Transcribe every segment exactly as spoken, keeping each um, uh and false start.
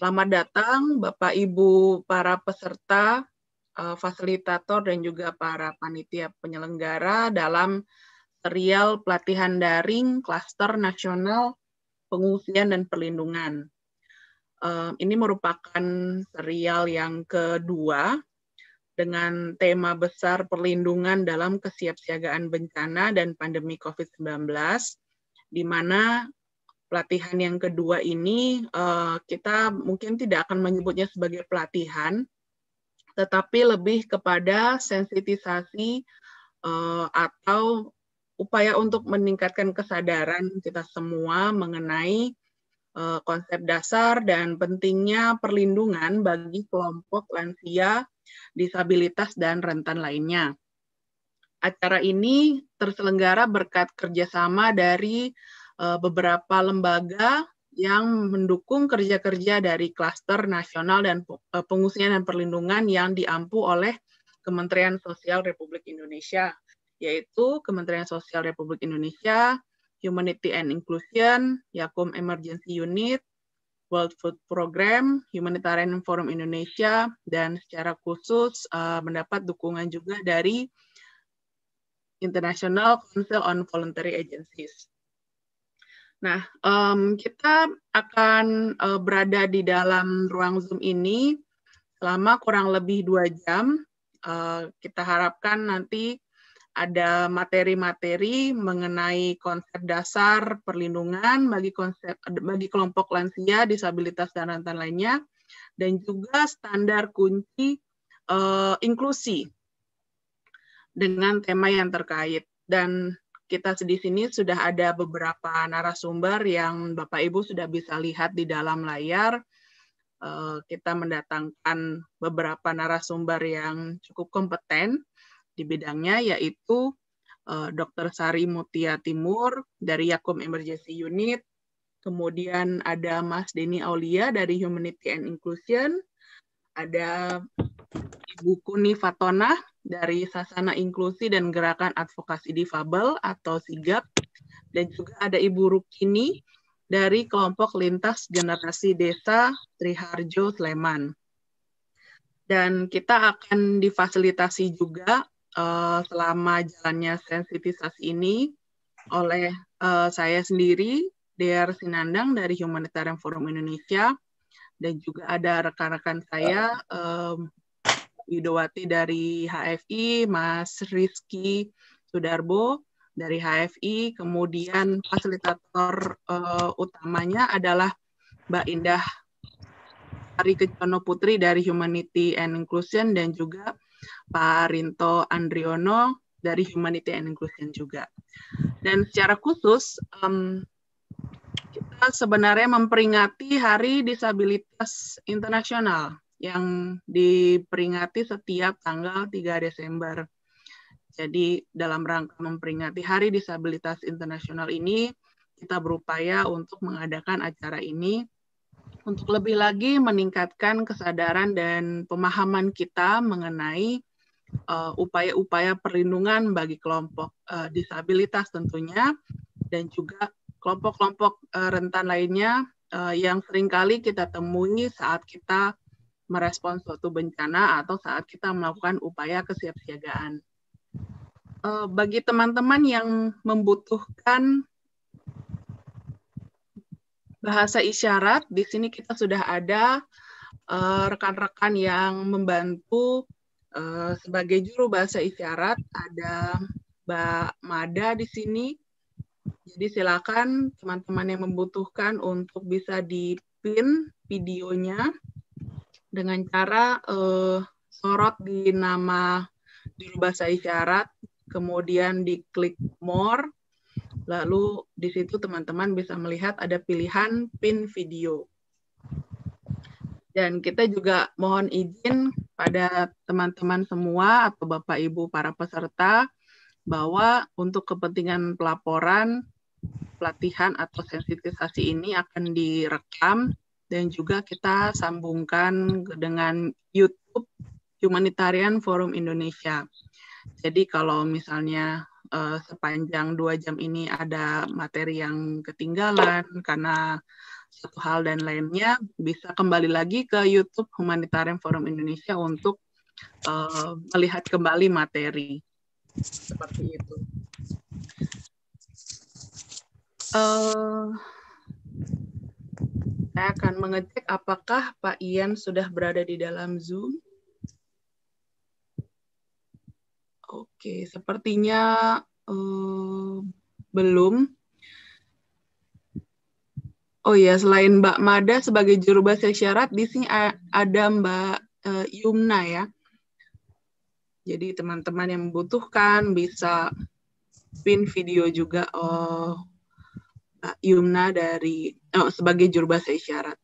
Selamat datang Bapak Ibu para peserta, uh, fasilitator dan juga para panitia penyelenggara dalam serial pelatihan daring Klaster Nasional Pengungsian dan Perlindungan. Uh, ini merupakan serial yang kedua dengan tema besar perlindungan dalam kesiapsiagaan bencana dan pandemi COVID sembilan belas, di mana pelatihan yang kedua ini uh, kita mungkin tidak akan menyebutnya sebagai pelatihan, tetapi lebih kepada sensitisasi uh, atau upaya untuk meningkatkan kesadaran kita semua mengenai uh, konsep dasar dan pentingnya perlindungan bagi kelompok lansia, disabilitas, dan rentan lainnya. Acara ini terselenggara berkat kerjasama dari beberapa lembaga yang mendukung kerja-kerja dari Klaster Nasional dan Pengungsian dan Perlindungan yang diampu oleh Kementerian Sosial Republik Indonesia, yaitu Kementerian Sosial Republik Indonesia, Humanity and Inclusion, Yakum Emergency Unit, World Food Program, Humanitarian Forum Indonesia, dan secara khusus uh, mendapat dukungan juga dari International Council on Voluntary Agencies. Nah, um, kita akan uh, berada di dalam ruang Zoom ini selama kurang lebih dua jam. Uh, kita harapkan nanti ada materi-materi mengenai konsep dasar perlindungan bagi konsep bagi kelompok lansia, disabilitas, dan rentan lainnya, dan juga standar kunci uh, inklusi dengan tema yang terkait. Dan kita di sini sudah ada beberapa narasumber yang Bapak Ibu sudah bisa lihat di dalam layar. Kita mendatangkan beberapa narasumber yang cukup kompeten di bidangnya, yaitu Dokter Sari Mutia Timur dari Yakum Emergency Unit, kemudian ada Mas Denny Aulia dari Humanity and Inclusion, ada Ibu Kuni Fatona dari Sasana Inklusi dan Gerakan Advokasi Difabel atau SIGAP, dan juga ada Ibu Rukini dari kelompok lintas generasi desa Triharjo Sleman. Dan kita akan difasilitasi juga uh, selama jalannya sensitisasi ini oleh uh, saya sendiri, Dear Sinandang dari Humanitarian Forum Indonesia, dan juga ada rekan-rekan saya, um, Widowati dari H F I, Mas Rizky Sudarbo dari H F I, kemudian fasilitator uh, utamanya adalah Mbak Indah Ari Kecono Putri dari Humanity and Inclusion, dan juga Pak Rinto Andriono dari Humanity and Inclusion juga. Dan secara khusus, um, kita sebenarnya memperingati Hari Disabilitas Internasional yang diperingati setiap tanggal tiga Desember. Jadi dalam rangka memperingati Hari Disabilitas Internasional ini, kita berupaya untuk mengadakan acara ini untuk lebih lagi meningkatkan kesadaran dan pemahaman kita mengenai upaya-upaya uh, perlindungan bagi kelompok uh, disabilitas tentunya, dan juga kelompok-kelompok uh, rentan lainnya uh, yang seringkali kita temui saat kita merespons suatu bencana atau saat kita melakukan upaya kesiapsiagaan. Uh, bagi teman-teman yang membutuhkan bahasa isyarat, di sini kita sudah ada rekan-rekan uh, yang membantu uh, sebagai juru bahasa isyarat. Ada Mbak Mada di sini. Jadi silakan teman-teman yang membutuhkan untuk bisa di-pin videonya dengan cara uh, sorot di nama juru bahasa isyarat, kemudian diklik more, lalu di situ teman-teman bisa melihat ada pilihan pin video. Dan kita juga mohon izin pada teman-teman semua atau Bapak Ibu para peserta bahwa untuk kepentingan pelaporan, pelatihan atau sensitisasi ini akan direkam dan juga kita sambungkan dengan YouTube Humanitarian Forum Indonesia. Jadi kalau misalnya uh, sepanjang dua jam ini ada materi yang ketinggalan karena satu hal dan lainnya, bisa kembali lagi ke YouTube Humanitarian Forum Indonesia untuk uh, melihat kembali materi. Seperti itu. Uh, saya akan mengecek apakah Pak Ian sudah berada di dalam Zoom. Oke, sepertinya uh, belum. Oh ya, selain Mbak Mada sebagai juru bahasa isyarat, di sini ada Mbak uh, Yumna ya. Jadi teman-teman yang membutuhkan bisa pin video juga oh, Mbak Yumna dari oh, sebagai juru bahasa isyarat.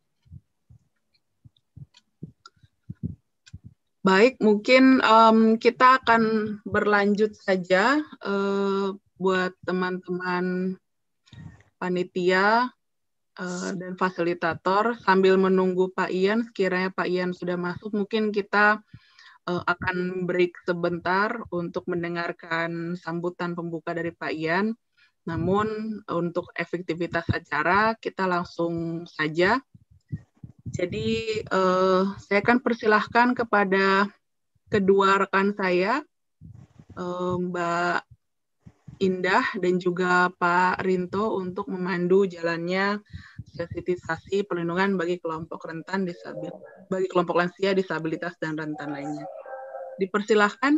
Baik, mungkin um, kita akan berlanjut saja uh, buat teman-teman panitia uh, dan fasilitator sambil menunggu Pak Ian. Sekiranya Pak Ian sudah masuk, mungkin kita uh, akan break sebentar untuk mendengarkan sambutan pembuka dari Pak Ian. Namun untuk efektivitas acara kita langsung saja. Jadi uh, saya akan persilahkan kepada kedua rekan saya, uh, Mbak Indah dan juga Pak Rinto untuk memandu jalannya sensitisasi perlindungan bagi kelompok rentan disabilitas, bagi kelompok lansia, disabilitas dan rentan lainnya. Dipersilahkan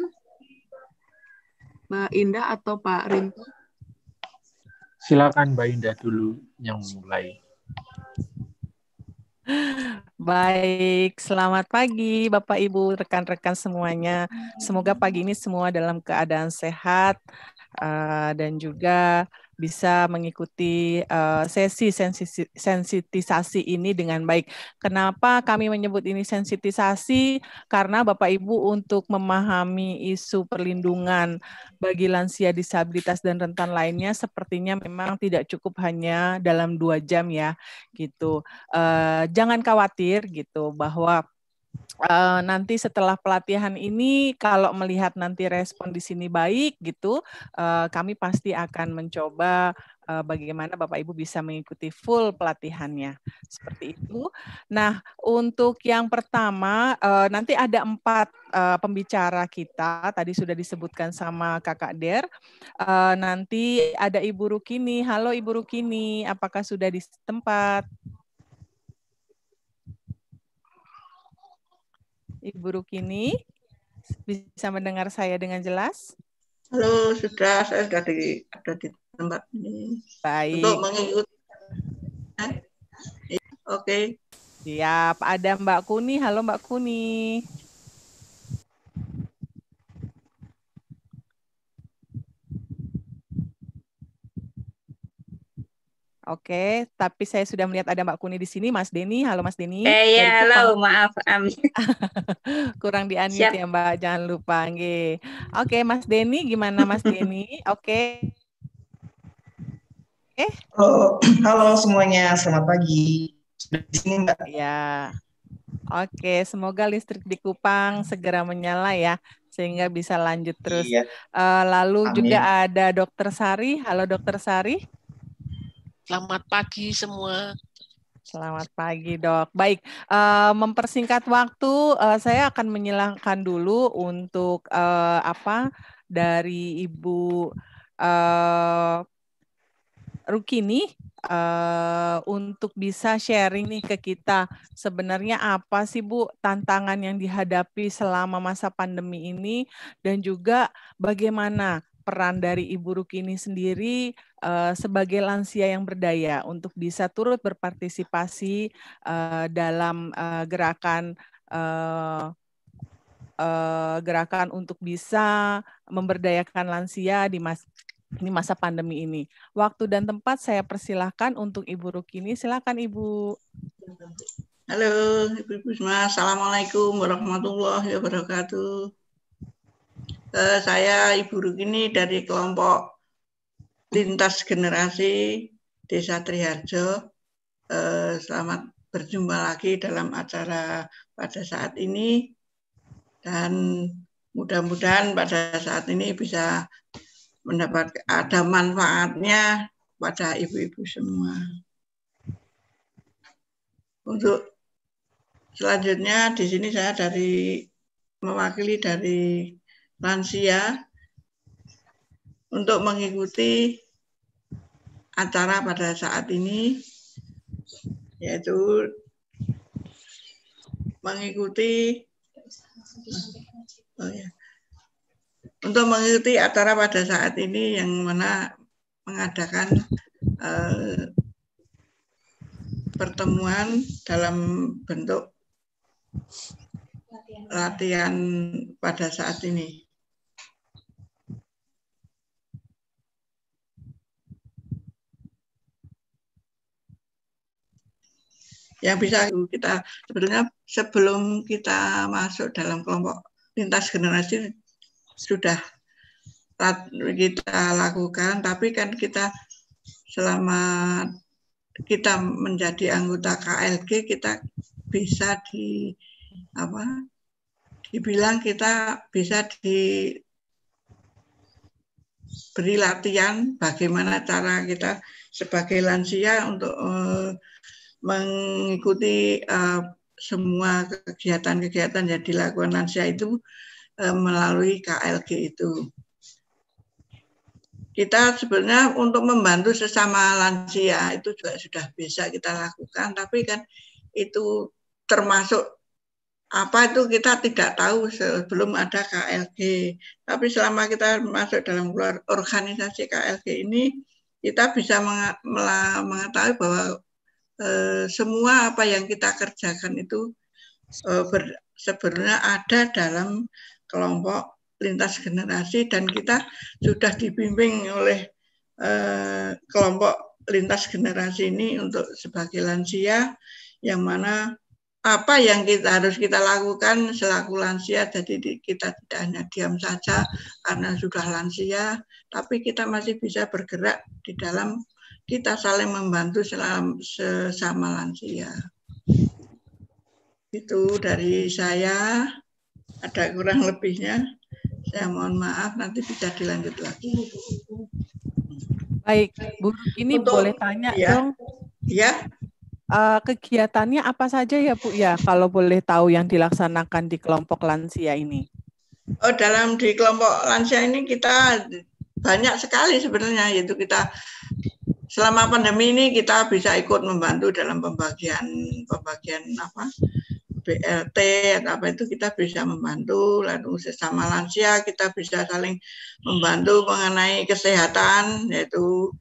Mbak Indah atau Pak Rinto. Silakan Mbak Indah dulu yang mulai. Baik, selamat pagi Bapak Ibu, rekan-rekan semuanya. Semoga pagi ini semua dalam keadaan sehat uh, dan juga bisa mengikuti uh, sesi sensitisasi ini dengan baik. Kenapa kami menyebut ini sensitisasi? Karena Bapak Ibu untuk memahami isu perlindungan bagi lansia, disabilitas dan rentan lainnya sepertinya memang tidak cukup hanya dalam dua jam ya, gitu. Uh, jangan khawatir gitu bahwa Uh, nanti setelah pelatihan ini kalau melihat nanti respon di sini baik gitu, uh, kami pasti akan mencoba uh, bagaimana Bapak Ibu bisa mengikuti full pelatihannya seperti itu. Nah, untuk yang pertama uh, nanti ada empat uh, pembicara kita, tadi sudah disebutkan sama Kakak Der. Uh, nanti ada Ibu Rukini. Halo Ibu Rukini, apakah sudah di tempat? Ibu Rukini, bisa mendengar saya dengan jelas? Halo, sudah, saya sudah di, ada di tempat ini. Baik. Untuk mengikuti. Oke. Okay. Siap, ada Mbak Kuni. Halo Mbak Kuni. Oke, tapi saya sudah melihat ada Mbak Kuni di sini, Mas Denny. Halo Mas Denny. Eh ya, halo, maaf. Um. Kurang di-unmute ya Mbak, jangan lupa. Nge. Oke, Mas Denny, gimana Mas Denny? Oke. Eh. Oh, halo semuanya, selamat pagi. Sudah di sini Mbak? Ya. Oke, semoga listrik di Kupang segera menyala ya, sehingga bisa lanjut terus. Iya. Uh, lalu Amin. Juga ada Dokter Sari. Halo Dokter Sari. Selamat pagi semua. Selamat pagi dok. Baik, uh, mempersingkat waktu, uh, saya akan menyilahkan dulu untuk uh, apa dari Ibu uh, Rukini uh, untuk bisa sharing nih ke kita. Sebenarnya apa sih Bu tantangan yang dihadapi selama masa pandemi ini dan juga bagaimana peran dari Ibu Rukini sendiri uh, sebagai lansia yang berdaya untuk bisa turut berpartisipasi uh, dalam uh, gerakan uh, uh, gerakan untuk bisa memberdayakan lansia di masa di masa pandemi ini. Waktu dan tempat saya persilahkan untuk Ibu Rukini. Silakan Ibu. Halo Ibu-Ibu semua. Assalamualaikum warahmatullahi wabarakatuh. Uh, saya Ibu Rukini dari kelompok lintas generasi Desa Triharjo. Uh, selamat berjumpa lagi dalam acara pada saat ini dan mudah-mudahan pada saat ini bisa mendapat ada manfaatnya pada ibu-ibu semua. Untuk selanjutnya di sini saya dari mewakili dari lansia untuk mengikuti acara pada saat ini, yaitu mengikuti oh ya, untuk mengikuti acara pada saat ini yang mana mengadakan eh, pertemuan dalam bentuk latihan pada saat ini. Yang bisa kita sebetulnya sebelum kita masuk dalam kelompok lintas generasi sudah kita lakukan, tapi kan kita selama kita menjadi anggota K L G kita bisa di apa dibilang kita bisa diberi latihan bagaimana cara kita sebagai lansia untuk uh, mengikuti uh, semua kegiatan-kegiatan yang dilakukan lansia itu uh, melalui K L G itu. Kita sebenarnya untuk membantu sesama lansia itu juga sudah bisa kita lakukan, tapi kan itu termasuk apa itu kita tidak tahu sebelum ada K L G. Tapi selama kita masuk dalam organisasi K L G ini, kita bisa mengetahui bahwa eh, semua apa yang kita kerjakan itu eh, ber, sebenarnya ada dalam kelompok lintas generasi dan kita sudah dibimbing oleh eh, kelompok lintas generasi ini untuk sebagai lansia yang mana apa yang kita harus kita lakukan selaku lansia, jadi kita tidak hanya diam saja karena sudah lansia, tapi kita masih bisa bergerak di dalam kita saling membantu selama, sesama lansia. Itu dari saya, ada kurang lebihnya, saya mohon maaf, nanti bisa dilanjut lagi. Baik, Bu, ini Untuk, boleh tanya ya, dong? Ya. Uh, kegiatannya apa saja ya Bu ya, kalau boleh tahu yang dilaksanakan di kelompok lansia ini? Oh, dalam di kelompok lansia ini kita banyak sekali sebenarnya, yaitu kita selama pandemi ini kita bisa ikut membantu dalam pembagian pembagian apa B L T atau apa itu kita bisa membantu, lalu sesama lansia kita bisa saling membantu mengenai kesehatan, yaitu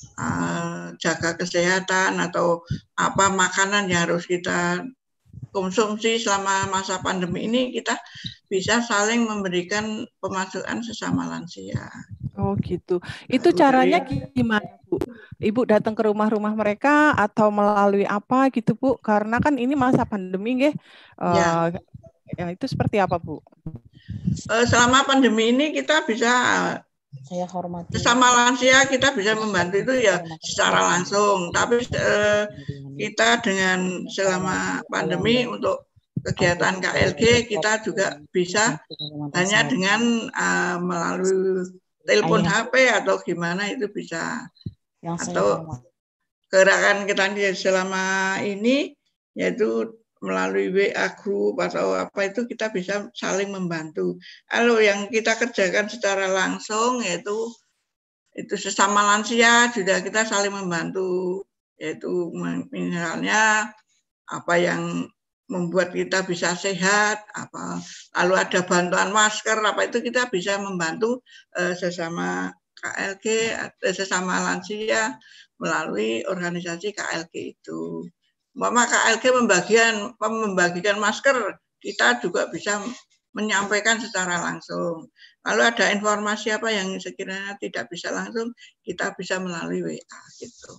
Uh, jaga kesehatan atau apa makanan yang harus kita konsumsi selama masa pandemi ini, kita bisa saling memberikan pemasukan sesama lansia. Oh gitu. Itu nah, caranya dari... gimana Bu? Ibu datang ke rumah-rumah mereka atau melalui apa gitu Bu? Karena kan ini masa pandemi nggih. Uh, ya. ya itu seperti apa Bu? Uh, selama pandemi ini kita bisa saya hormati. Sesama lansia kita bisa membantu itu ya secara langsung, tapi eh, kita dengan selama pandemi untuk kegiatan K L G kita juga bisa hanya dengan uh, melalui telepon H P atau gimana itu bisa. Atau gerakan kita selama ini yaitu melalui W A group atau apa itu kita bisa saling membantu. Kalau yang kita kerjakan secara langsung yaitu itu sesama lansia sudah kita saling membantu, yaitu misalnya apa yang membuat kita bisa sehat, apa lalu ada bantuan masker apa itu kita bisa membantu eh, sesama K L G, eh, sesama lansia melalui organisasi K L G itu. Maka K L G membagikan membagikan masker, kita juga bisa menyampaikan secara langsung. Lalu ada informasi apa yang sekiranya tidak bisa langsung, kita bisa melalui W A gitu.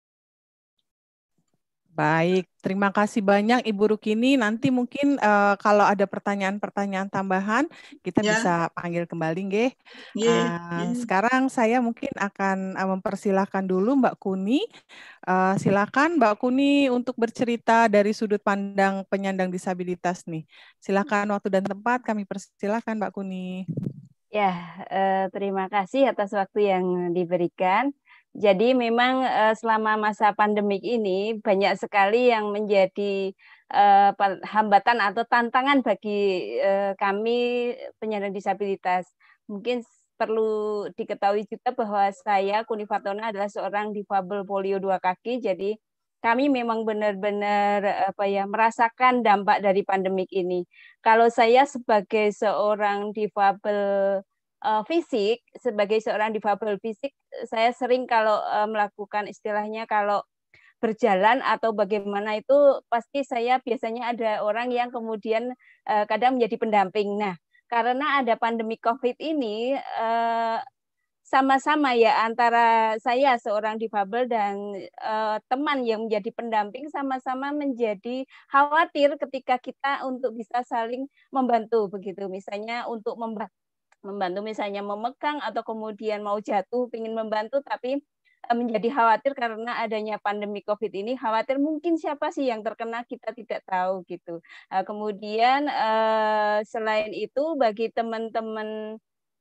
Baik, terima kasih banyak Ibu Rukini. Nanti mungkin uh, kalau ada pertanyaan-pertanyaan tambahan, kita ya. bisa panggil kembali, nggih. Yeah. Uh, yeah. Sekarang saya mungkin akan uh, mempersilahkan dulu Mbak Kuni. Uh, silakan Mbak Kuni untuk bercerita dari sudut pandang penyandang disabilitas nih. Silakan waktu dan tempat kami persilahkan Mbak Kuni. Ya, eh, terima kasih atas waktu yang diberikan. Jadi memang uh, selama masa pandemik ini banyak sekali yang menjadi uh, hambatan atau tantangan bagi uh, kami penyandang disabilitas. Mungkin perlu diketahui juga bahwa saya Kuni Fatona adalah seorang difabel polio dua kaki. Jadi kami memang benar-benar apa ya merasakan dampak dari pandemik ini. Kalau saya sebagai seorang difabel uh, fisik, sebagai seorang difabel fisik, saya sering kalau uh, melakukan istilahnya kalau berjalan atau bagaimana itu pasti saya biasanya ada orang yang kemudian uh, kadang menjadi pendamping. Nah, karena ada pandemi COVID ini, uh, sama-sama ya antara saya seorang difabel dan uh, teman yang menjadi pendamping sama-sama menjadi khawatir ketika kita untuk bisa saling membantu begitu. Misalnya untuk membantu membantu misalnya memegang atau kemudian mau jatuh ingin membantu tapi menjadi khawatir karena adanya pandemi COVID ini, khawatir mungkin siapa sih yang terkena kita tidak tahu gitu. Kemudian selain itu bagi teman-teman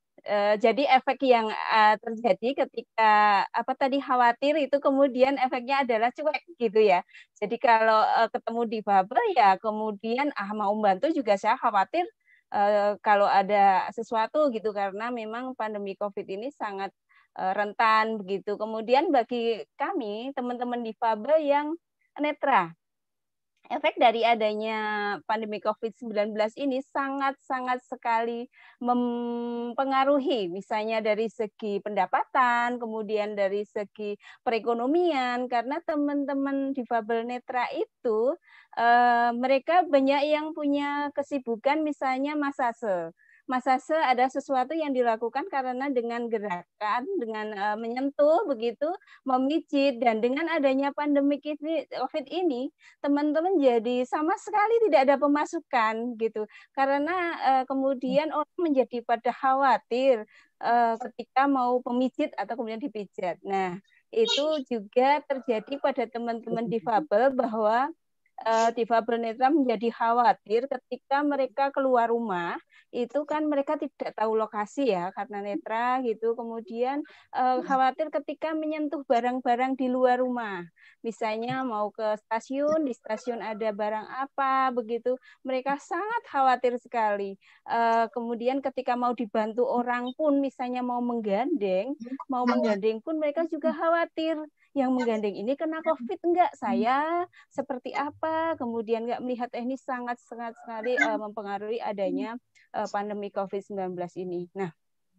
jadi efek yang terjadi ketika apa tadi khawatir itu kemudian efeknya adalah cuek gitu ya. Jadi kalau ketemu difabel ya kemudian ah mau membantu juga saya khawatir uh, kalau ada sesuatu gitu karena memang pandemi COVID ini sangat uh, rentan begitu. Kemudian bagi kami teman-teman difabel yang netra, efek dari adanya pandemi COVID sembilan belas ini sangat-sangat sekali mempengaruhi misalnya dari segi pendapatan, kemudian dari segi perekonomian, karena teman-teman difabel netra itu eh, mereka banyak yang punya kesibukan misalnya masase. Masase ada sesuatu yang dilakukan karena dengan gerakan, dengan uh, menyentuh begitu, memijit, dan dengan adanya pandemi COVID ini, teman-teman jadi sama sekali tidak ada pemasukan gitu. Karena uh, kemudian orang menjadi pada khawatir uh, ketika mau pemijit atau kemudian dipijat. Nah, itu juga terjadi pada teman-teman difabel bahwa uh, difabel netra menjadi khawatir ketika mereka keluar rumah itu kan mereka tidak tahu lokasi ya karena netra gitu, kemudian eh, khawatir ketika menyentuh barang-barang di luar rumah, misalnya mau ke stasiun, di stasiun ada barang apa begitu, mereka sangat khawatir sekali. Eh, kemudian ketika mau dibantu orang pun misalnya mau menggandeng, mau menggandeng pun mereka juga khawatir. Yang menggandeng ini kena COVID enggak, saya seperti apa, kemudian enggak melihat eh, ini sangat-sangat sekali uh, mempengaruhi adanya uh, pandemi COVID sembilan belas ini. Nah,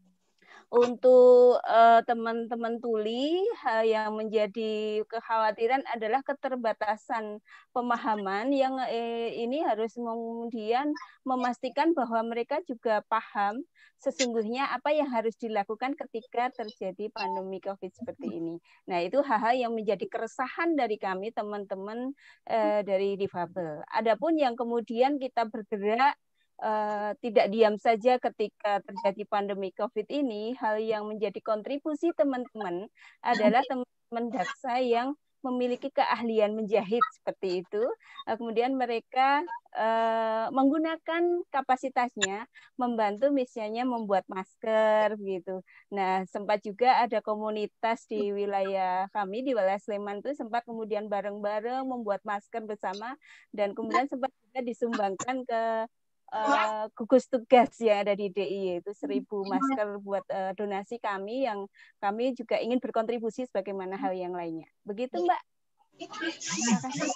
untuk teman-teman uh, tuli uh, yang menjadi kekhawatiran adalah keterbatasan pemahaman yang eh, ini harus kemudian memastikan bahwa mereka juga paham sesungguhnya apa yang harus dilakukan ketika terjadi pandemi COVID seperti ini. Nah, itu hal-hal yang menjadi keresahan dari kami teman-teman uh, dari difabel. Adapun yang kemudian kita bergerak Uh, tidak diam saja ketika terjadi pandemi COVID ini, hal yang menjadi kontribusi teman-teman adalah teman-teman daksa yang memiliki keahlian menjahit seperti itu. Uh, kemudian mereka uh, menggunakan kapasitasnya membantu misalnya membuat masker gitu. Nah, sempat juga ada komunitas di wilayah kami di wilayah Sleman itu sempat kemudian bareng-bareng membuat masker bersama dan kemudian sempat juga disumbangkan ke Uh, gugus tugas yang ada di D I Y, yaitu seribu masker buat uh, donasi kami yang kami juga ingin berkontribusi sebagaimana hal yang lainnya. Begitu Mbak. Terima kasih.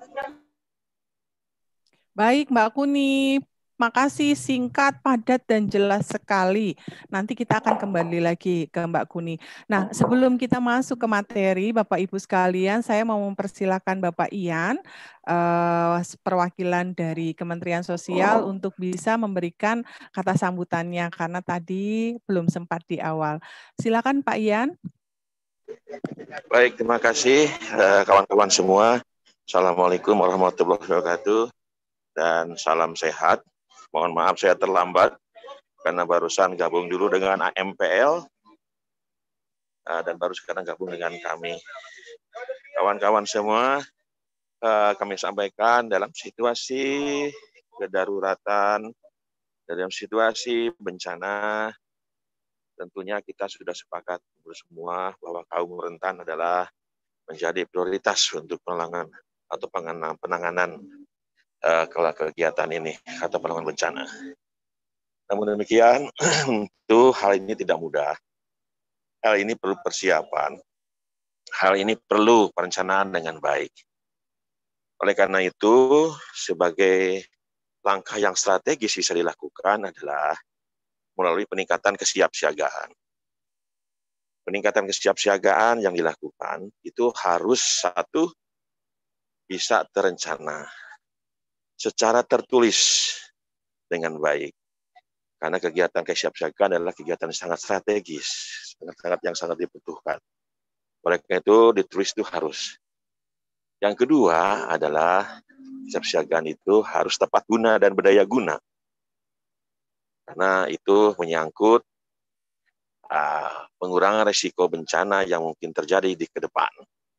Baik Mbak Kuni, makasih singkat, padat, dan jelas sekali. Nanti kita akan kembali lagi ke Mbak Kuni. Nah, sebelum kita masuk ke materi, Bapak Ibu sekalian, saya mau mempersilahkan Bapak Ian, eh, perwakilan dari Kementerian Sosial, untuk bisa memberikan kata sambutannya, karena tadi belum sempat di awal. Silakan Pak Ian. Baik, terima kasih kawan-kawan semua. Assalamualaikum warahmatullahi wabarakatuh, dan salam sehat. Mohon maaf saya terlambat karena barusan gabung dulu dengan A M P L dan baru sekarang gabung dengan kami. Kawan-kawan semua, kami sampaikan dalam situasi kedaruratan, dalam situasi bencana, tentunya kita sudah sepakat semua bahwa kaum rentan adalah menjadi prioritas untuk penanganan atau penanganan, penanganan uh, kegiatan ini atau penanganan bencana. Namun demikian, itu hal ini tidak mudah. Hal ini perlu persiapan. Hal ini perlu perencanaan dengan baik. Oleh karena itu, sebagai langkah yang strategis bisa dilakukan adalah melalui peningkatan kesiapsiagaan. Peningkatan kesiapsiagaan yang dilakukan itu harus satu, bisa terencana secara tertulis dengan baik. Karena kegiatan kesiapsiagaan adalah kegiatan yang sangat strategis, sangat-sangat yang sangat dibutuhkan. Oleh karena itu, ditulis itu harus. Yang kedua adalah kesiapsiagaan itu harus tepat guna dan berdaya guna. Karena itu menyangkut uh, pengurangan risiko bencana yang mungkin terjadi di ke depan.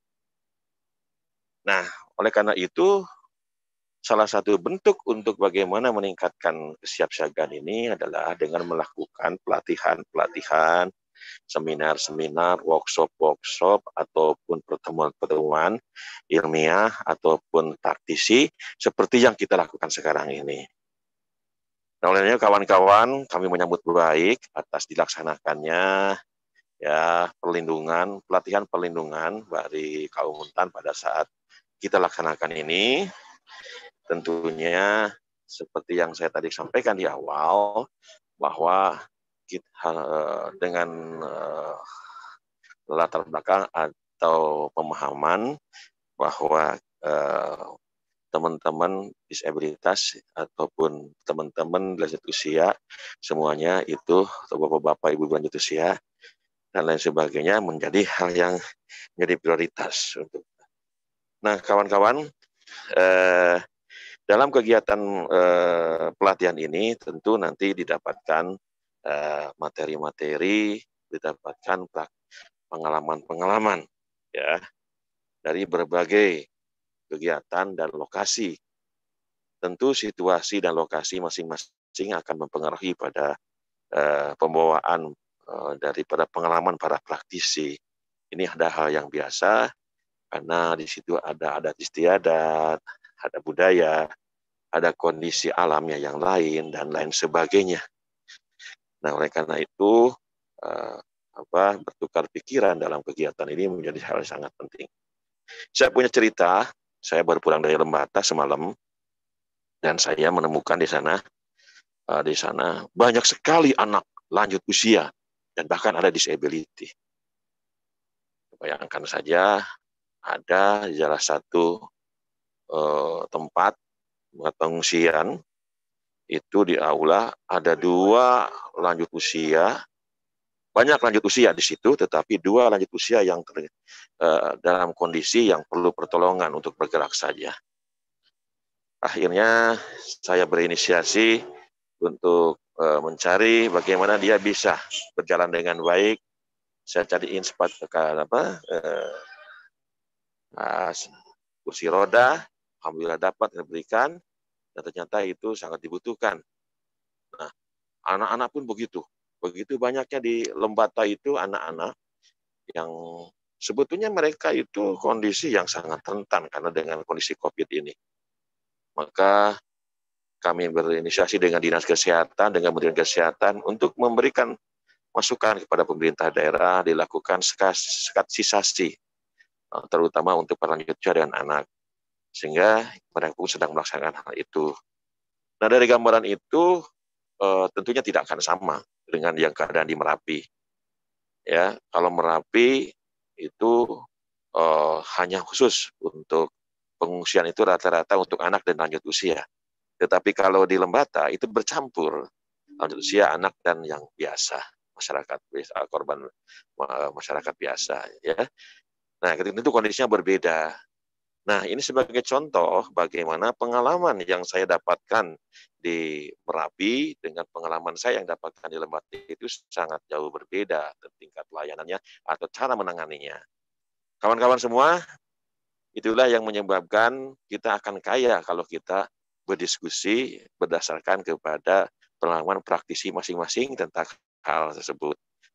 Nah, oleh karena itu, salah satu bentuk untuk bagaimana meningkatkan kesiapsiagaan ini adalah dengan melakukan pelatihan-pelatihan, seminar-seminar, workshop-workshop, ataupun pertemuan-pertemuan ilmiah, ataupun praktisi, seperti yang kita lakukan sekarang ini. Nah, olehnya kawan-kawan, kami menyambut baik atas dilaksanakannya ya perlindungan, pelatihan perlindungan bagi kaum rentan pada saat kita laksanakan ini. Tentunya seperti yang saya tadi sampaikan di awal, bahwa kita dengan uh, latar belakang atau pemahaman bahwa uh, teman-teman disabilitas ataupun teman-teman lanjut usia semuanya itu, atau bapak-bapak ibu lanjut usia dan lain sebagainya, menjadi hal yang menjadi prioritas untuk. Nah, kawan-kawan, eh, dalam kegiatan eh, pelatihan ini tentu nanti didapatkan materi-materi, eh, didapatkan pengalaman-pengalaman ya dari berbagai kegiatan dan lokasi. Tentu situasi dan lokasi masing-masing akan mempengaruhi pada eh, pembawaan eh, daripada pengalaman para praktisi. Ini ada hal yang biasa karena di situ ada adat istiadat, ada budaya, ada kondisi alamnya yang lain, dan lain sebagainya. Nah, oleh karena itu, eh, apa, bertukar pikiran dalam kegiatan ini menjadi hal yang sangat penting. Saya punya cerita, saya baru pulang dari Lembata semalam, dan saya menemukan di sana, eh, di sana banyak sekali anak lanjut usia, dan bahkan ada disability. Bayangkan saja, ada di salah satu eh, tempat pengungsian itu di aula ada dua lanjut usia, banyak lanjut usia di situ, tetapi dua lanjut usia yang ter, uh, dalam kondisi yang perlu pertolongan untuk bergerak saja. Akhirnya saya berinisiasi untuk uh, mencari bagaimana dia bisa berjalan dengan baik. Saya cariin sepatu apa uh, uh, kursi roda, alhamdulillah dapat diberikan. Dan ternyata itu sangat dibutuhkan. Nah, anak-anak pun begitu. Begitu banyaknya di Lembata itu anak-anak yang sebetulnya mereka itu kondisi yang sangat rentan karena dengan kondisi COVID ini. Maka kami berinisiasi dengan Dinas Kesehatan, dengan Kementerian Kesehatan untuk memberikan masukan kepada pemerintah daerah, dilakukan skatsisasi, terutama untuk para lanjut usia dan anak. Sehingga mereka pun sedang melaksanakan hal itu. Nah, dari gambaran itu eh, tentunya tidak akan sama dengan yang keadaan di Merapi. Ya, kalau Merapi itu eh, hanya khusus untuk pengungsian itu rata-rata untuk anak dan lanjut usia. Tetapi kalau di Lembata itu bercampur lanjut usia, anak dan yang biasa, masyarakat biasa, korban masyarakat biasa. Ya, nah itu kondisinya berbeda. Nah, ini sebagai contoh bagaimana pengalaman yang saya dapatkan di Merapi dengan pengalaman saya yang dapatkan di Lembata itu sangat jauh berbeda tingkat layanannya atau cara menanganinya. Kawan-kawan semua, itulah yang menyebabkan kita akan kaya kalau kita berdiskusi berdasarkan kepada pengalaman praktisi masing-masing tentang hal tersebut.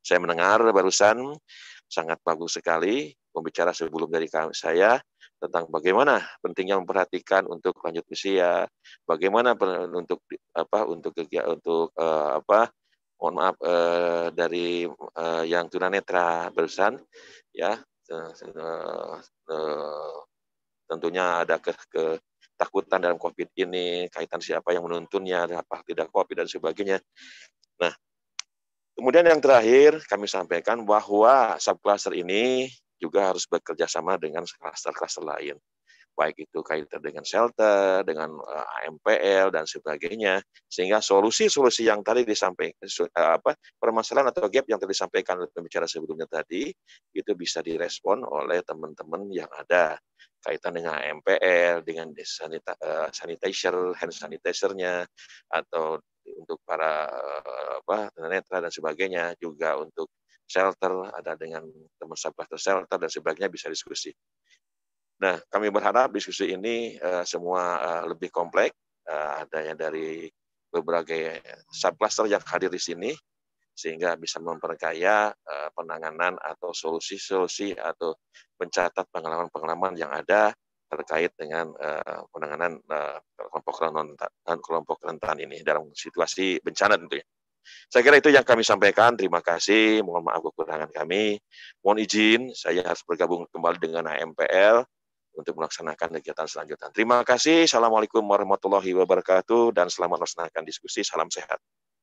Saya mendengar barusan sangat bagus sekali pembicara sebelum dari saya tentang bagaimana pentingnya memperhatikan untuk lanjut usia, bagaimana untuk apa untuk kegiatan untuk uh, apa mohon maaf uh, dari uh, yang tunanetra barusan ya uh, uh, uh, tentunya ada ke, ketakutan dalam COVID ini, kaitan siapa yang menuntunnya, apa tidak COVID dan sebagainya. Nah, kemudian yang terakhir kami sampaikan bahwa subcluster ini juga harus bekerja sama dengan kluster-kluster lain, baik itu kaitan dengan shelter, dengan A M P L dan sebagainya, sehingga solusi-solusi yang tadi disampaikan, apa permasalahan atau gap yang tadi disampaikan oleh pembicara sebelumnya tadi, itu bisa direspon oleh teman-teman yang ada kaitan dengan A M P L, dengan sanita, uh, sanitizer, hand sanitizer-nya, atau untuk para uh, apa netra dan sebagainya, juga untuk shelter, ada dengan teman subcluster shelter dan sebagainya bisa diskusi. Nah, kami berharap diskusi ini uh, semua uh, lebih kompleks, uh, adanya dari berbagai subcluster yang hadir di sini, sehingga bisa memperkaya uh, penanganan atau solusi-solusi atau mencatat pengalaman-pengalaman yang ada terkait dengan uh, penanganan uh, kelompok rentan, kelompok rentan ini dalam situasi bencana tentunya. Saya kira itu yang kami sampaikan. Terima kasih. Mohon maaf kekurangan kami. Mohon izin, saya harus bergabung kembali dengan A M P L untuk melaksanakan kegiatan selanjutnya. Terima kasih. Assalamualaikum warahmatullahi wabarakatuh dan selamat melaksanakan diskusi. Salam sehat.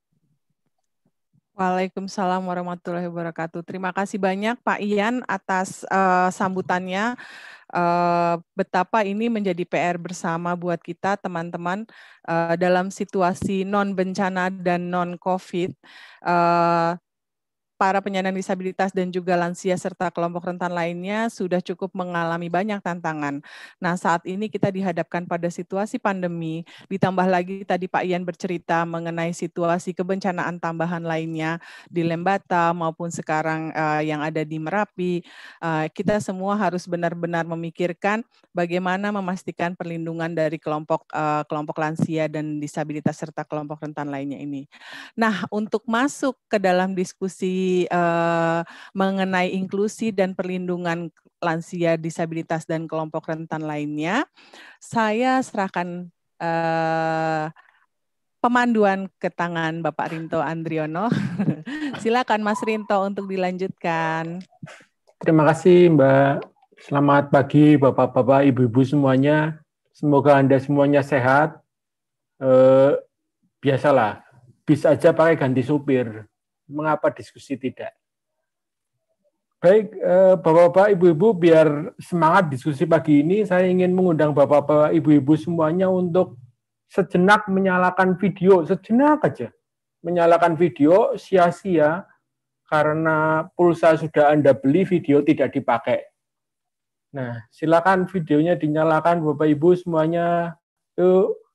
Waalaikumsalam warahmatullahi wabarakatuh. Terima kasih banyak Pak Ian atas uh, sambutannya. Uh, betapa ini menjadi P R bersama buat kita teman-teman uh, dalam situasi non bencana dan non COVID. Uh, para penyandang disabilitas dan juga lansia serta kelompok rentan lainnya sudah cukup mengalami banyak tantangan. Nah, saat ini kita dihadapkan pada situasi pandemi, ditambah lagi tadi Pak Ian bercerita mengenai situasi kebencanaan tambahan lainnya di Lembata maupun sekarang uh, yang ada di Merapi. Uh, kita semua harus benar-benar memikirkan bagaimana memastikan perlindungan dari kelompok uh, kelompok lansia dan disabilitas serta kelompok rentan lainnya ini. Nah, untuk masuk ke dalam diskusi Uh, mengenai inklusi dan perlindungan lansia, disabilitas, dan kelompok rentan lainnya, saya serahkan uh, pemanduan ke tangan Bapak Rinto Andriono. Silakan Mas Rinto untuk dilanjutkan. Terima kasih Mbak. Selamat pagi Bapak-Bapak, Ibu-Ibu semuanya. Semoga Anda semuanya sehat. Uh, biasalah, bis aja pakai ganti supir. Mengapa diskusi tidak? Baik, eh, Bapak-Bapak, Ibu-Ibu, biar semangat diskusi pagi ini, saya ingin mengundang Bapak-Bapak, Ibu-Ibu semuanya untuk sejenak menyalakan video, sejenak aja. Menyalakan video sia-sia karena pulsa sudah Anda beli, video tidak dipakai. Nah, silakan videonya dinyalakan, Bapak-Ibu semuanya. Yuk.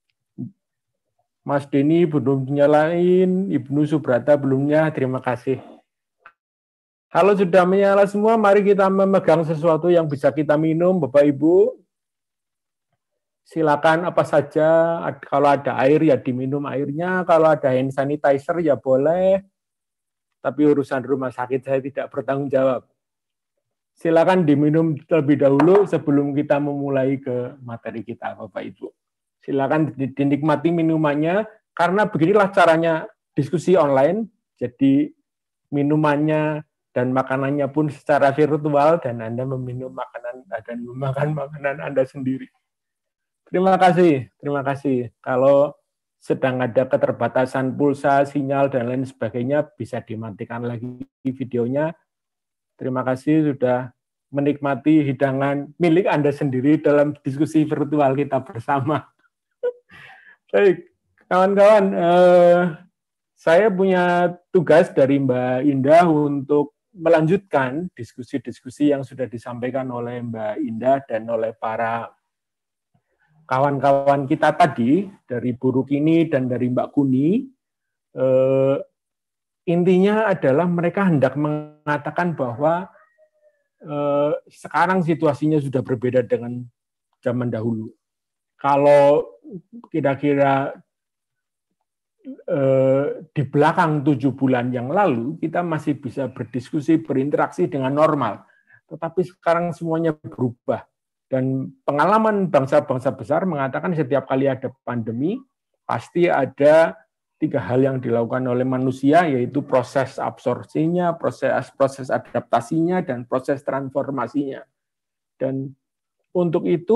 Mas Denny belum nyalain, Ibnu Subrata belumnya, terima kasih. Kalau sudah menyala semua, mari kita memegang sesuatu yang bisa kita minum, Bapak Ibu. Silakan apa saja, kalau ada air ya diminum airnya, kalau ada hand sanitizer ya boleh, tapi urusan rumah sakit saya tidak bertanggung jawab. Silakan diminum terlebih dahulu sebelum kita memulai ke materi kita, Bapak Ibu. Silakan dinikmati minumannya, karena beginilah caranya diskusi online, jadi minumannya dan makanannya pun secara virtual, dan Anda meminum makanan dan memakan makanan Anda sendiri. Terima kasih, terima kasih. Kalau sedang ada keterbatasan pulsa, sinyal, dan lain sebagainya, bisa dimatikan lagi videonya. Terima kasih sudah menikmati hidangan milik Anda sendiri dalam diskusi virtual kita bersama. Baik, kawan-kawan, eh, saya punya tugas dari Mbak Indah untuk melanjutkan diskusi-diskusi yang sudah disampaikan oleh Mbak Indah dan oleh para kawan-kawan kita tadi, dari Bu Rukini dan dari Mbak Kuni. Eh, intinya adalah mereka hendak mengatakan bahwa eh, sekarang situasinya sudah berbeda dengan zaman dahulu. Kalau kira-kira eh, di belakang tujuh bulan yang lalu kita masih bisa berdiskusi, berinteraksi dengan normal. Tetapi sekarang semuanya berubah. Dan pengalaman bangsa-bangsa besar mengatakan setiap kali ada pandemi, pasti ada tiga hal yang dilakukan oleh manusia, yaitu proses absorpsinya, proses proses adaptasinya, dan proses transformasinya. Dan untuk itu,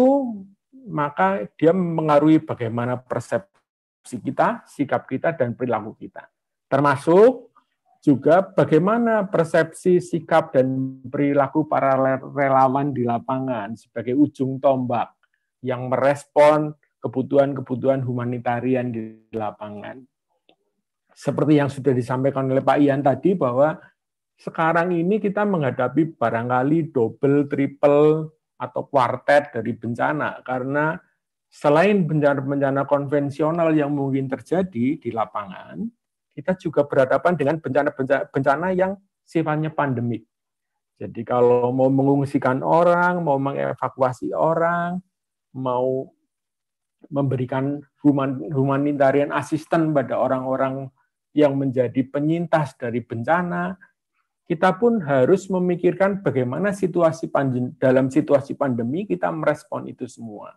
maka dia mengaruhi bagaimana persepsi kita, sikap kita, dan perilaku kita. Termasuk juga bagaimana persepsi, sikap, dan perilaku para relawan di lapangan sebagai ujung tombak yang merespon kebutuhan-kebutuhan humanitarian di lapangan. Seperti yang sudah disampaikan oleh Pak Ian tadi, bahwa sekarang ini kita menghadapi barangkali double, triple, atau kuartet dari bencana, karena selain bencana-bencana konvensional yang mungkin terjadi di lapangan, kita juga berhadapan dengan bencana-bencana yang sifatnya pandemik. Jadi kalau mau mengungsikan orang, mau mengevakuasi orang, mau memberikan humanitarian assistance pada orang-orang yang menjadi penyintas dari bencana, kita pun harus memikirkan bagaimana situasi dalam situasi pandemi kita merespon itu semua.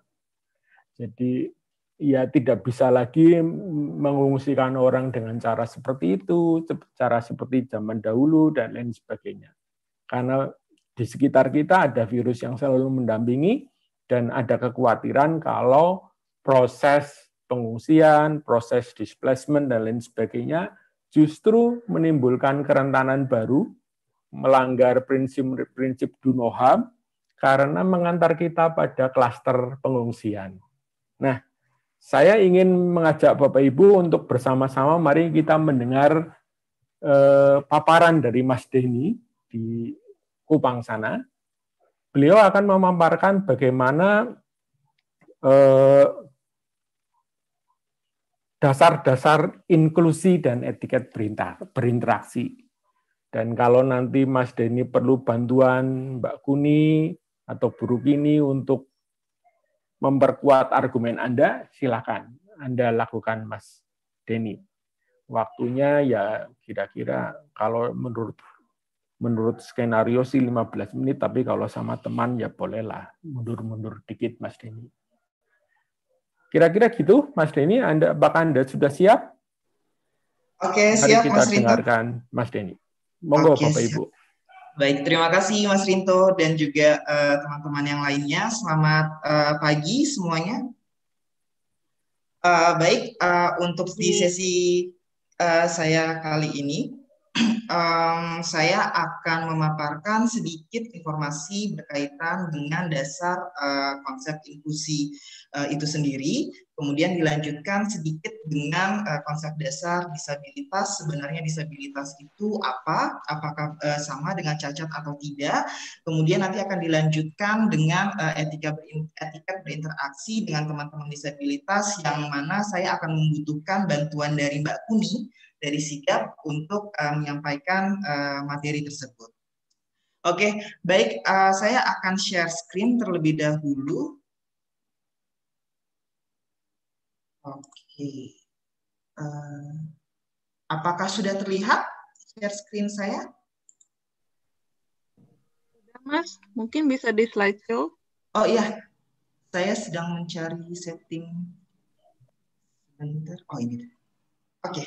Jadi ya tidak bisa lagi mengungsikan orang dengan cara seperti itu, cara seperti zaman dahulu, dan lain sebagainya. Karena di sekitar kita ada virus yang selalu mendampingi, dan ada kekhawatiran kalau proses pengungsian, proses displacement, dan lain sebagainya justru menimbulkan kerentanan baru, melanggar prinsip-prinsip do no harm, karena mengantar kita pada klaster pengungsian. Nah, saya ingin mengajak Bapak Ibu untuk bersama-sama mari kita mendengar eh, paparan dari Mas Denny di Kupang sana. Beliau akan memaparkan bagaimana eh, dasar-dasar inklusi dan etiket berinteraksi. Dan kalau nanti Mas Denny perlu bantuan Mbak Kuni atau Bu Rukini untuk memperkuat argumen Anda, silakan Anda lakukan, Mas Denny. Waktunya ya kira-kira kalau menurut menurut skenario sih lima belas menit, tapi kalau sama teman ya bolehlah mundur-mundur dikit, Mas Denny. Kira-kira gitu, Mas Denny, Anda apakah Anda sudah siap? Oke, Mari siap, kita Mas Rinto. dengarkan Mas Denny. Monggo, Oke, Bapak siap. Ibu. Baik, terima kasih Mas Rinto dan juga teman-teman uh, yang lainnya. Selamat uh, pagi semuanya. Uh, baik, uh, untuk di sesi uh, saya kali ini, um, saya akan memaparkan sedikit informasi berkaitan dengan dasar uh, konsep inklusi uh, itu sendiri. Kemudian dilanjutkan sedikit dengan uh, konsep dasar disabilitas. Sebenarnya disabilitas itu apa? Apakah uh, sama dengan cacat atau tidak? Kemudian nanti akan dilanjutkan dengan uh, etika berin etiket berinteraksi dengan teman-teman disabilitas, yang mana saya akan membutuhkan bantuan dari Mbak Kuni dari Sigap untuk uh, menyampaikan uh, materi tersebut. Oke, baik. Uh, saya akan share screen terlebih dahulu. Oke, uh, apakah sudah terlihat share screen saya? Mas, mungkin bisa di slideshow. Oh iya, saya sedang mencari setting. Sebentar. Oh ini. Oke.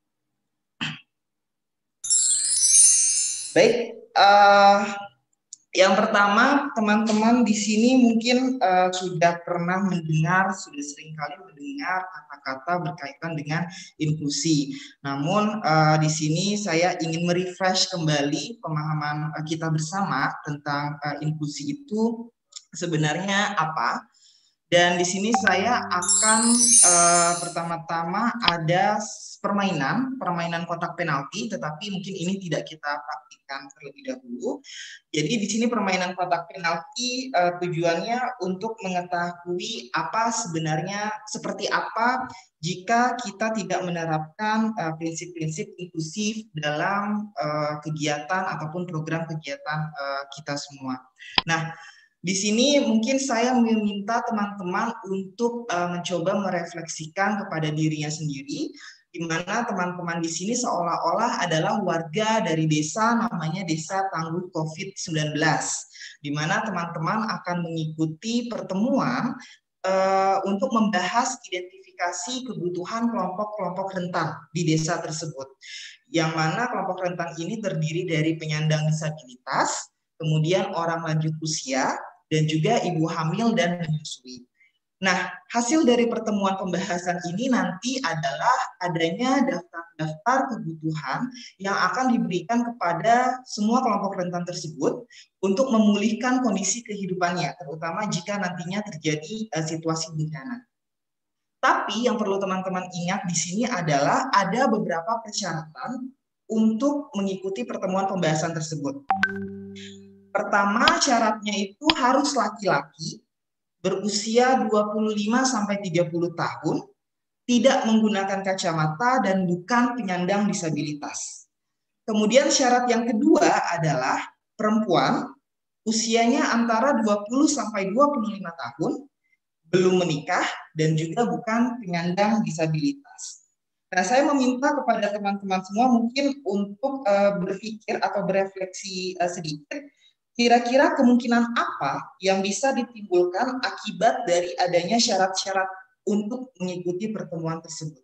Baik. Uh, Yang pertama, teman-teman di sini mungkin uh, sudah pernah mendengar, sudah sering kali mendengar kata-kata berkaitan dengan inklusi. Namun uh, di sini saya ingin merefresh kembali pemahaman uh, kita bersama tentang uh, inklusi itu sebenarnya apa. Dan di sini saya akan uh, pertama-tama ada permainan, permainan kotak penalti, tetapi mungkin ini tidak kita praktikkan terlebih dahulu. Jadi di sini permainan kotak penalti uh, tujuannya untuk mengetahui apa sebenarnya, seperti apa jika kita tidak menerapkan prinsip-prinsip uh, inklusif dalam uh, kegiatan ataupun program kegiatan uh, kita semua. Nah, di sini mungkin saya meminta teman-teman untuk uh, mencoba merefleksikan kepada dirinya sendiri, di mana teman-teman di sini seolah-olah adalah warga dari desa namanya Desa Tangguh COVID sembilan belas, di mana teman-teman akan mengikuti pertemuan uh, untuk membahas identifikasi kebutuhan kelompok-kelompok rentan di desa tersebut, yang mana kelompok rentan ini terdiri dari penyandang disabilitas, kemudian orang lanjut usia, dan juga ibu hamil dan menyusui. Nah, hasil dari pertemuan pembahasan ini nanti adalah adanya daftar-daftar kebutuhan yang akan diberikan kepada semua kelompok rentan tersebut untuk memulihkan kondisi kehidupannya, terutama jika nantinya terjadi uh, situasi bencana. Tapi yang perlu teman-teman ingat di sini adalah ada beberapa persyaratan untuk mengikuti pertemuan pembahasan tersebut. Pertama, syaratnya itu harus laki-laki, berusia dua puluh lima sampai tiga puluh tahun, tidak menggunakan kacamata dan bukan penyandang disabilitas. Kemudian syarat yang kedua adalah perempuan, usianya antara dua puluh sampai dua puluh lima tahun, belum menikah dan juga bukan penyandang disabilitas. Nah, saya meminta kepada teman-teman semua mungkin untuk uh, berpikir atau berefleksi uh, sedikit. Kira-kira kemungkinan apa yang bisa ditimbulkan akibat dari adanya syarat-syarat untuk mengikuti pertemuan tersebut?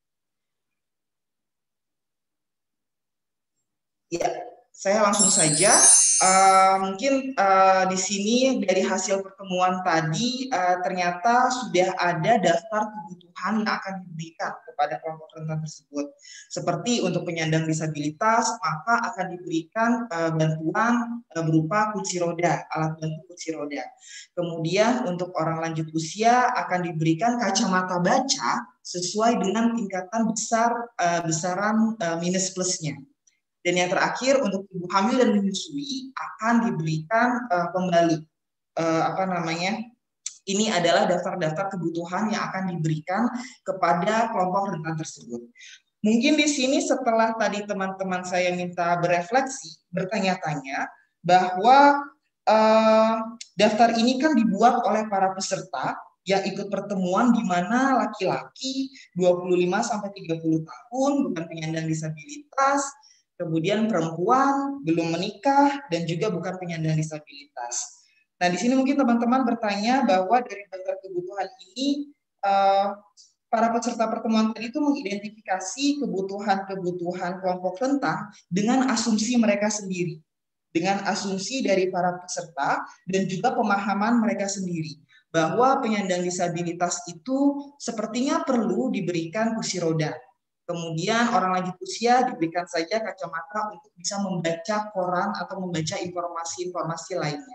Ya, saya langsung saja. Uh, mungkin uh, di sini dari hasil pertemuan tadi uh, ternyata sudah ada daftar kebutuhan yang akan diberikan kepada kelompok rentan tersebut. Seperti untuk penyandang disabilitas, maka akan diberikan uh, bantuan uh, berupa kursi roda, alat bantu kursi roda. Kemudian untuk orang lanjut usia akan diberikan kacamata baca sesuai dengan tingkatan besar uh, besaran uh, minus plusnya. Dan yang terakhir untuk ibu hamil dan menyusui akan diberikan uh, kembali uh, apa namanya? Ini adalah daftar-daftar kebutuhan yang akan diberikan kepada kelompok rentan tersebut. Mungkin di sini setelah tadi teman-teman saya minta berefleksi, bertanya-tanya bahwa uh, daftar ini kan dibuat oleh para peserta yang ikut pertemuan di mana laki-laki dua puluh lima sampai tiga puluh tahun, bukan penyandang disabilitas, kemudian perempuan, belum menikah, dan juga bukan penyandang disabilitas. Nah, di sini mungkin teman-teman bertanya bahwa dari daftar kebutuhan ini, uh, para peserta pertemuan tadi itu mengidentifikasi kebutuhan-kebutuhan kelompok rentan dengan asumsi mereka sendiri, dengan asumsi dari para peserta dan juga pemahaman mereka sendiri, bahwa penyandang disabilitas itu sepertinya perlu diberikan kursi roda. Kemudian orang lanjut usia diberikan saja kacamata untuk bisa membaca koran atau membaca informasi-informasi lainnya,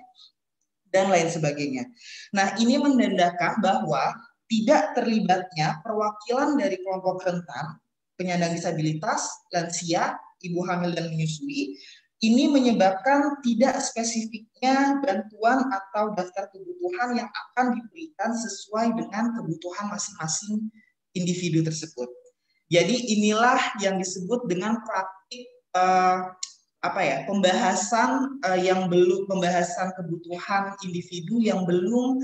dan lain sebagainya. Nah, ini menandakan bahwa tidak terlibatnya perwakilan dari kelompok rentan, penyandang disabilitas, lansia, ibu hamil dan menyusui, ini menyebabkan tidak spesifiknya bantuan atau daftar kebutuhan yang akan diberikan sesuai dengan kebutuhan masing-masing individu tersebut. Jadi inilah yang disebut dengan praktik uh, apa ya pembahasan uh, yang belum pembahasan kebutuhan individu yang belum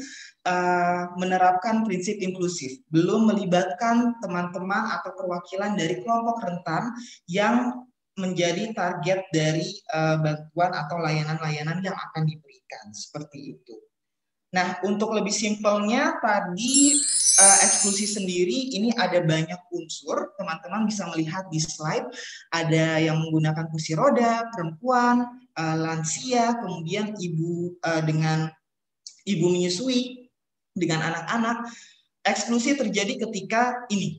uh, menerapkan prinsip inklusif, belum melibatkan teman-teman atau perwakilan dari kelompok rentan yang menjadi target dari uh, bantuan atau layanan-layanan yang akan diberikan seperti itu. Nah, untuk lebih simpelnya tadi uh, eksklusi sendiri ini ada banyak unsur, teman-teman bisa melihat di slide, ada yang menggunakan kursi roda, perempuan, uh, lansia, kemudian ibu uh, dengan ibu menyusui, dengan anak-anak. Eksklusi terjadi ketika ini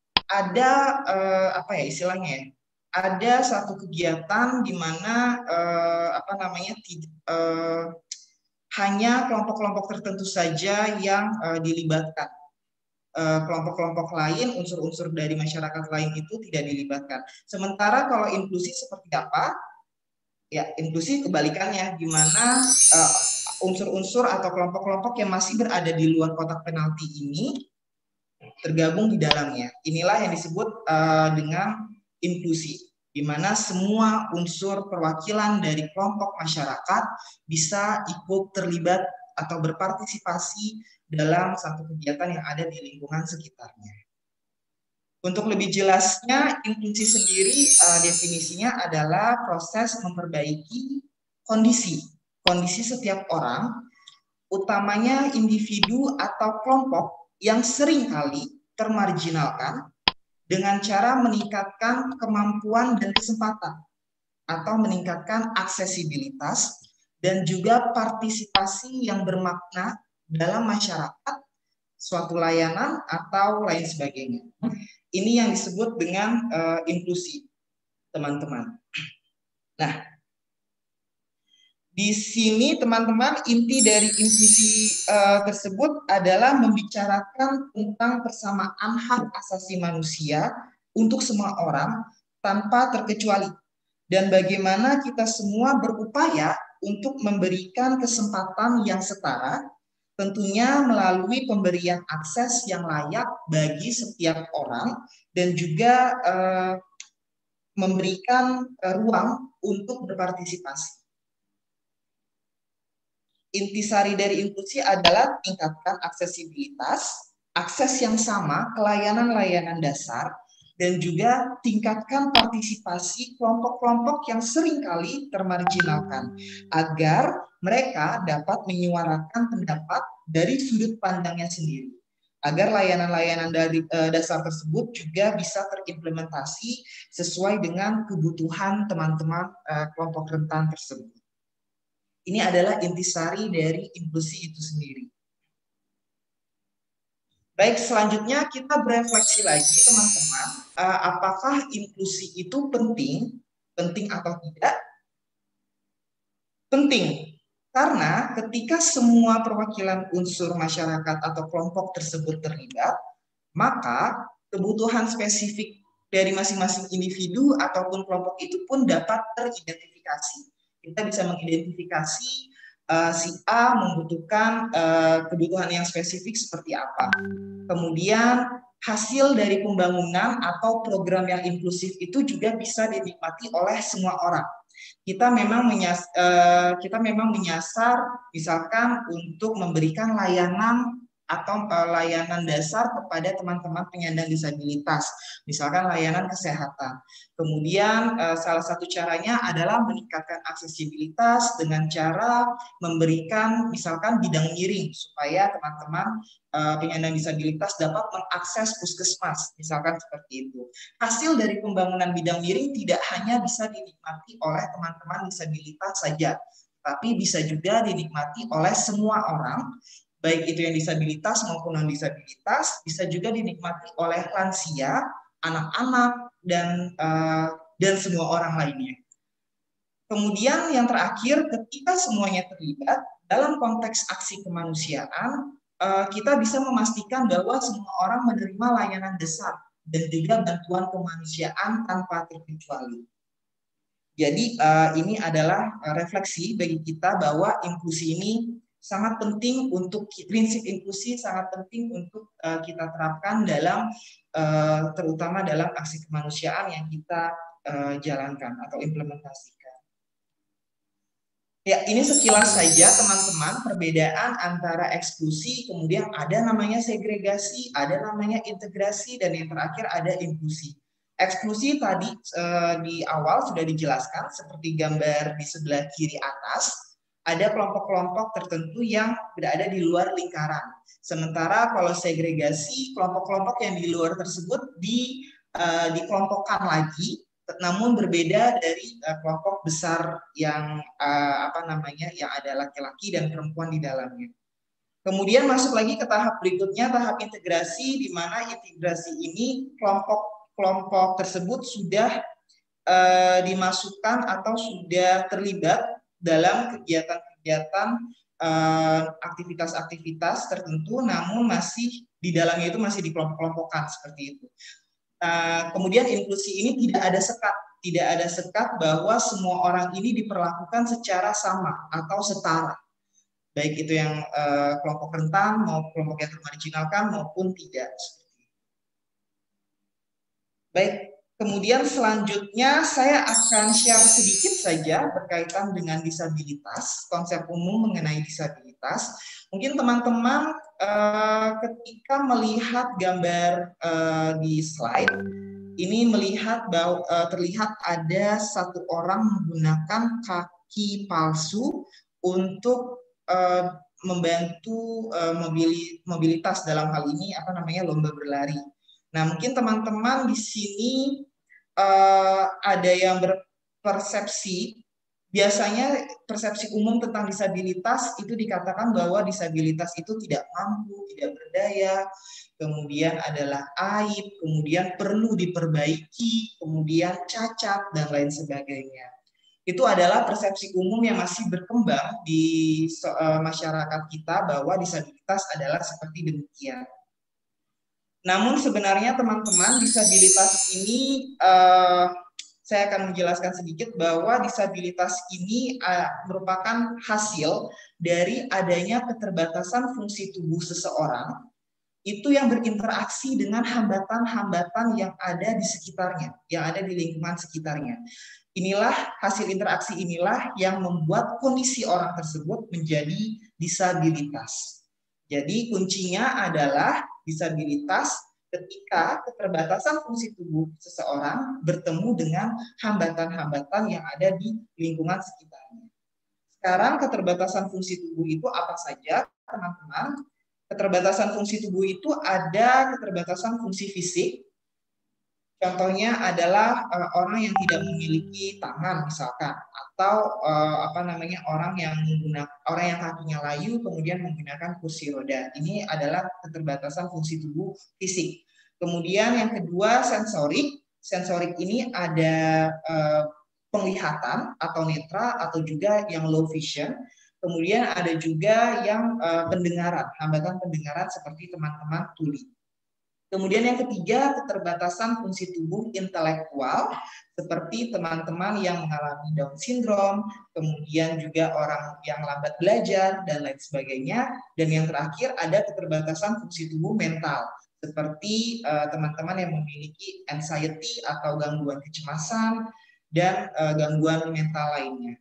ada uh, apa ya istilahnya ya, ada satu kegiatan di mana uh, apa namanya tidak uh, hanya kelompok-kelompok tertentu saja yang uh, dilibatkan. Kelompok-kelompok uh, lain, unsur-unsur dari masyarakat lain itu tidak dilibatkan. Sementara kalau inklusi seperti apa? Ya, inklusi kebalikannya, di mana uh, unsur-unsur atau kelompok-kelompok yang masih berada di luar kotak penalti ini tergabung di dalamnya. Inilah yang disebut uh, dengan inklusi, di mana semua unsur perwakilan dari kelompok masyarakat bisa ikut terlibat atau berpartisipasi dalam satu kegiatan yang ada di lingkungan sekitarnya. Untuk lebih jelasnya, inklusi sendiri uh, definisinya adalah proses memperbaiki kondisi, kondisi setiap orang, utamanya individu atau kelompok yang seringkali termarginalkan dengan cara meningkatkan kemampuan dan kesempatan atau meningkatkan aksesibilitas dan juga partisipasi yang bermakna dalam masyarakat, suatu layanan atau lain sebagainya. Ini yang disebut dengan uh, inklusi, teman-teman. Nah, di sini teman-teman inti dari inklusi uh, tersebut adalah membicarakan tentang persamaan hak asasi manusia untuk semua orang tanpa terkecuali. Dan bagaimana kita semua berupaya untuk memberikan kesempatan yang setara, tentunya melalui pemberian akses yang layak bagi setiap orang dan juga uh, memberikan uh, ruang untuk berpartisipasi. Intisari dari inklusi adalah tingkatkan aksesibilitas, akses yang sama ke layanan-layanan dasar, dan juga tingkatkan partisipasi kelompok-kelompok yang seringkali termarginalkan, agar mereka dapat menyuarakan pendapat dari sudut pandangnya sendiri, agar layanan-layanan dari uh, dasar tersebut juga bisa terimplementasi sesuai dengan kebutuhan teman-teman uh, kelompok rentan tersebut. Ini adalah intisari dari inklusi itu sendiri. Baik, selanjutnya kita berefleksi lagi teman-teman, uh, apakah inklusi itu penting, penting atau tidak? Penting, karena ketika semua perwakilan unsur masyarakat atau kelompok tersebut terlibat, maka kebutuhan spesifik dari masing-masing individu ataupun kelompok itu pun dapat teridentifikasi. Kita bisa mengidentifikasi Uh, si A membutuhkan uh, kebutuhan yang spesifik seperti apa. Kemudian hasil dari pembangunan atau program yang inklusif itu juga bisa dinikmati oleh semua orang. Kita memang menyasar, uh, kita memang menyasar misalkan untuk memberikan layanan atau uh, layanan dasar kepada teman-teman penyandang disabilitas, misalkan layanan kesehatan. Kemudian uh, salah satu caranya adalah meningkatkan aksesibilitas dengan cara memberikan misalkan bidang miring supaya teman-teman uh, penyandang disabilitas dapat mengakses puskesmas, misalkan seperti itu. Hasil dari pembangunan bidang miring tidak hanya bisa dinikmati oleh teman-teman disabilitas saja, tapi bisa juga dinikmati oleh semua orang, baik itu yang disabilitas maupun non-disabilitas, bisa juga dinikmati oleh lansia, anak-anak, dan uh, dan semua orang lainnya. Kemudian yang terakhir, ketika semuanya terlibat dalam konteks aksi kemanusiaan, uh, kita bisa memastikan bahwa semua orang menerima layanan dasar dan juga bantuan kemanusiaan tanpa terkecuali. Jadi uh, ini adalah uh, refleksi bagi kita bahwa inklusi ini sangat penting untuk, prinsip inklusi sangat penting untuk uh, kita terapkan dalam uh, terutama dalam aksi kemanusiaan yang kita uh, jalankan atau implementasikan. Ya, ini sekilas saja teman-teman perbedaan antara eksklusi, kemudian ada namanya segregasi, ada namanya integrasi, dan yang terakhir ada inklusi. Eksklusi tadi uh, di awal sudah dijelaskan seperti gambar di sebelah kiri atas. Ada kelompok-kelompok tertentu yang berada di luar lingkaran. Sementara kalau segregasi, kelompok-kelompok yang di luar tersebut di, uh, dikelompokkan lagi, namun berbeda dari uh, kelompok besar yang uh, apa namanya yang ada laki-laki dan perempuan di dalamnya. Kemudian masuk lagi ke tahap berikutnya, tahap integrasi, di mana integrasi ini kelompok-kelompok tersebut sudah uh, dimasukkan atau sudah terlibat dalam kegiatan-kegiatan aktivitas-aktivitas uh, tertentu, namun masih di dalamnya itu masih dikelompok-kelompokkan seperti itu. Uh, kemudian inklusi ini tidak ada sekat, tidak ada sekat bahwa semua orang ini diperlakukan secara sama atau setara, baik itu yang uh, kelompok rentan maupun kelompok yang termarginalkan maupun tidak. Baik. Kemudian selanjutnya saya akan share sedikit saja berkaitan dengan disabilitas, konsep umum mengenai disabilitas. Mungkin teman-teman eh, ketika melihat gambar eh, di slide, ini melihat bahwa eh, terlihat ada satu orang menggunakan kaki palsu untuk eh, membantu eh, mobilitas dalam hal ini apa namanya lomba berlari. Nah, mungkin teman-teman di sini uh, ada yang berpersepsi, biasanya persepsi umum tentang disabilitas itu dikatakan bahwa disabilitas itu tidak mampu, tidak berdaya, kemudian adalah aib, kemudian perlu diperbaiki, kemudian cacat, dan lain sebagainya. Itu adalah persepsi umum yang masih berkembang di uh, masyarakat kita bahwa disabilitas adalah seperti demikian. Namun sebenarnya teman-teman disabilitas ini uh, saya akan menjelaskan sedikit bahwa disabilitas ini uh, merupakan hasil dari adanya keterbatasan fungsi tubuh seseorang itu yang berinteraksi dengan hambatan-hambatan yang ada di sekitarnya, yang ada di lingkungan sekitarnya. Inilah hasil interaksi inilah yang membuat kondisi orang tersebut menjadi disabilitas. Jadi kuncinya adalah disabilitas ketika keterbatasan fungsi tubuh seseorang bertemu dengan hambatan-hambatan yang ada di lingkungan sekitarnya. Sekarang keterbatasan fungsi tubuh itu apa saja, teman-teman? Keterbatasan fungsi tubuh itu ada keterbatasan fungsi fisik. Contohnya adalah uh, orang yang tidak memiliki tangan misalkan, atau uh, apa namanya orang yang menggunakan orang yang kakinya layu kemudian menggunakan kursi roda. Ini adalah keterbatasan fungsi tubuh fisik. Kemudian yang kedua sensorik. Sensorik ini ada uh, penglihatan atau netra atau juga yang low vision. Kemudian ada juga yang uh, pendengaran, hambatan pendengaran seperti teman-teman tuli. Kemudian yang ketiga, keterbatasan fungsi tubuh intelektual, seperti teman-teman yang mengalami Down syndrome, kemudian juga orang yang lambat belajar, dan lain sebagainya. Dan yang terakhir, ada keterbatasan fungsi tubuh mental, seperti teman-teman uh, yang memiliki anxiety atau gangguan kecemasan, dan uh, gangguan mental lainnya.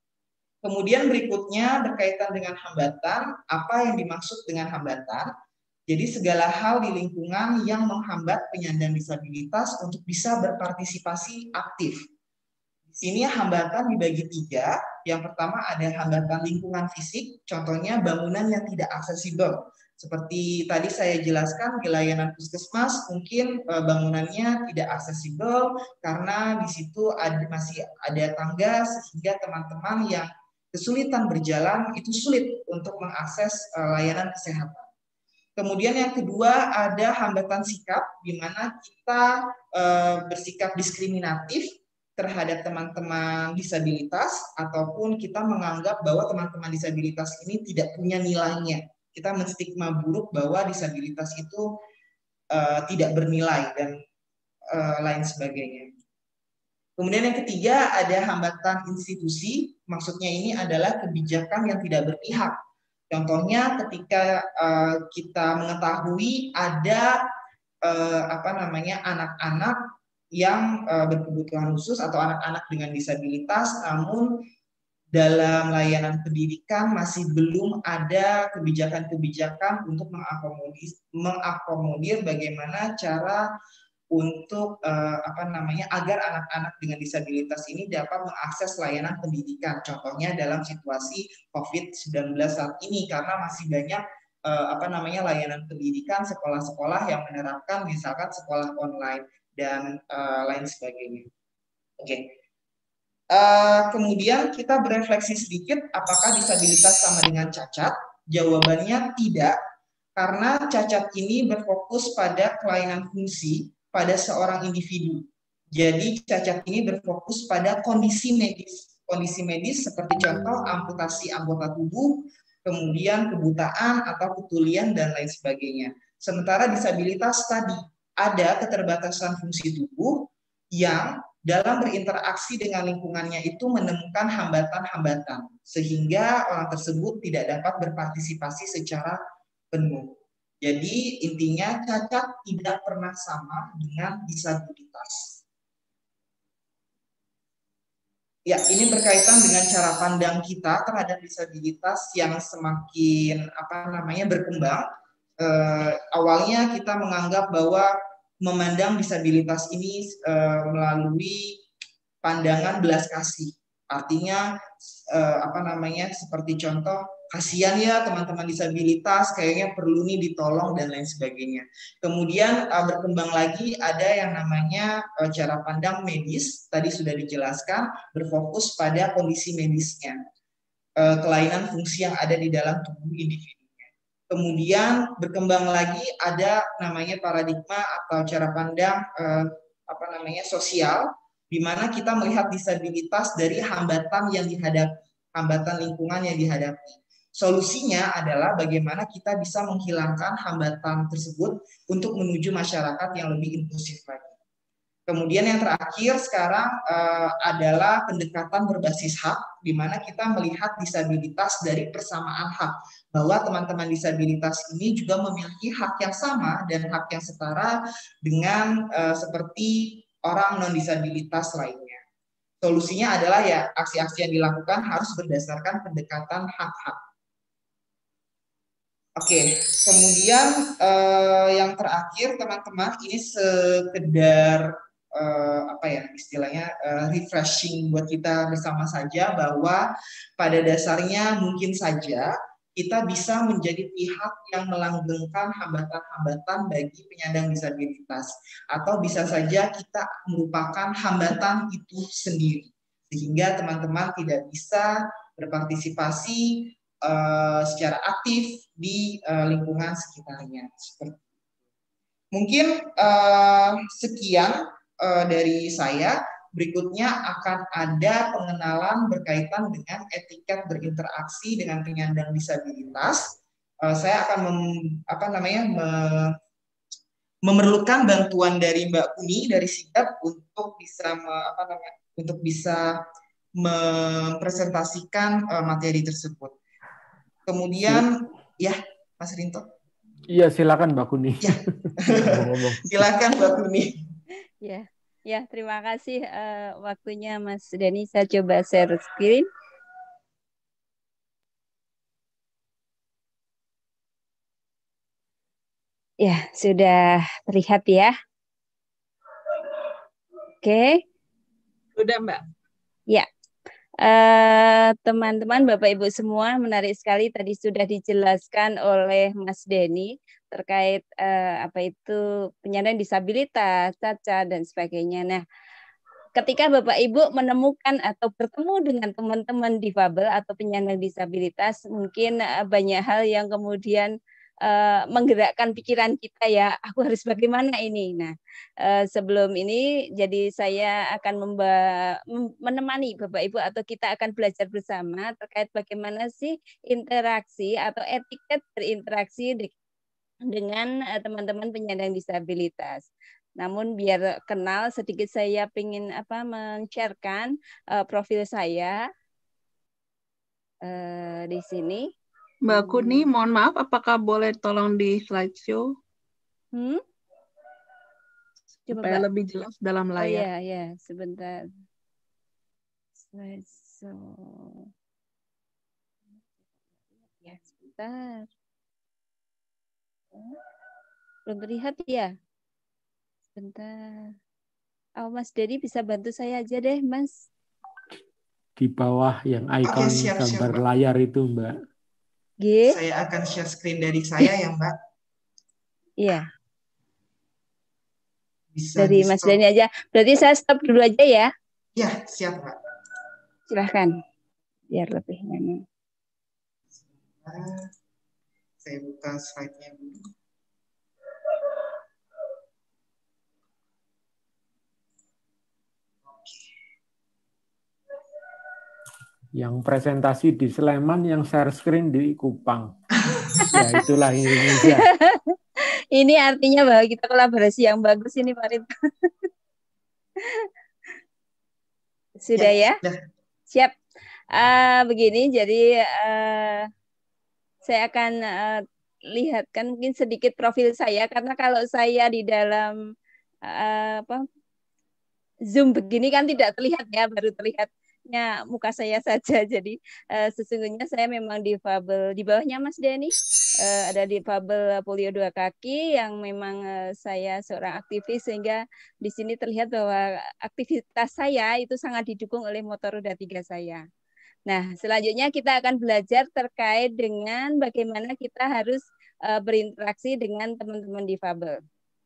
Kemudian berikutnya berkaitan dengan hambatan, apa yang dimaksud dengan hambatan? Jadi segala hal di lingkungan yang menghambat penyandang disabilitas untuk bisa berpartisipasi aktif. Di sini hambatan dibagi tiga. Yang pertama ada hambatan lingkungan fisik, contohnya bangunan yang tidak aksesibel. Seperti tadi saya jelaskan di layanan puskesmas, mungkin bangunannya tidak aksesibel karena di situ ada, masih ada tangga sehingga teman-teman yang kesulitan berjalan itu sulit untuk mengakses layanan kesehatan. Kemudian yang kedua ada hambatan sikap, di mana kita e, bersikap diskriminatif terhadap teman-teman disabilitas, ataupun kita menganggap bahwa teman-teman disabilitas ini tidak punya nilainya. Kita menstigma buruk bahwa disabilitas itu e, tidak bernilai dan e, lain sebagainya. Kemudian yang ketiga ada hambatan institusi, maksudnya ini adalah kebijakan yang tidak berpihak. Contohnya ketika uh, kita mengetahui ada uh, apa namanya anak-anak yang uh, berkebutuhan khusus atau anak-anak dengan disabilitas, namun dalam layanan pendidikan masih belum ada kebijakan-kebijakan untuk mengakomodir, mengakomodir bagaimana cara untuk uh, apa namanya agar anak-anak dengan disabilitas ini dapat mengakses layanan pendidikan. Contohnya dalam situasi COVID sembilan belas saat ini, karena masih banyak uh, apa namanya layanan pendidikan sekolah-sekolah yang menerapkan misalkan sekolah online dan uh, lain sebagainya. Oke. Okay. Uh, kemudian kita berefleksi sedikit, apakah disabilitas sama dengan cacat? Jawabannya tidak, karena cacat ini berfokus pada kelainan fungsi pada seorang individu. Jadi cacat ini berfokus pada kondisi medis. Kondisi medis seperti contoh amputasi anggota tubuh, kemudian kebutaan atau ketulian dan lain sebagainya. Sementara disabilitas tadi ada keterbatasan fungsi tubuh yang dalam berinteraksi dengan lingkungannya itu menemukan hambatan-hambatan sehingga orang tersebut tidak dapat berpartisipasi secara penuh. Jadi intinya cacat tidak pernah sama dengan disabilitas. Ya, ini berkaitan dengan cara pandang kita terhadap disabilitas yang semakin apa namanya berkembang. Eh, awalnya kita menganggap bahwa memandang disabilitas ini eh, melalui pandangan belas kasih. Artinya eh, apa namanya seperti contoh, kasihan ya teman-teman disabilitas, kayaknya perlu nih ditolong dan lain sebagainya. Kemudian uh, berkembang lagi ada yang namanya uh, cara pandang medis, tadi sudah dijelaskan, berfokus pada kondisi medisnya, uh, kelainan fungsi yang ada di dalam tubuh individunya. Kemudian berkembang lagi ada namanya paradigma atau cara pandang uh, apa namanya sosial, di mana kita melihat disabilitas dari hambatan yang dihadapi, hambatan lingkungan yang dihadapi. Solusinya adalah bagaimana kita bisa menghilangkan hambatan tersebut untuk menuju masyarakat yang lebih inklusif lagi. Kemudian yang terakhir sekarang uh, adalah pendekatan berbasis hak, di mana kita melihat disabilitas dari persamaan hak, bahwa teman-teman disabilitas ini juga memiliki hak yang sama dan hak yang setara dengan uh, seperti orang non-disabilitas lainnya. Solusinya adalah ya aksi-aksi yang dilakukan harus berdasarkan pendekatan hak-hak. Oke, kemudian uh, yang terakhir teman-teman, ini sekedar uh, apa ya istilahnya uh, refreshing buat kita bersama saja, bahwa pada dasarnya mungkin saja kita bisa menjadi pihak yang melanggengkan hambatan-hambatan bagi penyandang disabilitas, atau bisa saja kita merupakan hambatan itu sendiri, sehingga teman-teman tidak bisa berpartisipasi Uh, secara aktif di uh, lingkungan sekitarnya. Seperti mungkin uh, sekian uh, dari saya. Berikutnya akan ada pengenalan berkaitan dengan etiket berinteraksi dengan penyandang disabilitas. Uh, saya akan mem, apa namanya me, memerlukan bantuan dari Mbak Uni dari Sigap untuk bisa me, apa namanya untuk bisa mempresentasikan uh, materi tersebut. Kemudian, ya, Mas Rinto. Iya, silakan Mbak Kuni. Ya. Silakan Mbak Kuni. Ya, ya, terima kasih uh, waktunya Mas Denny. Saya coba share screen. Ya, sudah terlihat ya. Oke. Sudah, Mbak. Ya. Teman-teman, uh, Bapak Ibu semua, menarik sekali tadi sudah dijelaskan oleh Mas Denny terkait uh, apa itu penyandang disabilitas, cacat dan sebagainya. Nah, ketika Bapak Ibu menemukan atau bertemu dengan teman-teman difabel atau penyandang disabilitas, mungkin uh, banyak hal yang kemudian Uh, menggerakkan pikiran kita ya, aku harus bagaimana ini. Nah, uh, sebelum ini jadi saya akan memba menemani Bapak Ibu atau kita akan belajar bersama terkait bagaimana sih interaksi atau etiket berinteraksi de dengan teman-teman uh, penyandang disabilitas. Namun biar kenal sedikit, saya ingin apa men-sharekan uh, profil saya uh, di sini. Mbak Kuni, mohon maaf, apakah boleh tolong di slideshow? Hmm? Coba supaya Mbak lebih jelas dalam layar. Oh iya, ya, sebentar. Slideshow. Ya, sebentar. Belum terlihat ya? Sebentar. Oh, Mas Dedi bisa bantu saya aja deh, Mas. Di bawah yang icon okay, siap, gambar siap, layar itu, Mbak. G. Saya akan share screen dari saya ya, Mbak. Iya. Bisa dari Mas Denny aja. Berarti saya stop dulu aja ya. Ya, siap, Mbak. Silahkan. Biar lebih nyaman. Saya buka slide-nya dulu. Yang presentasi di Sleman, yang share screen di Kupang. Ya, itulah Indonesia. Ini artinya bahwa kita kolaborasi yang bagus ini, Pak Rinto. Sudah ya? ya? Siap. Uh, begini, jadi uh, saya akan uh, lihatkan mungkin sedikit profil saya, karena kalau saya di dalam uh, apa Zoom begini kan tidak terlihat ya, baru terlihat hanya muka saya saja. Jadi uh, sesungguhnya saya memang difabel. Di bawahnya Mas Denny uh, ada difabel polio dua kaki yang memang uh, saya seorang aktivis, sehingga di sini terlihat bahwa aktivitas saya itu sangat didukung oleh motor roda tiga saya. Nah, selanjutnya kita akan belajar terkait dengan bagaimana kita harus uh, berinteraksi dengan teman-teman difabel.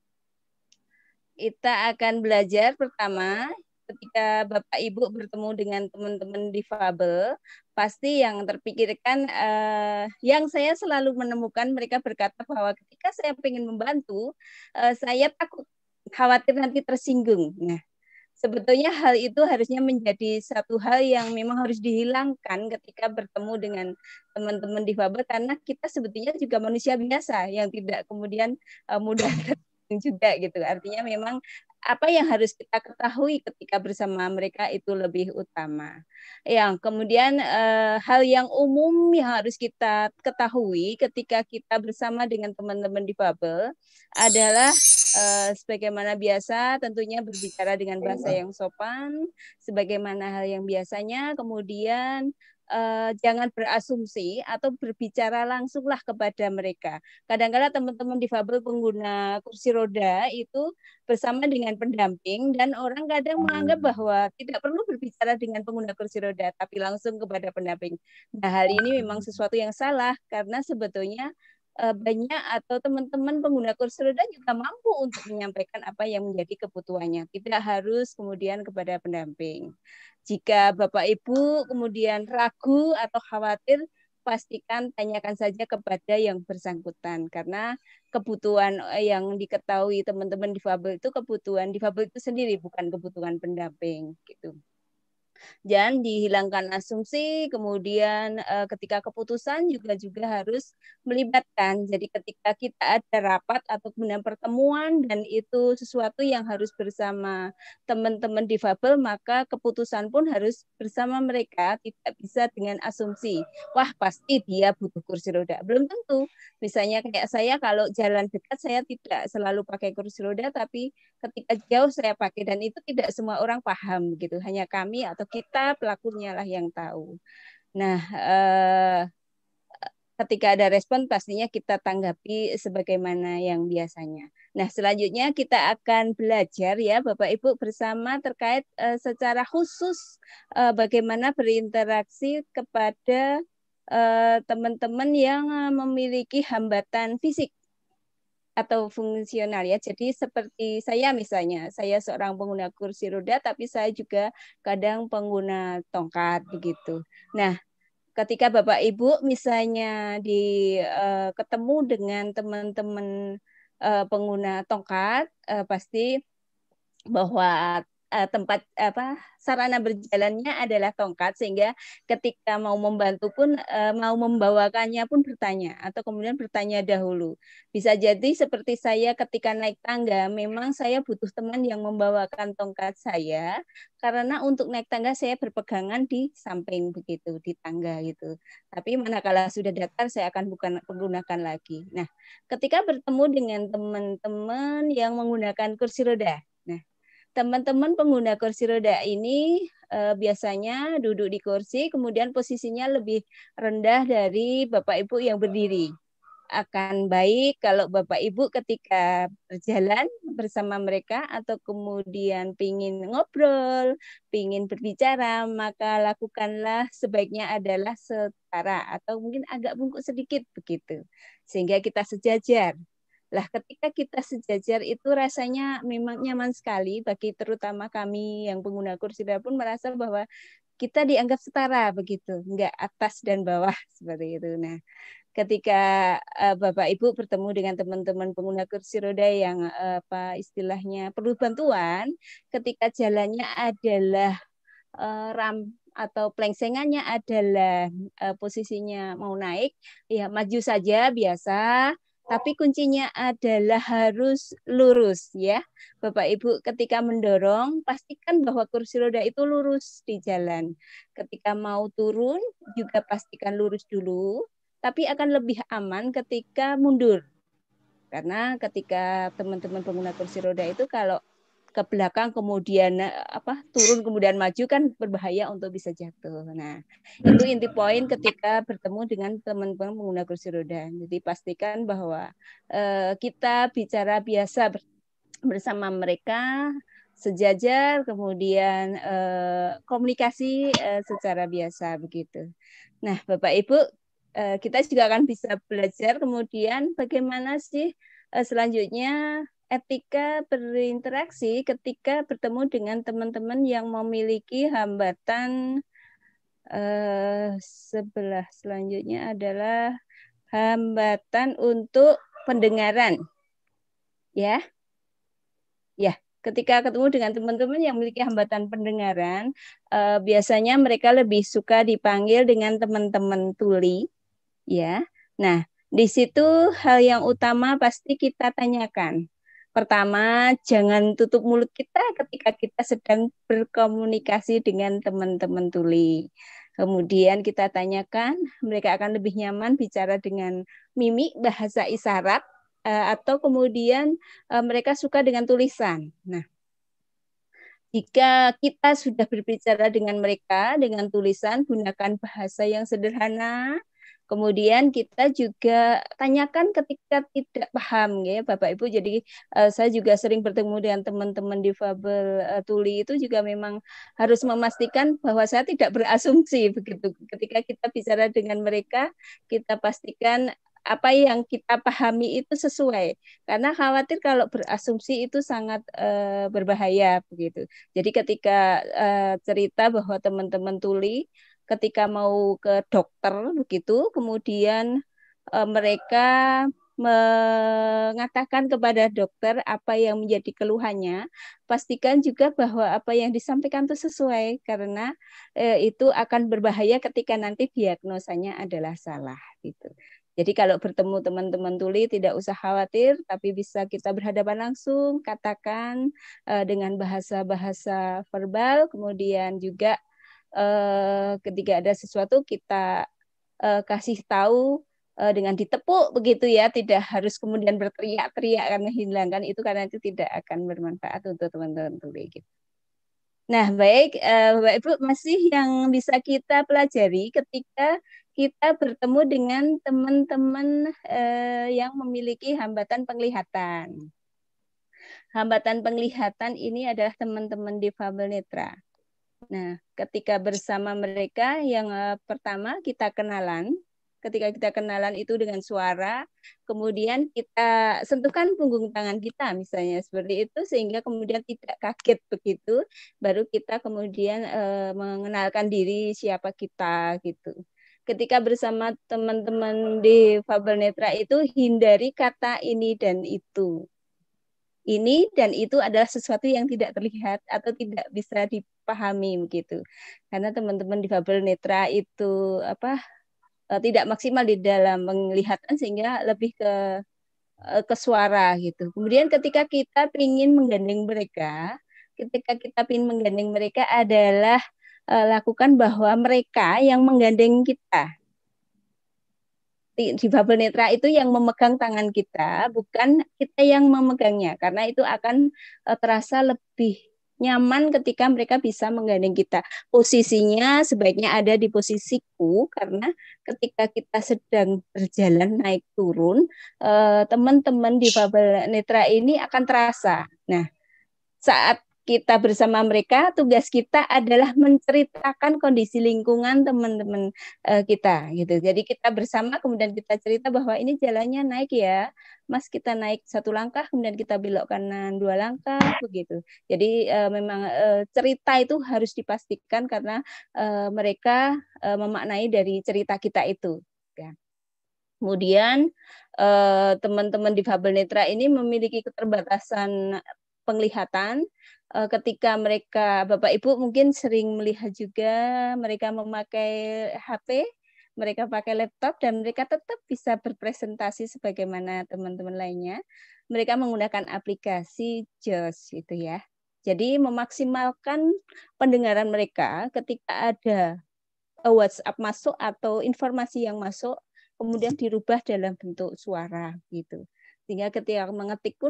Kita akan belajar pertama ketika Bapak Ibu bertemu dengan teman-teman difabel, pasti yang terpikirkan, eh, yang saya selalu menemukan mereka berkata bahwa ketika saya ingin membantu, eh, saya takut, khawatir nanti tersinggung. Nah, sebetulnya hal itu harusnya menjadi satu hal yang memang harus dihilangkan ketika bertemu dengan teman-teman difabel, karena kita sebetulnya juga manusia biasa yang tidak kemudian uh, mudah juga gitu. Artinya memang apa yang harus kita ketahui ketika bersama mereka itu lebih utama. Yang kemudian eh, hal yang umum yang harus kita ketahui ketika kita bersama dengan teman-teman difabel adalah eh, sebagaimana biasa tentunya berbicara dengan bahasa yang sopan, sebagaimana hal yang biasanya, kemudian Uh, jangan berasumsi atau berbicara langsunglah kepada mereka. Kadang-kadang teman-teman difabel pengguna kursi roda itu bersama dengan pendamping, dan orang kadang menganggap bahwa tidak perlu berbicara dengan pengguna kursi roda, tapi langsung kepada pendamping. Nah, hal ini memang sesuatu yang salah, karena sebetulnya uh, banyak atau teman-teman pengguna kursi roda juga mampu untuk menyampaikan apa yang menjadi kebutuhannya. Tidak harus kemudian kepada pendamping. Jika Bapak Ibu kemudian ragu atau khawatir, pastikan tanyakan saja kepada yang bersangkutan, karena kebutuhan yang diketahui teman-teman difabel itu kebutuhan difabel itu sendiri, bukan kebutuhan pendamping gitu. Jangan dihilangkan asumsi, kemudian eh, ketika keputusan juga juga harus melibatkan. Jadi ketika kita ada rapat atau kemudian pertemuan dan itu sesuatu yang harus bersama teman-teman difabel, maka keputusan pun harus bersama mereka, tidak bisa dengan asumsi. Wah, pasti dia butuh kursi roda. Belum tentu. Misalnya kayak saya kalau jalan dekat saya tidak selalu pakai kursi roda, tapi ketika jauh saya pakai, dan itu tidak semua orang paham gitu. Hanya kami atau kita pelakunya lah yang tahu. Nah, eh, ketika ada respon pastinya kita tanggapi sebagaimana yang biasanya. Nah, selanjutnya kita akan belajar ya Bapak Ibu bersama terkait eh, secara khusus eh, bagaimana berinteraksi kepada eh, teman-teman yang memiliki hambatan fisik atau fungsional ya. Jadi seperti saya misalnya, saya seorang pengguna kursi roda, tapi saya juga kadang pengguna tongkat begitu. Nah, ketika Bapak Ibu misalnya di uh, ketemu dengan teman-teman uh, pengguna tongkat, uh, pasti bahwa uh, tempat apa sarana berjalannya adalah tongkat, sehingga ketika mau membantu pun uh, mau membawakannya pun bertanya atau kemudian bertanya dahulu. Bisa jadi seperti saya ketika naik tangga, memang saya butuh teman yang membawakan tongkat saya, karena untuk naik tangga saya berpegangan di samping begitu, di tangga gitu. Tapi manakala sudah datar saya akan bukan menggunakan lagi. Nah, ketika bertemu dengan teman-teman yang menggunakan kursi roda, nah teman-teman pengguna kursi roda ini eh, biasanya duduk di kursi, kemudian posisinya lebih rendah dari Bapak Ibu yang berdiri. Akan baik kalau Bapak Ibu ketika berjalan bersama mereka atau kemudian pingin ngobrol, pingin berbicara, maka lakukanlah sebaiknya adalah setara atau mungkin agak bungkuk sedikit begitu, sehingga kita sejajar. Lah, ketika kita sejajar itu rasanya memang nyaman sekali, bagi terutama kami yang pengguna kursi roda pun merasa bahwa kita dianggap setara begitu, enggak atas dan bawah seperti itu. Nah, ketika uh, Bapak Ibu bertemu dengan teman-teman pengguna kursi roda yang uh, apa istilahnya perlu bantuan, ketika jalannya adalah uh, ram atau plengsengannya adalah uh, posisinya mau naik, ya maju saja biasa. Tapi kuncinya adalah harus lurus ya. Bapak Ibu ketika mendorong pastikan bahwa kursi roda itu lurus di jalan. Ketika mau turun juga pastikan lurus dulu, tapi akan lebih aman ketika mundur. Karena ketika teman-teman pengguna kursi roda itu kalau ke belakang kemudian apa turun kemudian maju kan berbahaya untuk bisa jatuh. Nah, itu inti poin ketika bertemu dengan teman-teman pengguna kursi roda. Jadi pastikan bahwa uh, kita bicara biasa bersama mereka sejajar, kemudian eh, komunikasi eh, secara biasa begitu. Nah, Bapak Ibu, eh, kita juga akan bisa belajar kemudian bagaimana sih eh, selanjutnya etika berinteraksi ketika bertemu dengan teman-teman yang memiliki hambatan. Eh, sebelah selanjutnya adalah hambatan untuk pendengaran, ya. Ya, ketika ketemu dengan teman-teman yang memiliki hambatan pendengaran, eh, biasanya mereka lebih suka dipanggil dengan teman-teman tuli, ya. Nah, di situ hal yang utama pasti kita tanyakan. Pertama, jangan tutup mulut kita ketika kita sedang berkomunikasi dengan teman-teman tuli. Kemudian kita tanyakan, mereka akan lebih nyaman bicara dengan mimik, bahasa isyarat, atau kemudian uh, mereka suka dengan tulisan. Nah, jika kita sudah berbicara dengan mereka dengan tulisan, gunakan bahasa yang sederhana. Kemudian kita juga tanyakan ketika tidak paham, ya Bapak Ibu. Jadi uh, saya juga sering bertemu dengan teman-teman difabel uh, tuli itu juga memang harus memastikan bahwa saya tidak berasumsi begitu. Ketika kita bicara dengan mereka, kita pastikan apa yang kita pahami itu sesuai, karena khawatir kalau berasumsi itu sangat uh, berbahaya begitu. Jadi ketika uh, cerita bahwa teman-teman tuli ketika mau ke dokter begitu, kemudian uh, mereka mengatakan kepada dokter apa yang menjadi keluhannya, pastikan juga bahwa apa yang disampaikan itu sesuai, karena eh, itu akan berbahaya ketika nanti diagnosanya adalah salah gitu. Jadi kalau bertemu teman-teman tuli tidak usah khawatir, tapi bisa kita berhadapan langsung, katakan uh, dengan bahasa-bahasa verbal, kemudian juga uh, ketika ada sesuatu kita uh, kasih tahu uh, dengan ditepuk begitu ya, tidak harus kemudian berteriak-teriak karena hilangkan itu, karena itu tidak akan bermanfaat untuk teman-teman tuli gitu. Nah, baik, uh, Bapak Ibu, masih yang bisa kita pelajari ketika kita bertemu dengan teman-teman eh, yang memiliki hambatan penglihatan. Hambatan penglihatan ini adalah teman-teman difabel netra. Nah, ketika bersama mereka, yang eh, pertama kita kenalan. Ketika kita kenalan itu dengan suara, kemudian kita sentuhkan punggung tangan kita, misalnya seperti itu, sehingga kemudian tidak kaget begitu. Baru kita kemudian eh, mengenalkan diri siapa kita gitu. Ketika bersama teman-teman di Fabel Netra itu hindari kata ini dan itu. Ini dan itu adalah sesuatu yang tidak terlihat atau tidak bisa dipahami begitu. Karena teman-teman di Fabel Netra itu apa tidak maksimal di dalam penglihatan sehingga lebih ke ke suara gitu. Kemudian ketika kita ingin menggandeng mereka, ketika kita ingin menggandeng mereka adalah lakukan bahwa mereka yang menggandeng kita. Difabel netra itu yang memegang tangan kita, bukan kita yang memegangnya, karena itu akan terasa lebih nyaman ketika mereka bisa menggandeng kita. Posisinya sebaiknya ada di posisiku, karena ketika kita sedang berjalan naik turun, teman-teman difabel netra ini akan terasa. Nah, saat kita bersama mereka, tugas kita adalah menceritakan kondisi lingkungan teman-teman uh, kita gitu. Jadi kita bersama kemudian kita cerita bahwa ini jalannya naik ya, Mas, kita naik satu langkah kemudian kita belok kanan dua langkah begitu. Jadi uh, memang uh, cerita itu harus dipastikan karena uh, mereka uh, memaknai dari cerita kita itu. Ya. Kemudian uh, teman-teman difabel netra ini memiliki keterbatasan penglihatan. Ketika mereka, Bapak Ibu mungkin sering melihat juga mereka memakai H P, mereka pakai laptop, dan mereka tetap bisa berpresentasi sebagaimana teman-teman lainnya. Mereka menggunakan aplikasi JAWS gitu ya. Jadi memaksimalkan pendengaran mereka ketika ada WhatsApp masuk atau informasi yang masuk, kemudian dirubah dalam bentuk suara gitu. Sehingga ketika mengetik pun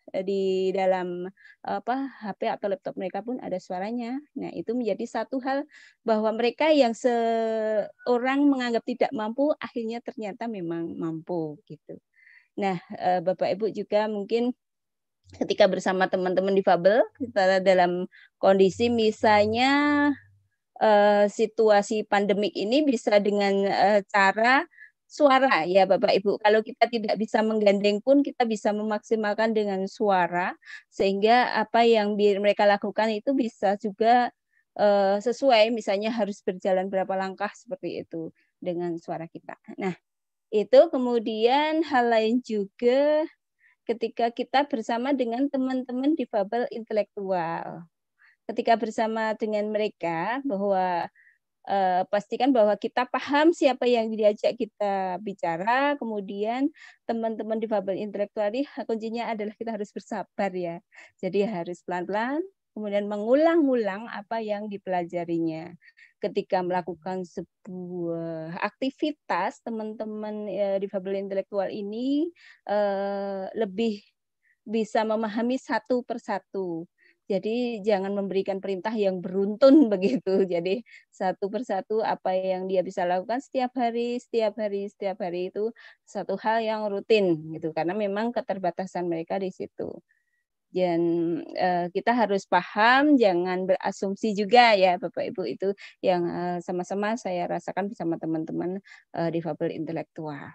di dalam apa H P atau laptop mereka pun ada suaranya. Nah, itu menjadi satu hal bahwa mereka yang seorang menganggap tidak mampu akhirnya ternyata memang mampu gitu. Nah, Bapak Ibu juga mungkin ketika bersama teman-teman difabel kita dalam kondisi misalnya eh, situasi pandemik ini bisa dengan eh, cara suara ya Bapak Ibu. Kalau kita tidak bisa menggandeng pun kita bisa memaksimalkan dengan suara sehingga apa yang mereka lakukan itu bisa juga uh, sesuai, misalnya harus berjalan berapa langkah seperti itu dengan suara kita. Nah, itu kemudian hal lain juga ketika kita bersama dengan teman-teman difabel intelektual. Ketika bersama dengan mereka bahwa Uh, pastikan bahwa kita paham siapa yang diajak kita bicara, kemudian teman-teman difabel intelektual ini kuncinya adalah kita harus bersabar ya. Jadi harus pelan-pelan, kemudian mengulang-ulang apa yang dipelajarinya. Ketika melakukan sebuah aktivitas, teman-teman uh, difabel intelektual ini uh, lebih bisa memahami satu persatu. Jadi jangan memberikan perintah yang beruntun begitu. Jadi satu persatu apa yang dia bisa lakukan setiap hari, setiap hari, setiap hari itu satu hal yang rutin gitu. Karena memang keterbatasan mereka di situ. Dan uh, kita harus paham, jangan berasumsi juga ya Bapak Ibu, itu yang uh, sama-sama saya rasakan bersama teman-teman uh, difabel intelektual.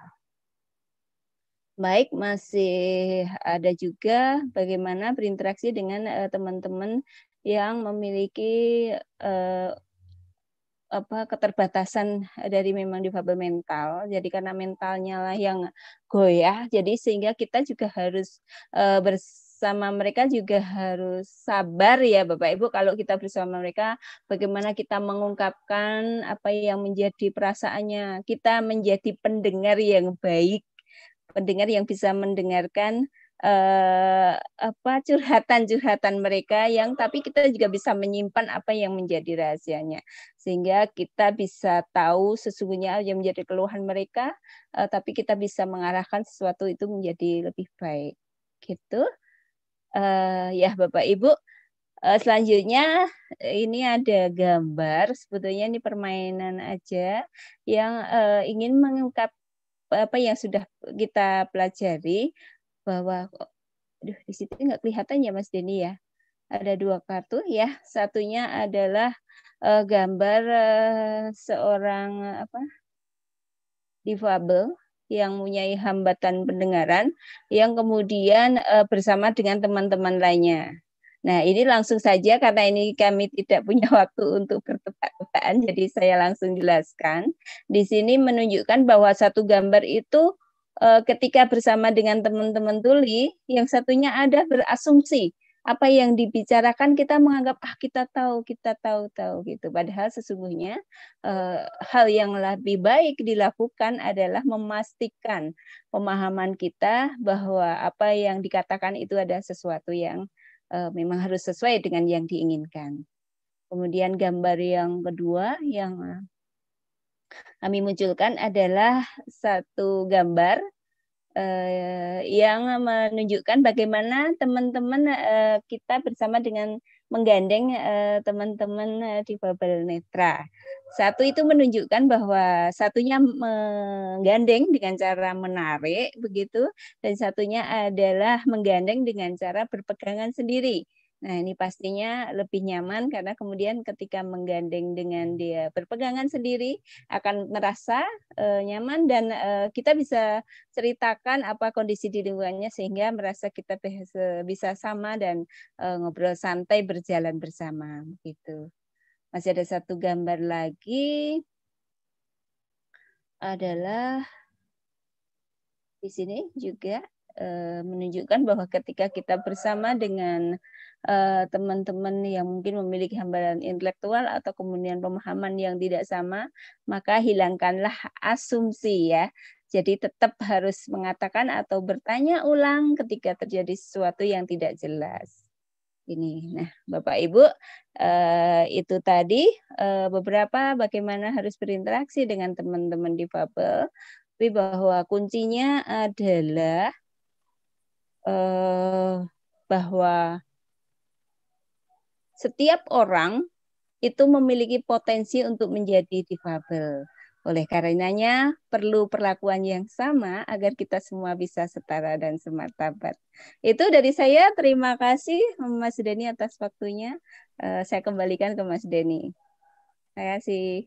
Baik, masih ada juga bagaimana berinteraksi dengan teman-teman uh, yang memiliki uh, apa keterbatasan dari memang difabel mental. Jadi karena mentalnya lah yang goyah, jadi sehingga kita juga harus uh, bersama mereka juga harus sabar ya Bapak Ibu. Kalau kita bersama mereka, bagaimana kita mengungkapkan apa yang menjadi perasaannya. Kita menjadi pendengar yang baik, pendengar yang bisa mendengarkan eh, apa curhatan-curhatan mereka yang tapi kita juga bisa menyimpan apa yang menjadi rahasianya sehingga kita bisa tahu sesungguhnya yang menjadi keluhan mereka eh, tapi kita bisa mengarahkan sesuatu itu menjadi lebih baik gitu eh, ya Bapak Ibu. eh, selanjutnya ini ada gambar, sebetulnya ini permainan aja yang eh, ingin mengungkap apa yang sudah kita pelajari bahwa aduh di situ nggak kelihatan ya Mas Denny ya, ada dua kartu ya, satunya adalah uh, gambar uh, seorang apa difabel yang mempunyai hambatan pendengaran yang kemudian uh, bersama dengan teman-teman lainnya. Nah, ini langsung saja karena ini kami tidak punya waktu untuk bertebak-tebakan, jadi saya langsung jelaskan. Di sini menunjukkan bahwa satu gambar itu eh, ketika bersama dengan teman-teman tuli, yang satunya ada berasumsi. Apa yang dibicarakan kita menganggap ah kita tahu, kita tahu-tahu gitu. Padahal sesungguhnya eh, hal yang lebih baik dilakukan adalah memastikan pemahaman kita bahwa apa yang dikatakan itu ada sesuatu yang memang harus sesuai dengan yang diinginkan. Kemudian gambar yang kedua yang kami munculkan adalah satu gambar eh, yang menunjukkan bagaimana teman-teman eh, kita bersama dengan menggandeng teman-teman eh, difabel netra. Satu itu menunjukkan bahwa satunya menggandeng dengan cara menarik begitu, dan satunya adalah menggandeng dengan cara berpegangan sendiri. Nah, ini pastinya lebih nyaman karena kemudian ketika menggandeng dengan dia berpegangan sendiri akan merasa e, nyaman dan e, kita bisa ceritakan apa kondisi di lingkungannya sehingga merasa kita bisa sama dan e, ngobrol santai berjalan bersama gitu. Masih ada satu gambar lagi adalah di sini juga e, menunjukkan bahwa ketika kita bersama dengan teman-teman yang mungkin memiliki hambatan intelektual atau kemudian pemahaman yang tidak sama, maka hilangkanlah asumsi ya. Jadi tetap harus mengatakan atau bertanya ulang ketika terjadi sesuatu yang tidak jelas. Ini, nah Bapak Ibu, eh, itu tadi eh, beberapa bagaimana harus berinteraksi dengan teman-teman difabel, tapi bahwa kuncinya adalah eh, bahwa setiap orang itu memiliki potensi untuk menjadi difabel. Oleh karenanya perlu perlakuan yang sama agar kita semua bisa setara dan semartabat. Itu dari saya. Terima kasih Mas Denny atas waktunya. Uh, saya kembalikan ke Mas Denny. Terima kasih.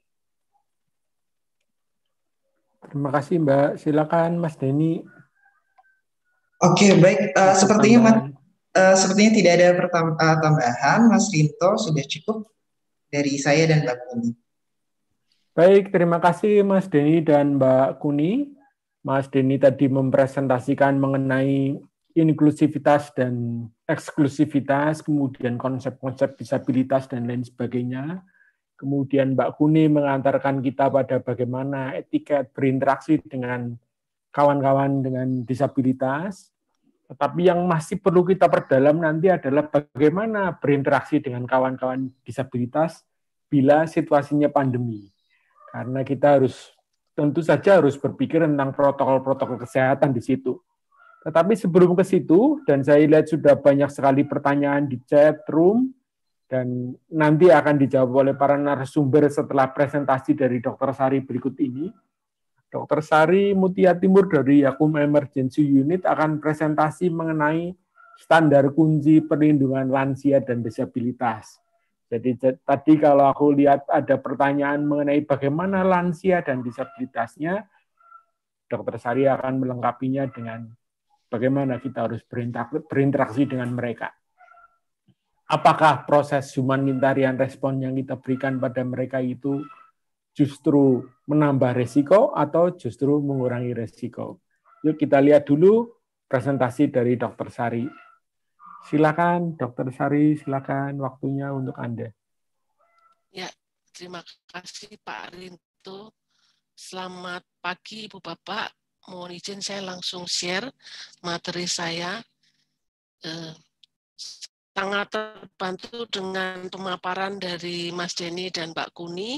Terima kasih Mbak. Silakan Mas Denny. Oke, baik. Uh, sepertinya Mas, uh, sepertinya tidak ada pertam- uh, tambahan. Mas Rinto sudah cukup dari saya dan Mbak Kuni. Baik, terima kasih Mas Denny dan Mbak Kuni. Mas Denny tadi mempresentasikan mengenai inklusivitas dan eksklusivitas, kemudian konsep-konsep disabilitas dan lain sebagainya. Kemudian Mbak Kuni mengantarkan kita pada bagaimana etiket berinteraksi dengan kawan-kawan dengan disabilitas. Tetapi yang masih perlu kita perdalam nanti adalah bagaimana berinteraksi dengan kawan-kawan disabilitas bila situasinya pandemi. Karena kita harus, tentu saja harus berpikir tentang protokol-protokol kesehatan di situ. Tetapi sebelum ke situ, dan saya lihat sudah banyak sekali pertanyaan di chat room, dan nanti akan dijawab oleh para narasumber setelah presentasi dari Dokter Sari berikut ini. Dokter Sari Mutia Timur dari Yakum Emergency Unit akan presentasi mengenai standar kunci perlindungan lansia dan disabilitas. Jadi tadi kalau aku lihat ada pertanyaan mengenai bagaimana lansia dan disabilitasnya, Dokter Sari akan melengkapinya dengan bagaimana kita harus berinteraksi dengan mereka. Apakah proses humanitarian respon yang kita berikan pada mereka itu justru menambah resiko atau justru mengurangi resiko? Yuk kita lihat dulu presentasi dari Dokter Sari. Silakan, Dokter Sari, silakan waktunya untuk Anda. Ya, terima kasih Pak Rinto. Selamat pagi Ibu Bapak. Mohon izin saya langsung share materi saya. Eh, sangat terbantu dengan pemaparan dari Mas Denny dan Mbak Kuni.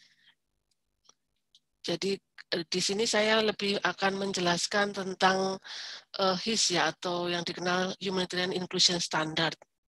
Jadi di sini saya lebih akan menjelaskan tentang uh, H I S ya, atau yang dikenal Humanitarian Inclusion Standard.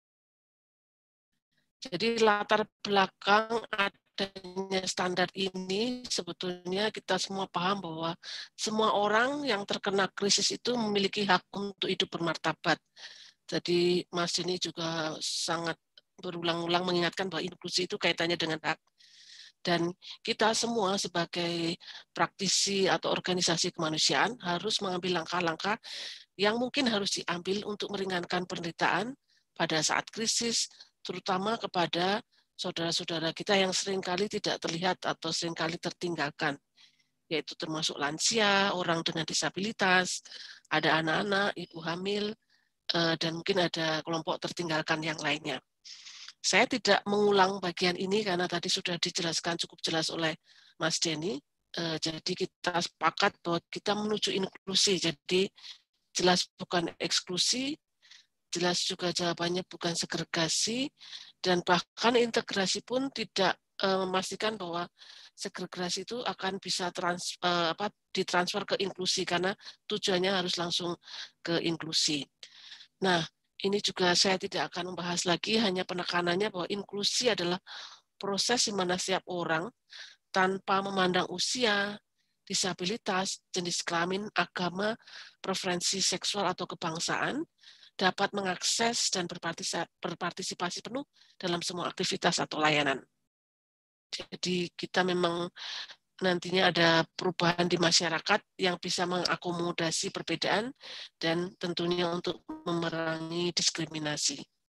Jadi latar belakang adanya standar ini sebetulnya kita semua paham bahwa semua orang yang terkena krisis itu memiliki hak untuk hidup bermartabat. Jadi Mas ini juga sangat berulang-ulang mengingatkan bahwa inklusi itu kaitannya dengan hak. Dan kita semua sebagai praktisi atau organisasi kemanusiaan harus mengambil langkah-langkah yang mungkin harus diambil untuk meringankan penderitaan pada saat krisis, terutama kepada saudara-saudara kita yang seringkali tidak terlihat atau seringkali tertinggalkan, yaitu termasuk lansia, orang dengan disabilitas, ada anak-anak, ibu hamil, dan mungkin ada kelompok tertinggalkan yang lainnya. Saya tidak mengulang bagian ini karena tadi sudah dijelaskan cukup jelas oleh Mas Denny. Jadi kita sepakat bahwa kita menuju inklusi. Jadi jelas bukan eksklusi, jelas juga jawabannya bukan segregasi, dan bahkan integrasi pun tidak memastikan bahwa segregasi itu akan bisa trans, apa, ditransfer ke inklusi karena tujuannya harus langsung ke inklusi. Nah, ini juga saya tidak akan membahas lagi, hanya penekanannya bahwa inklusi adalah proses di mana setiap orang tanpa memandang usia, disabilitas, jenis kelamin, agama, preferensi seksual atau kebangsaan dapat mengakses dan berpartisipasi penuh dalam semua aktivitas atau layanan. Jadi kita memang nantinya ada perubahan di masyarakat yang bisa mengakomodasi perbedaan dan tentunya untuk memerangi diskriminasi.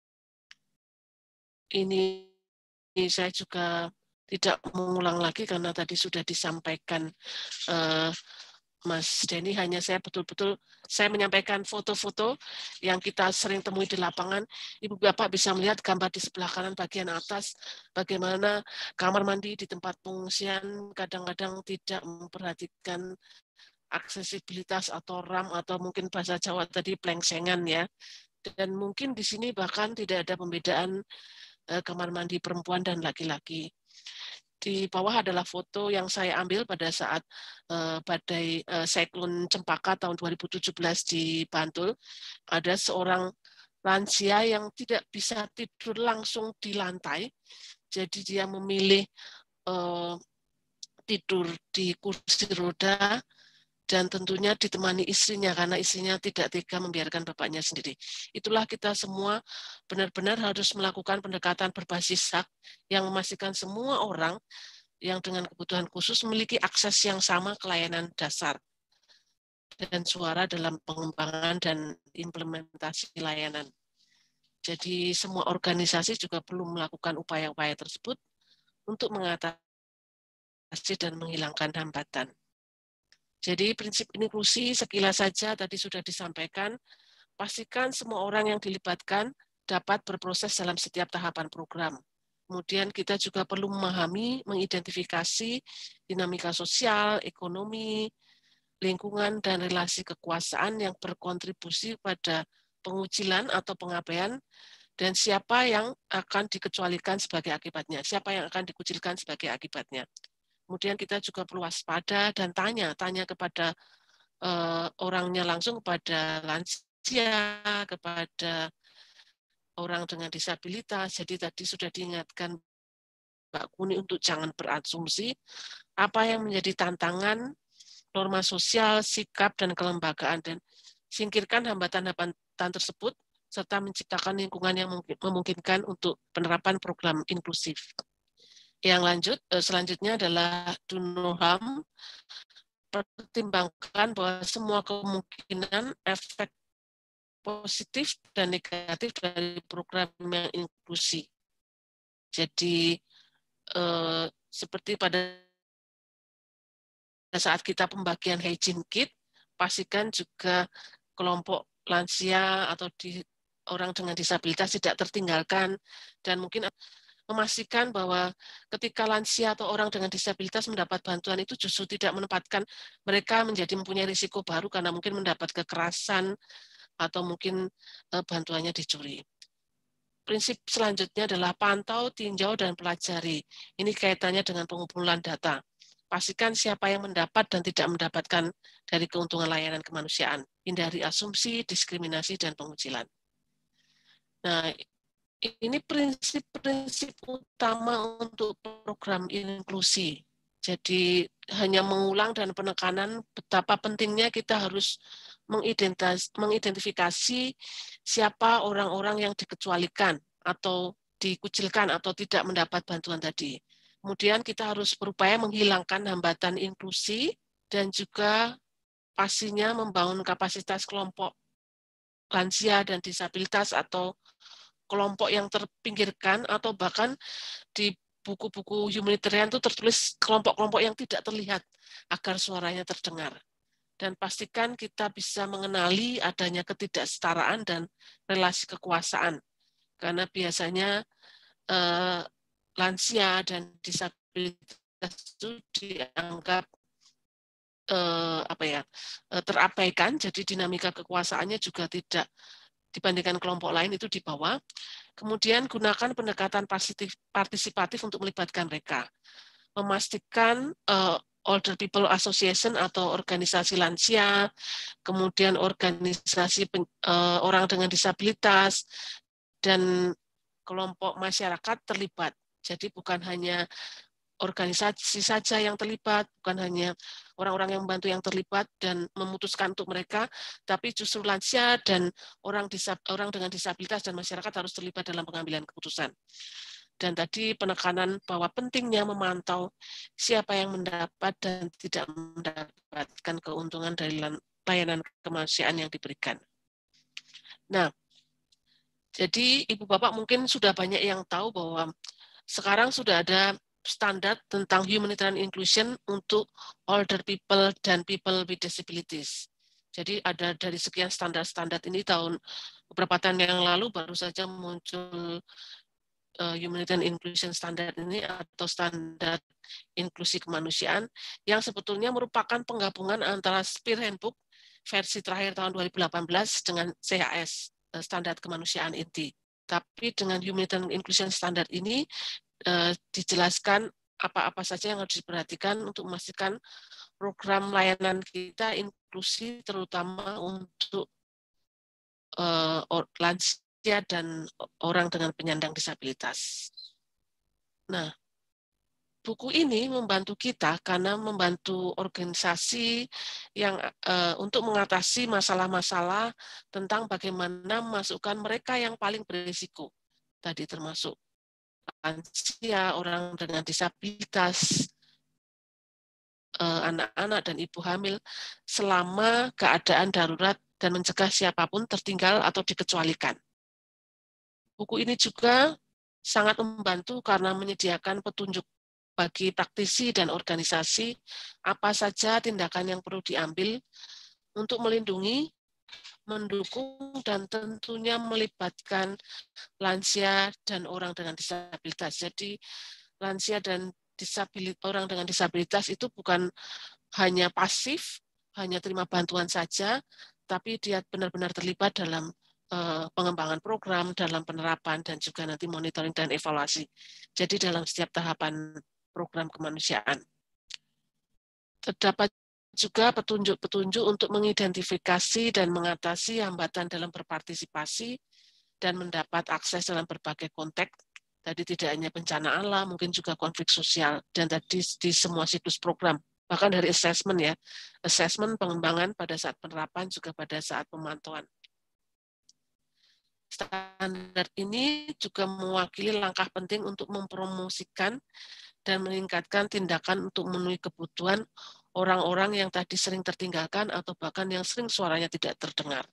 Ini saya juga tidak mengulang lagi karena tadi sudah disampaikan uh, Mas Denny, hanya saya betul-betul saya menyampaikan foto-foto yang kita sering temui di lapangan. Ibu Bapak bisa melihat gambar di sebelah kanan bagian atas bagaimana kamar mandi di tempat pengungsian kadang-kadang tidak memperhatikan aksesibilitas atau RAM atau mungkin bahasa Jawa tadi plengsengan ya. Dan mungkin di sini bahkan tidak ada pembedaan eh, kamar mandi perempuan dan laki-laki. Di bawah adalah foto yang saya ambil pada saat uh, badai uh, siklon Cempaka tahun dua ribu tujuh belas di Bantul. Ada seorang lansia yang tidak bisa tidur langsung di lantai, jadi dia memilih uh, tidur di kursi roda, dan tentunya ditemani istrinya karena istrinya tidak tega membiarkan bapaknya sendiri. Itulah kita semua benar-benar harus melakukan pendekatan berbasis hak yang memastikan semua orang yang dengan kebutuhan khusus memiliki akses yang sama ke layanan dasar dan suara dalam pengembangan dan implementasi layanan. Jadi semua organisasi juga perlu melakukan upaya-upaya tersebut untuk mengatasi dan menghilangkan hambatan. Jadi prinsip inklusi sekilas saja tadi sudah disampaikan, pastikan semua orang yang dilibatkan dapat berproses dalam setiap tahapan program. Kemudian kita juga perlu memahami, mengidentifikasi dinamika sosial, ekonomi, lingkungan, dan relasi kekuasaan yang berkontribusi pada pengucilan atau pengabaian, dan siapa yang akan dikecualikan sebagai akibatnya, siapa yang akan dikucilkan sebagai akibatnya. Kemudian kita juga perlu waspada dan tanya, tanya kepada uh, orangnya langsung, kepada lansia, kepada orang dengan disabilitas. Jadi tadi sudah diingatkan Mbak Kuni untuk jangan berasumsi apa yang menjadi tantangan, norma sosial, sikap, dan kelembagaan, dan singkirkan hambatan-hambatan tersebut, serta menciptakan lingkungan yang memungkinkan untuk penerapan program inklusif. Yang lanjut, selanjutnya adalah do no harm, pertimbangkan bahwa semua kemungkinan efek positif dan negatif dari program yang inklusi. Jadi, eh, seperti pada saat kita pembagian hygiene kit, pastikan juga kelompok lansia atau di, orang dengan disabilitas tidak tertinggalkan, dan mungkin memastikan bahwa ketika lansia atau orang dengan disabilitas mendapat bantuan itu justru tidak menempatkan mereka menjadi mempunyai risiko baru karena mungkin mendapat kekerasan atau mungkin bantuannya dicuri. Prinsip selanjutnya adalah pantau, tinjau, dan pelajari. Ini kaitannya dengan pengumpulan data. Pastikan siapa yang mendapat dan tidak mendapatkan dari keuntungan layanan kemanusiaan. Hindari asumsi, diskriminasi, dan pengucilan. Nah, ini prinsip-prinsip utama untuk program inklusi. Jadi hanya mengulang dan penekanan betapa pentingnya kita harus mengidentifikasi siapa orang-orang yang dikecualikan atau dikucilkan atau tidak mendapat bantuan tadi. Kemudian kita harus berupaya menghilangkan hambatan inklusi dan juga pastinya membangun kapasitas kelompok lansia dan disabilitas atau kelompok yang terpinggirkan, atau bahkan di buku-buku humanitarian itu tertulis kelompok-kelompok yang tidak terlihat agar suaranya terdengar. Dan pastikan kita bisa mengenali adanya ketidaksetaraan dan relasi kekuasaan. Karena biasanya eh, lansia dan disabilitas itu dianggap eh, apa ya, terabaikan, jadi dinamika kekuasaannya juga tidak dibandingkan kelompok lain itu di bawah. Kemudian gunakan pendekatan partisipatif untuk melibatkan mereka. Memastikan uh, Older People Association atau organisasi lansia, kemudian organisasi pen, uh, orang dengan disabilitas, dan kelompok masyarakat terlibat. Jadi bukan hanya organisasi saja yang terlibat, bukan hanya orang-orang yang membantu yang terlibat dan memutuskan untuk mereka, tapi justru lansia dan orang, disab, orang dengan disabilitas dan masyarakat harus terlibat dalam pengambilan keputusan. Dan tadi penekanan bahwa pentingnya memantau siapa yang mendapat dan tidak mendapatkan keuntungan dari layanan kemanusiaan yang diberikan. Nah, jadi Ibu Bapak mungkin sudah banyak yang tahu bahwa sekarang sudah ada standar tentang humanitarian inclusion untuk older people dan people with disabilities. Jadi ada dari sekian standar-standar ini, tahun beberapa tahun yang lalu baru saja muncul uh, humanitarian inclusion standard ini atau standar inklusi kemanusiaan yang sebetulnya merupakan penggabungan antara Spear Handbook versi terakhir tahun dua ribu delapan belas dengan C H S, standar kemanusiaan inti. Tapi dengan humanitarian inclusion standard ini Uh, dijelaskan apa-apa saja yang harus diperhatikan untuk memastikan program layanan kita inklusi, terutama untuk uh, lansia lansia dan orang dengan penyandang disabilitas. Nah, buku ini membantu kita karena membantu organisasi yang uh, untuk mengatasi masalah-masalah tentang bagaimana memasukkan mereka yang paling berisiko. Tadi termasuk lansia, orang dengan disabilitas, anak-anak uh, dan ibu hamil selama keadaan darurat dan mencegah siapapun tertinggal atau dikecualikan. Buku ini juga sangat membantu karena menyediakan petunjuk bagi praktisi dan organisasi apa saja tindakan yang perlu diambil untuk melindungi, mendukung, dan tentunya melibatkan lansia dan orang dengan disabilitas. Jadi lansia dan disabilitas, orang dengan disabilitas itu bukan hanya pasif, hanya terima bantuan saja, tapi dia benar-benar terlibat dalam uh, pengembangan program, dalam penerapan, dan juga nanti monitoring dan evaluasi. Jadi dalam setiap tahapan program kemanusiaan. Terdapat juga petunjuk-petunjuk untuk mengidentifikasi dan mengatasi hambatan dalam berpartisipasi dan mendapat akses dalam berbagai konteks. Tadi tidak hanya bencana alam, mungkin juga konflik sosial, dan tadi di semua siklus program. Bahkan dari assessment ya, assessment pengembangan pada saat penerapan juga pada saat pemantauan. Standar ini juga mewakili langkah penting untuk mempromosikan dan meningkatkan tindakan untuk memenuhi kebutuhan orang-orang yang tadi sering tertinggalkan atau bahkan yang sering suaranya tidak terdengar.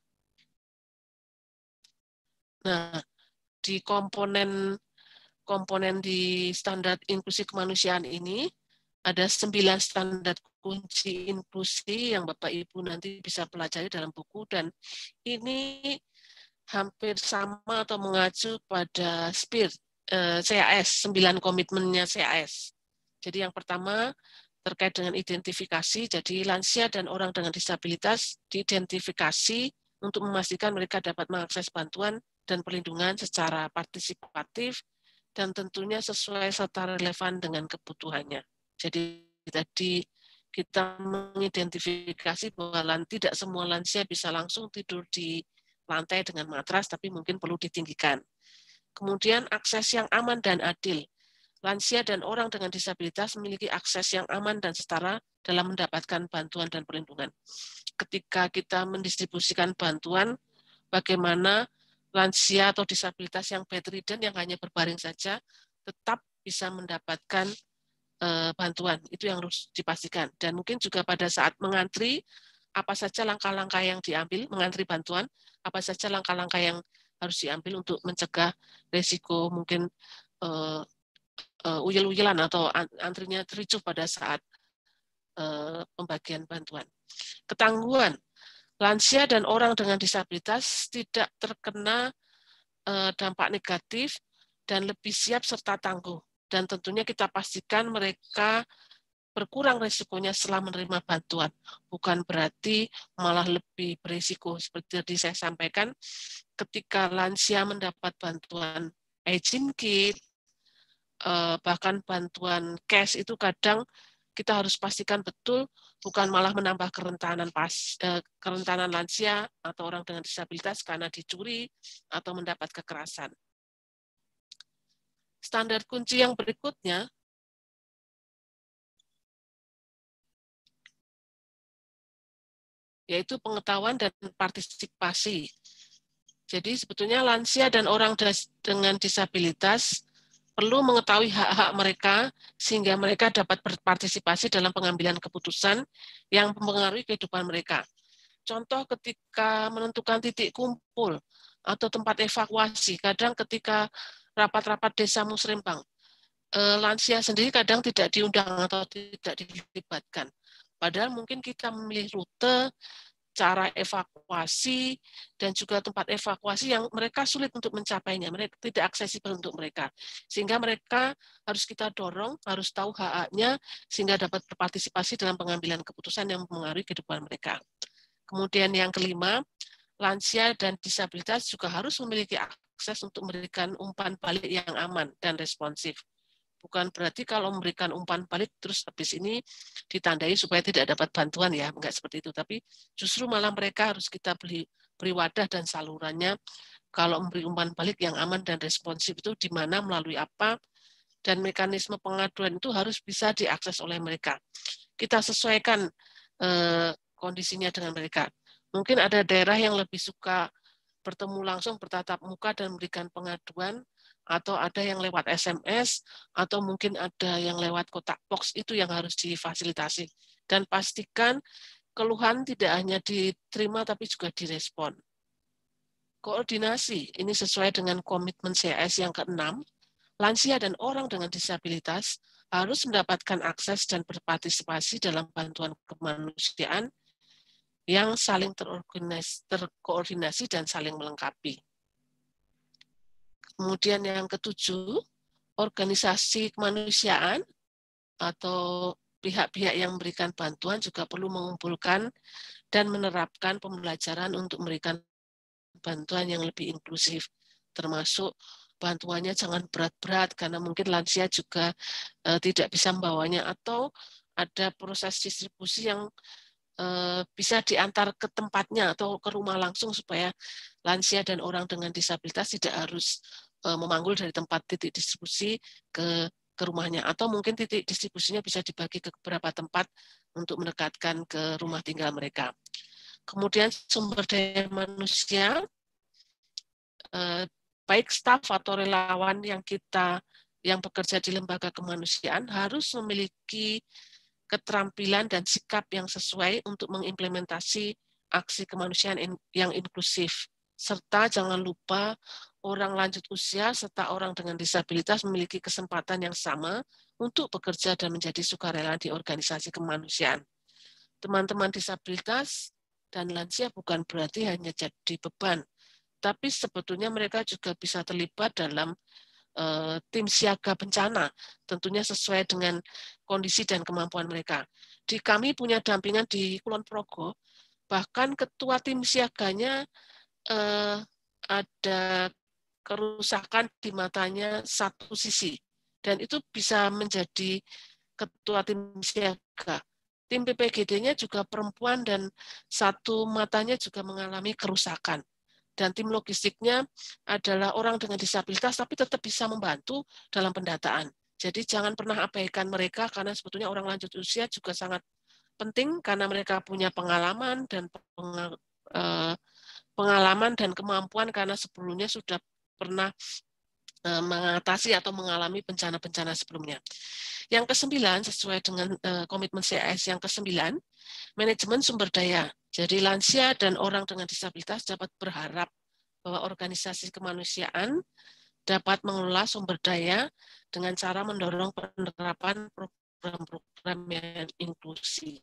Nah, di komponen komponen di standar inklusi kemanusiaan ini ada sembilan standar kunci inklusi yang Bapak Ibu nanti bisa pelajari dalam buku, dan ini hampir sama atau mengacu pada spirit C A S, sembilan komitmennya C A S. Jadi yang pertama terkait dengan identifikasi, jadi lansia dan orang dengan disabilitas diidentifikasi untuk memastikan mereka dapat mengakses bantuan dan perlindungan secara partisipatif dan tentunya sesuai serta relevan dengan kebutuhannya. Jadi tadi kita mengidentifikasi bahwa tidak semua lansia bisa langsung tidur di lantai dengan matras, tapi mungkin perlu ditinggikan. Kemudian akses yang aman dan adil. Lansia dan orang dengan disabilitas memiliki akses yang aman dan setara dalam mendapatkan bantuan dan perlindungan. Ketika kita mendistribusikan bantuan, bagaimana lansia atau disabilitas yang bedridden, yang hanya berbaring saja, tetap bisa mendapatkan uh, bantuan. Itu yang harus dipastikan. Dan mungkin juga pada saat mengantri, apa saja langkah-langkah yang diambil, mengantri bantuan, apa saja langkah-langkah yang harus diambil untuk mencegah resiko mungkin uh, uh, uyel-uyelan atau antrinya ricuh pada saat uh, pembagian bantuan. Ketangguhan. Lansia dan orang dengan disabilitas tidak terkena uh, dampak negatif dan lebih siap serta tangguh. Dan tentunya kita pastikan mereka berkurang risikonya setelah menerima bantuan. Bukan berarti malah lebih berisiko. Seperti tadi saya sampaikan, ketika lansia mendapat bantuan hygiene kit, bahkan bantuan cash, itu kadang kita harus pastikan betul, bukan malah menambah kerentanan pas, kerentanan lansia atau orang dengan disabilitas karena dicuri atau mendapat kekerasan. Standar kunci yang berikutnya, yaitu pengetahuan dan partisipasi. Jadi sebetulnya lansia dan orang dengan disabilitas perlu mengetahui hak-hak mereka sehingga mereka dapat berpartisipasi dalam pengambilan keputusan yang mempengaruhi kehidupan mereka. Contoh ketika menentukan titik kumpul atau tempat evakuasi, kadang ketika rapat-rapat desa musrembang, lansia sendiri kadang tidak diundang atau tidak dilibatkan. Padahal mungkin kita memilih rute, cara evakuasi, dan juga tempat evakuasi yang mereka sulit untuk mencapainya, mereka tidak aksesibel untuk mereka. Sehingga mereka harus kita dorong, harus tahu hak-haknya, sehingga dapat berpartisipasi dalam pengambilan keputusan yang mempengaruhi kehidupan mereka. Kemudian yang kelima, lansia dan disabilitas juga harus memiliki akses untuk memberikan umpan balik yang aman dan responsif. Bukan berarti kalau memberikan umpan balik terus habis ini ditandai supaya tidak dapat bantuan, ya, enggak seperti itu. Tapi justru malah mereka harus kita beri, beri wadah dan salurannya kalau memberi umpan balik yang aman dan responsif itu di mana, melalui apa, dan mekanisme pengaduan itu harus bisa diakses oleh mereka. Kita sesuaikan eh, kondisinya dengan mereka. Mungkin ada daerah yang lebih suka bertemu langsung, bertatap muka dan memberikan pengaduan, atau ada yang lewat S M S, atau mungkin ada yang lewat kotak box, itu yang harus difasilitasi. Dan pastikan keluhan tidak hanya diterima tapi juga direspon. Koordinasi, ini sesuai dengan komitmen C S yang keenam, lansia dan orang dengan disabilitas harus mendapatkan akses dan berpartisipasi dalam bantuan kemanusiaan yang saling terorganisasi, terkoordinasi dan saling melengkapi. Kemudian yang ketujuh, organisasi kemanusiaan atau pihak-pihak yang memberikan bantuan juga perlu mengumpulkan dan menerapkan pembelajaran untuk memberikan bantuan yang lebih inklusif, termasuk bantuannya jangan berat-berat karena mungkin lansia juga uh, tidak bisa membawanya, atau ada proses distribusi yang uh, bisa diantar ke tempatnya atau ke rumah langsung supaya lansia dan orang dengan disabilitas tidak harus uh, memanggul dari tempat titik distribusi ke ke rumahnya, atau mungkin titik distribusinya bisa dibagi ke beberapa tempat untuk mendekatkan ke rumah tinggal mereka. Kemudian sumber daya manusia, eh, baik staf atau relawan yang kita yang bekerja di lembaga kemanusiaan harus memiliki keterampilan dan sikap yang sesuai untuk mengimplementasi aksi kemanusiaan in, yang inklusif. Serta jangan lupa orang lanjut usia serta orang dengan disabilitas memiliki kesempatan yang sama untuk bekerja dan menjadi sukarela di organisasi kemanusiaan. Teman-teman disabilitas dan lansia bukan berarti hanya jadi beban, tapi sebetulnya mereka juga bisa terlibat dalam uh, tim siaga bencana, tentunya sesuai dengan kondisi dan kemampuan mereka. Di kami punya dampingan di Kulon Progo, bahkan ketua tim siaganya uh, ada kerusakan di matanya satu sisi, dan itu bisa menjadi ketua tim siaga. Tim P P G D-nya juga perempuan dan satu matanya juga mengalami kerusakan. Dan tim logistiknya adalah orang dengan disabilitas tapi tetap bisa membantu dalam pendataan. Jadi jangan pernah abaikan mereka karena sebetulnya orang lanjut usia juga sangat penting karena mereka punya pengalaman dan pengalaman dan kemampuan karena sebelumnya sudah pernah mengatasi atau mengalami bencana-bencana sebelumnya. Yang kesembilan, sesuai dengan uh, komitmen C S yang kesembilan, manajemen sumber daya. Jadi lansia dan orang dengan disabilitas dapat berharap bahwa organisasi kemanusiaan dapat mengelola sumber daya dengan cara mendorong penerapan program-program yang inklusi.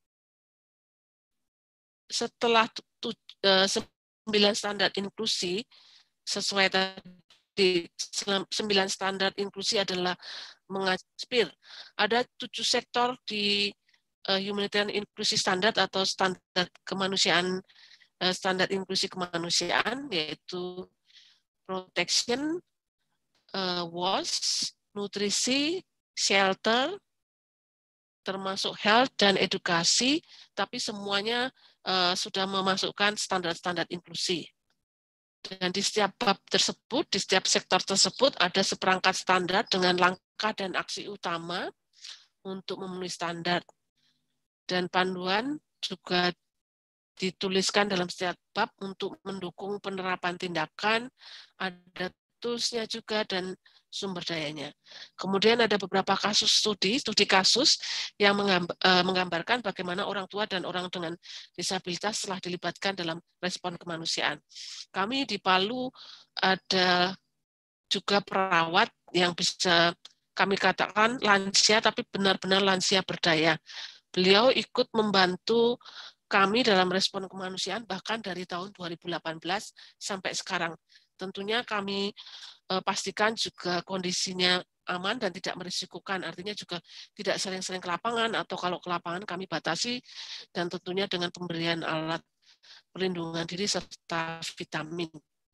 Setelah uh, sembilan standar inklusi, sesuai tadi di sembilan standar inklusi adalah mengaspir. Ada tujuh sektor di uh, humanitarian inklusi standar atau standar kemanusiaan, uh, standar inklusi kemanusiaan, yaitu protection, uh, W A S, nutrisi, shelter, termasuk health dan edukasi, tapi semuanya uh, sudah memasukkan standar-standar inklusi. Dan di setiap bab tersebut, di setiap sektor tersebut ada seperangkat standar dengan langkah dan aksi utama untuk memenuhi standar. Dan panduan juga dituliskan dalam setiap bab untuk mendukung penerapan tindakan, ada toolsnya juga dan sumber dayanya. Kemudian ada beberapa kasus studi, studi kasus yang menggambarkan bagaimana orang tua dan orang dengan disabilitas telah dilibatkan dalam respon kemanusiaan. Kami di Palu ada juga perawat yang bisa kami katakan lansia, tapi benar-benar lansia berdaya. Beliau ikut membantu kami dalam respon kemanusiaan bahkan dari tahun dua ribu delapan belas sampai sekarang. Tentunya kami eh, pastikan juga kondisinya aman dan tidak merisikokan, artinya juga tidak sering-sering ke lapangan, atau kalau ke lapangan kami batasi, dan tentunya dengan pemberian alat perlindungan diri serta vitamin.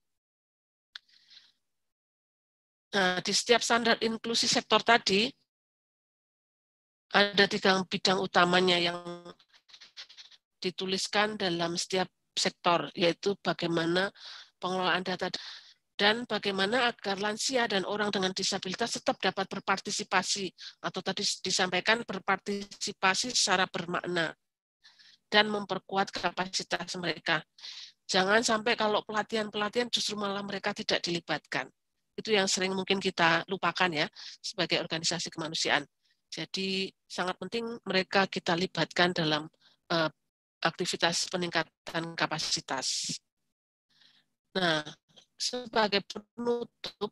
Nah, di setiap standar inklusi sektor tadi, ada tiga bidang utamanya yang dituliskan dalam setiap sektor, yaitu bagaimana pengelolaan data, dan bagaimana agar lansia dan orang dengan disabilitas tetap dapat berpartisipasi, atau tadi disampaikan berpartisipasi secara bermakna, dan memperkuat kapasitas mereka. Jangan sampai kalau pelatihan-pelatihan justru malah mereka tidak dilibatkan. Itu yang sering mungkin kita lupakan ya, sebagai organisasi kemanusiaan. Jadi sangat penting mereka kita libatkan dalam uh, aktivitas peningkatan kapasitas. Nah, sebagai penutup,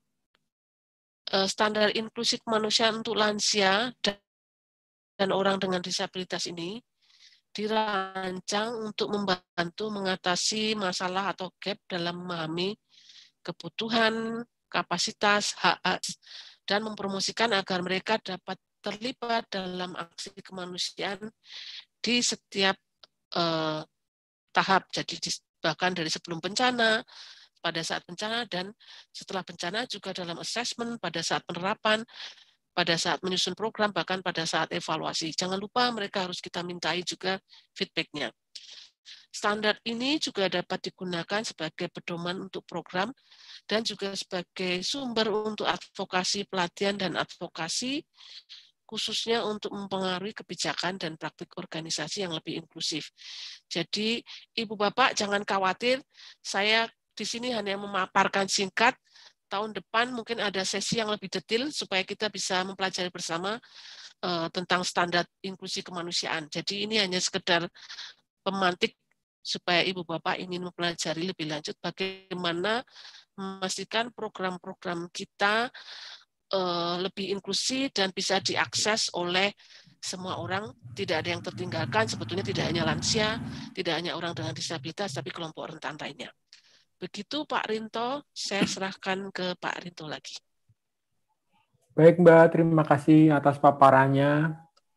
standar inklusi kemanusiaan untuk lansia dan orang dengan disabilitas ini dirancang untuk membantu mengatasi masalah atau gap dalam memahami kebutuhan, kapasitas, hak, dan mempromosikan agar mereka dapat terlibat dalam aksi kemanusiaan di setiap eh, tahap. Jadi bahkan dari sebelum bencana, pada saat bencana, dan setelah bencana juga dalam assessment, pada saat penerapan, pada saat menyusun program, bahkan pada saat evaluasi. Jangan lupa mereka harus kita mintai juga feedback-nya. Standar ini juga dapat digunakan sebagai pedoman untuk program dan juga sebagai sumber untuk advokasi pelatihan dan advokasi, khususnya untuk mempengaruhi kebijakan dan praktik organisasi yang lebih inklusif. Jadi, Ibu Bapak jangan khawatir, saya di sini hanya memaparkan singkat. Tahun depan mungkin ada sesi yang lebih detail supaya kita bisa mempelajari bersama uh, tentang standar inklusi kemanusiaan. Jadi ini hanya sekedar pemantik supaya Ibu Bapak ingin mempelajari lebih lanjut bagaimana memastikan program-program kita uh, lebih inklusi dan bisa diakses oleh semua orang, tidak ada yang tertinggalkan, sebetulnya tidak hanya lansia, tidak hanya orang dengan disabilitas, tapi kelompok rentan lainnya. Begitu Pak Rinto, saya serahkan ke Pak Rinto lagi. Baik Mbak, terima kasih atas paparannya.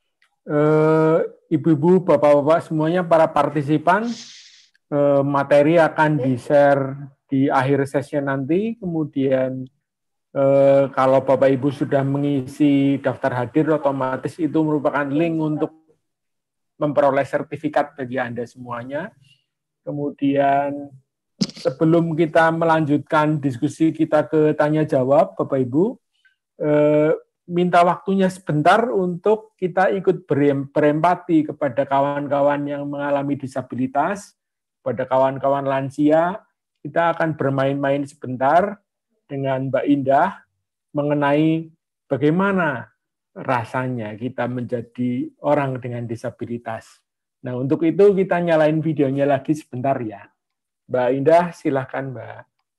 Ibu-ibu, bapak-bapak semuanya, para partisipan, materi akan di-share di akhir sesi nanti. Kemudian kalau Bapak Ibu sudah mengisi daftar hadir, otomatis itu merupakan link untuk memperoleh sertifikat bagi Anda semuanya. Kemudian sebelum kita melanjutkan diskusi kita ke tanya jawab, Bapak Ibu, eh, minta waktunya sebentar untuk kita ikut berempati kepada kawan-kawan yang mengalami disabilitas, pada kawan-kawan lansia. Kita akan bermain-main sebentar dengan Mbak Indah mengenai bagaimana rasanya kita menjadi orang dengan disabilitas. Nah, untuk itu kita nyalain videonya lagi sebentar ya. Mbak Indah, silakan Mbak.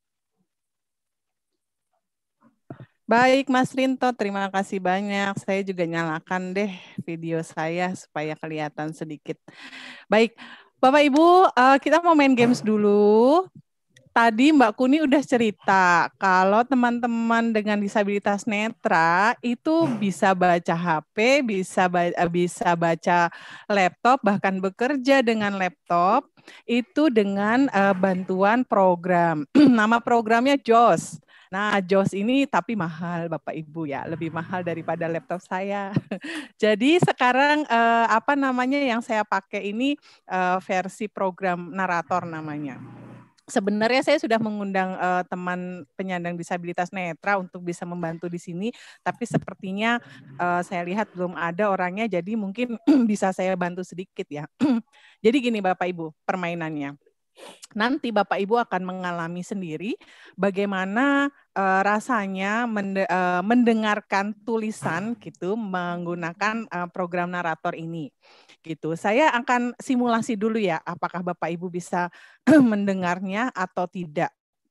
Baik Mas Rinto, terima kasih banyak. Saya juga nyalakan deh video saya supaya kelihatan sedikit. Baik, Bapak Ibu, kita mau main games dulu. Tadi Mbak Kuni udah cerita kalau teman-teman dengan disabilitas netra itu bisa baca H P, bisa baca, bisa baca laptop, bahkan bekerja dengan laptop itu dengan uh, bantuan program. Nama programnya JAWS. Nah, JAWS ini tapi mahal Bapak Ibu ya, lebih mahal daripada laptop saya. Jadi sekarang uh, apa namanya yang saya pakai ini uh, versi program narator namanya. Sebenarnya saya sudah mengundang uh, teman penyandang disabilitas netra untuk bisa membantu di sini, tapi sepertinya uh, saya lihat belum ada orangnya, jadi mungkin bisa saya bantu sedikit ya. Jadi gini Bapak Ibu, permainannya. Nanti Bapak Ibu akan mengalami sendiri bagaimana uh, rasanya mende uh, mendengarkan tulisan gitu menggunakan uh, program narator ini. Gitu. Saya akan simulasi dulu ya, apakah Bapak Ibu bisa mendengarnya atau tidak.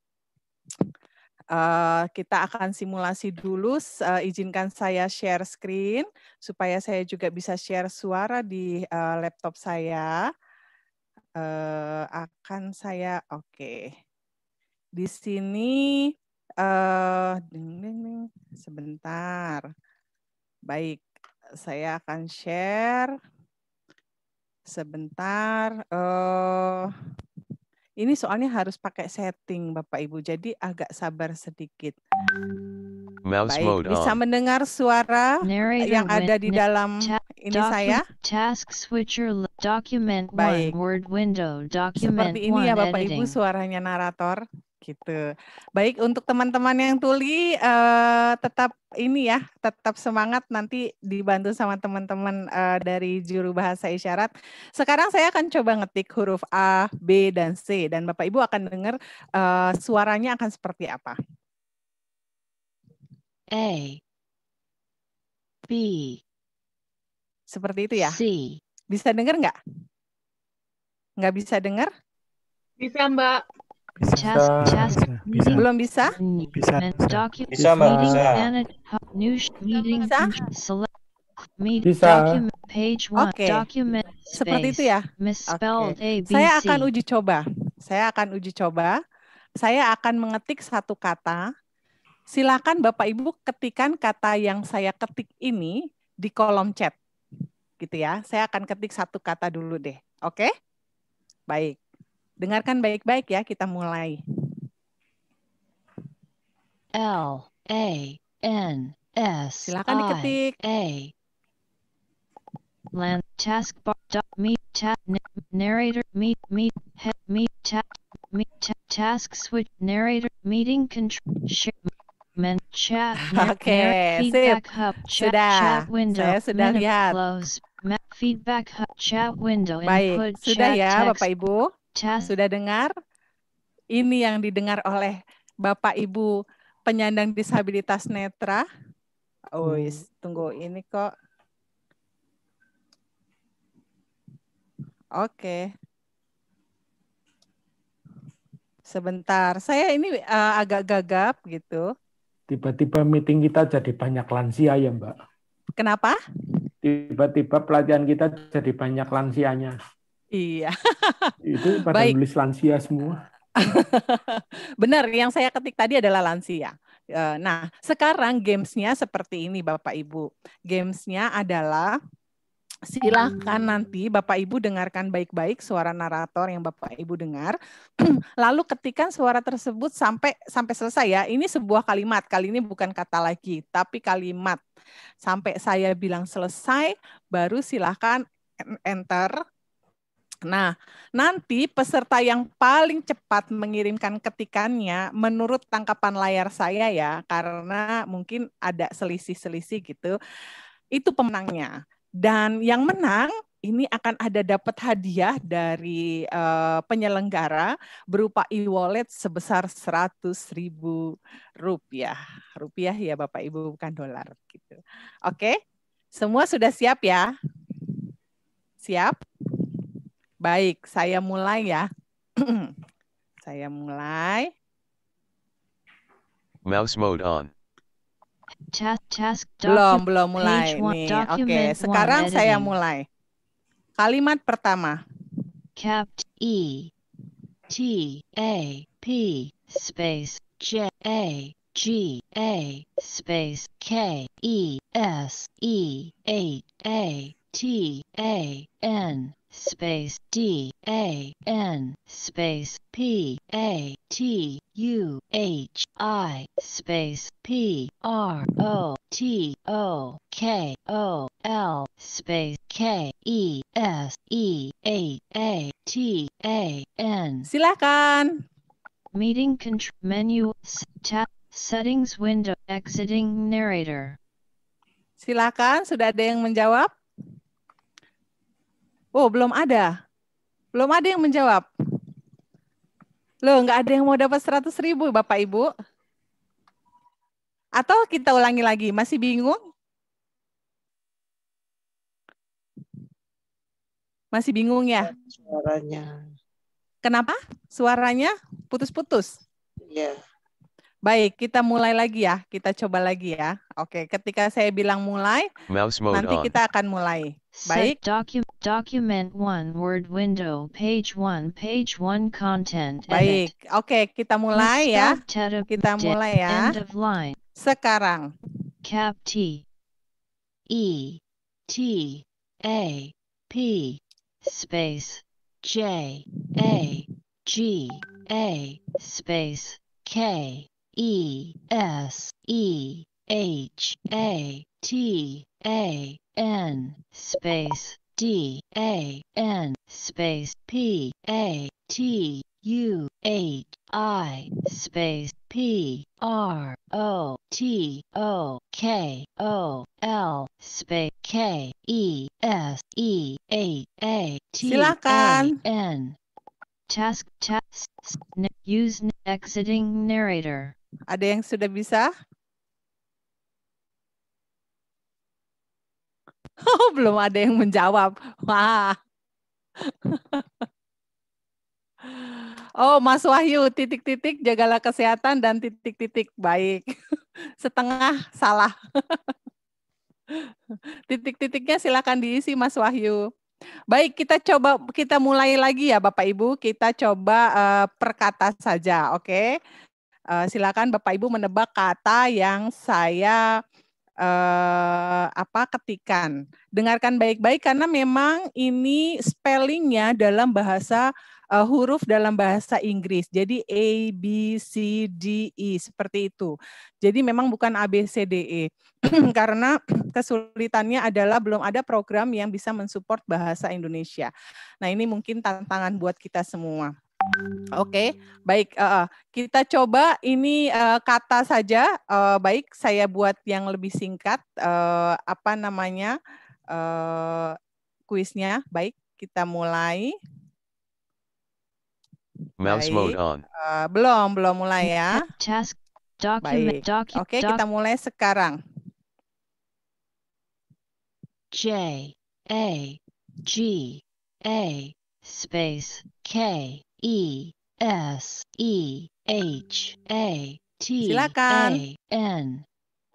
Uh, kita akan simulasi dulu, uh, izinkan saya share screen, supaya saya juga bisa share suara di uh, laptop saya. Uh, akan saya, oke. Okay. Di sini, uh, ding, ding, ding, sebentar. Baik, saya akan share. Sebentar, uh, ini soalnya harus pakai setting Bapak Ibu, jadi agak sabar sedikit. Mouse Baik, mode bisa on. Mendengar suara Narrator yang ada di dalam ini saya? Task switcher document Baik. One, word window, document Seperti ini ya Bapak editing. Ibu suaranya narator, Gitu. Baik, untuk teman-teman yang tuli eh, tetap ini ya, tetap semangat, nanti dibantu sama teman-teman eh, dari juru bahasa isyarat. Sekarang saya akan coba ngetik huruf A, B, dan C, dan Bapak Ibu akan dengar eh, suaranya akan seperti apa. A, B, seperti itu ya. C. Bisa dengar nggak? Nggak bisa dengar? Bisa, Mbak. Bisa, Task, bisa, bisa. Belum bisa? Bisa, bisa. Bisa, Mbak, meeting bisa. and news meeting Bisa? select meet Bisa. document page one Oke. document Seperti itu space ya. misspelled Oke. A B Saya C. akan uji coba. Saya akan uji coba. Saya akan mengetik satu kata. Silakan Bapak Ibu ketikkan kata yang saya ketik ini di kolom chat. Gitu ya. Saya akan ketik satu kata dulu deh. Oke? Baik. Dengarkan baik-baik ya, kita mulai. L A N S Silakan I diketik. A. Land taskbar dot meet ta, narrator meet meet head meet ta, meet ta, task switch narrator meeting control share men chat nar, Oke, narr- sip. feedback hub chat Sudah. chat window Saya sudah minute lihat. close ma, feedback hub chat window Baik, input sudah chat ya text Bapak Ibu. task. Sudah dengar? Ini yang didengar oleh Bapak Ibu penyandang disabilitas netra. Oh, yes. Tunggu ini kok. Oke. Sebentar, saya ini uh, agak gagap gitu. Tiba-tiba meeting kita jadi banyak lansia ya, Mbak. Kenapa? Tiba-tiba pelatihan kita jadi banyak lansianya. Iya. Itu pada Baik. nulis lansia semua. Benar, yang saya ketik tadi adalah lansia. Nah, sekarang gamesnya seperti ini Bapak Ibu. Gamesnya adalah silahkan nanti Bapak Ibu dengarkan baik-baik suara narator yang Bapak Ibu dengar. Lalu ketikkan suara tersebut sampai sampai selesai ya. Ini sebuah kalimat. Kali ini bukan kata lagi, tapi kalimat. Sampai saya bilang selesai, baru silahkan enter. Nah, nanti peserta yang paling cepat mengirimkan ketikannya menurut tangkapan layar saya ya, karena mungkin ada selisih-selisih gitu, itu pemenangnya. Dan yang menang ini akan ada dapat hadiah dari uh, penyelenggara berupa e-wallet sebesar seratus ribu rupiah. Rupiah ya Bapak Ibu, bukan dolar. Gitu. Oke, semua sudah siap ya? Siap? Baik, saya mulai ya. Saya mulai. Mouse mode on. Task, task, belum, belum mulai. one, Nih, oke. Sekarang one, saya mulai. Kalimat pertama. Capt E T A P space J A G A space K E S E H A T A N space D A N space P A T U H I space P R O T O K O L space K E S E H A T A N. Silakan. Meeting control menu tap settings window exiting narrator. Silakan, sudah ada yang menjawab? Oh, belum ada. Belum ada yang menjawab. Loh, nggak ada yang mau dapat seratus ribu, Bapak Ibu. Atau kita ulangi lagi, masih bingung? Masih bingung ya? Suaranya. Kenapa? Suaranya putus-putus? Iya. Baik, kita mulai lagi ya. Kita coba lagi ya. Oke, ketika saya bilang mulai, Mouse mode nanti on. kita akan mulai. Baik. Baik. Docu document one word window page one page one content. Baik. Oke, kita mulai ya. Kita mulai ya. End of line. Sekarang. Cap T E T A P space J A G A space K E S E H A T A N space D A N space P A T U H I space P R O T O K O L space K E S E A A T A N. Task task use exiting narrator. Ada yang sudah bisa? Oh, belum ada yang menjawab. Wah. Oh, Mas Wahyu, titik-titik, jagalah kesehatan dan titik-titik. Baik. Setengah salah. Titik-titiknya silakan diisi, Mas Wahyu. Baik, kita coba, kita mulai lagi ya Bapak Ibu. Kita coba uh, per kata saja, oke? Okay? Uh, silakan Bapak Ibu menebak kata yang saya Uh, apa ketikan. Dengarkan baik-baik karena memang ini spellingnya dalam bahasa uh, huruf dalam bahasa Inggris. Jadi A, B, C, D, E seperti itu. Jadi memang bukan A, B, C, D, E. Karena kesulitannya adalah belum ada program yang bisa mensupport bahasa Indonesia. Nah ini mungkin tantangan buat kita semua. Oke, okay, baik. Uh, kita coba ini uh, kata saja. Uh, baik, saya buat yang lebih singkat. Uh, apa namanya uh, kuisnya? Baik, kita mulai. Mouse mode on. Uh, belum, belum mulai ya. Task document. Baik. Oke, okay, kita mulai sekarang. J A G A space K E S E H A T A N.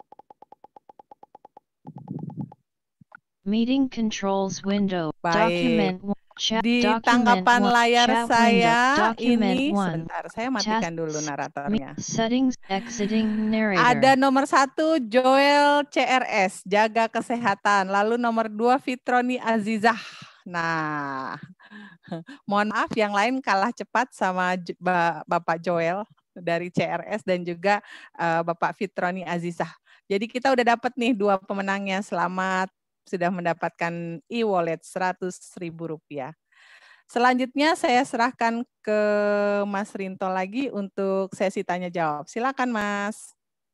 Meeting controls window. Baik. Document chat, di tangkapan one, layar saya window, ini one, sebentar saya matikan dulu naratornya. Settings exiting narrator. Ada nomor satu Joel C R S jaga kesehatan, lalu nomor dua Fitroni Azizah. Nah, mohon maaf yang lain kalah cepat sama Bapak Joel dari C R S dan juga uh, Bapak Fitroni Azizah. Jadi kita udah dapat nih dua pemenangnya. Selamat, sudah mendapatkan e-wallet seratus ribu rupiah. Selanjutnya saya serahkan ke Mas Rinto lagi untuk sesi tanya jawab. Silakan Mas.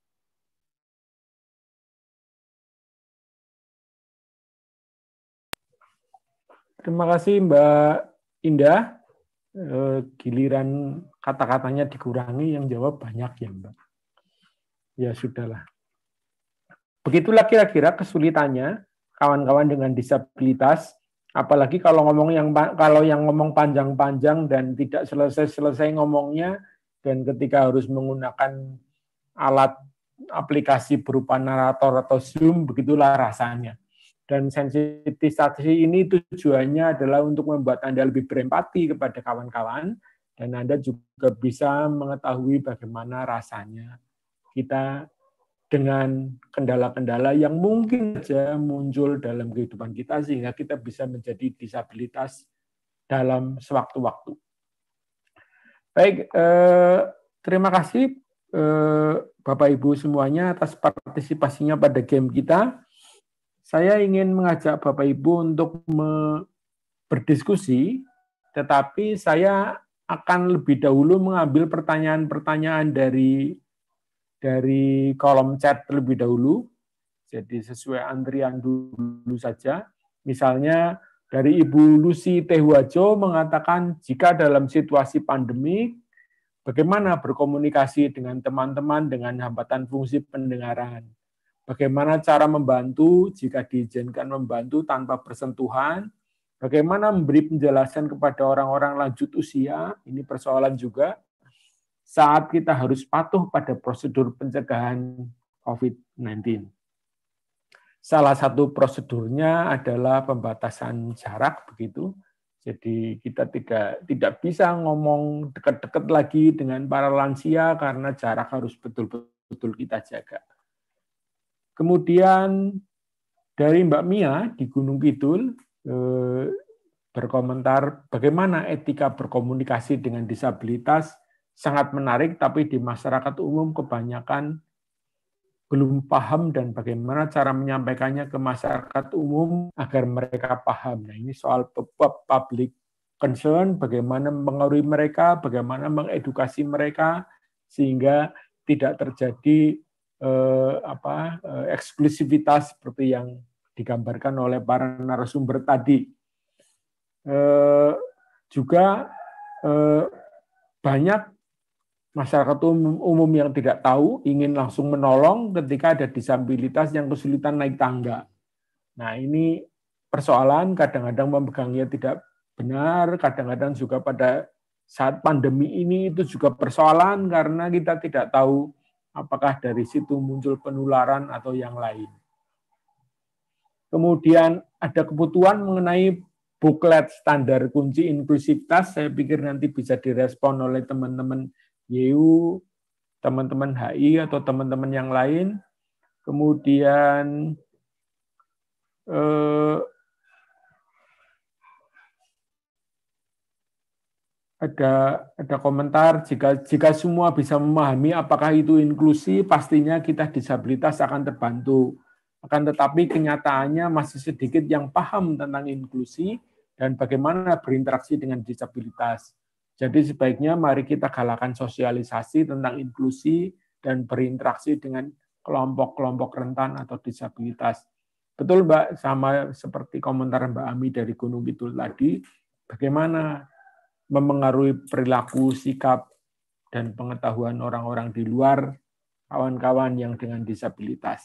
Terima kasih Mbak Indah. E, giliran kata-katanya dikurangi, yang jawab banyak ya Mbak. Ya sudahlah. Begitulah kira-kira kesulitannya kawan-kawan dengan disabilitas. Apalagi kalau ngomong yang kalau yang ngomong panjang-panjang dan tidak selesai-selesai ngomongnya, dan ketika harus menggunakan alat aplikasi berupa narator atau Zoom, begitulah rasanya. Dan sensitisasi ini tujuannya adalah untuk membuat Anda lebih berempati kepada kawan-kawan, dan Anda juga bisa mengetahui bagaimana rasanya kita dengan kendala-kendala yang mungkin saja muncul dalam kehidupan kita, sehingga kita bisa menjadi disabilitas dalam sewaktu-waktu. Baik, eh, terima kasih eh, Bapak Ibu semuanya atas partisipasinya pada game kita. Saya ingin mengajak Bapak Ibu untuk berdiskusi, tetapi saya akan lebih dahulu mengambil pertanyaan-pertanyaan dari dari kolom chat terlebih dahulu. Jadi sesuai antrian dulu saja. Misalnya dari Ibu Lucy Tehuajo mengatakan, jika dalam situasi pandemi, bagaimana berkomunikasi dengan teman-teman dengan hambatan fungsi pendengaran? Bagaimana cara membantu jika diizinkan membantu tanpa bersentuhan? Bagaimana memberi penjelasan kepada orang-orang lanjut usia? Ini persoalan juga. Saat kita harus patuh pada prosedur pencegahan COVID sembilan belas. Salah satu prosedurnya adalah pembatasan jarak, begitu. Jadi kita tidak tidak bisa ngomong dekat-dekat lagi dengan para lansia karena jarak harus betul-betul kita jaga. Kemudian dari Mbak Mia di Gunung Kidul eh, berkomentar bagaimana etika berkomunikasi dengan disabilitas sangat menarik, tapi di masyarakat umum kebanyakan belum paham dan bagaimana cara menyampaikannya ke masyarakat umum agar mereka paham. Nah, ini soal public concern, bagaimana mempengaruhi mereka, bagaimana mengedukasi mereka sehingga tidak terjadi eh, apa eh, eksklusivitas seperti yang digambarkan oleh para narasumber tadi. Eh, juga eh, banyak masyarakat umum, umum yang tidak tahu, ingin langsung menolong ketika ada disabilitas yang kesulitan naik tangga. Nah, ini persoalan kadang-kadang memegangnya tidak benar, kadang-kadang juga pada saat pandemi ini itu juga persoalan karena kita tidak tahu apakah dari situ muncul penularan atau yang lain. Kemudian ada kebutuhan mengenai buklet standar kunci inklusivitas, saya pikir nanti bisa direspon oleh teman-teman Y U, teman-teman H I, atau teman-teman yang lain. Kemudian eh, ada ada komentar, jika jika semua bisa memahami apakah itu inklusi, pastinya kita disabilitas akan terbantu. Akan tetapi kenyataannya masih sedikit yang paham tentang inklusi dan bagaimana berinteraksi dengan disabilitas. Jadi sebaiknya mari kita galakan sosialisasi tentang inklusi dan berinteraksi dengan kelompok-kelompok rentan atau disabilitas. Betul Mbak, sama seperti komentar Mbak Ami dari Gunung Kidul tadi, bagaimana memengaruhi perilaku, sikap, dan pengetahuan orang-orang di luar, kawan-kawan yang dengan disabilitas.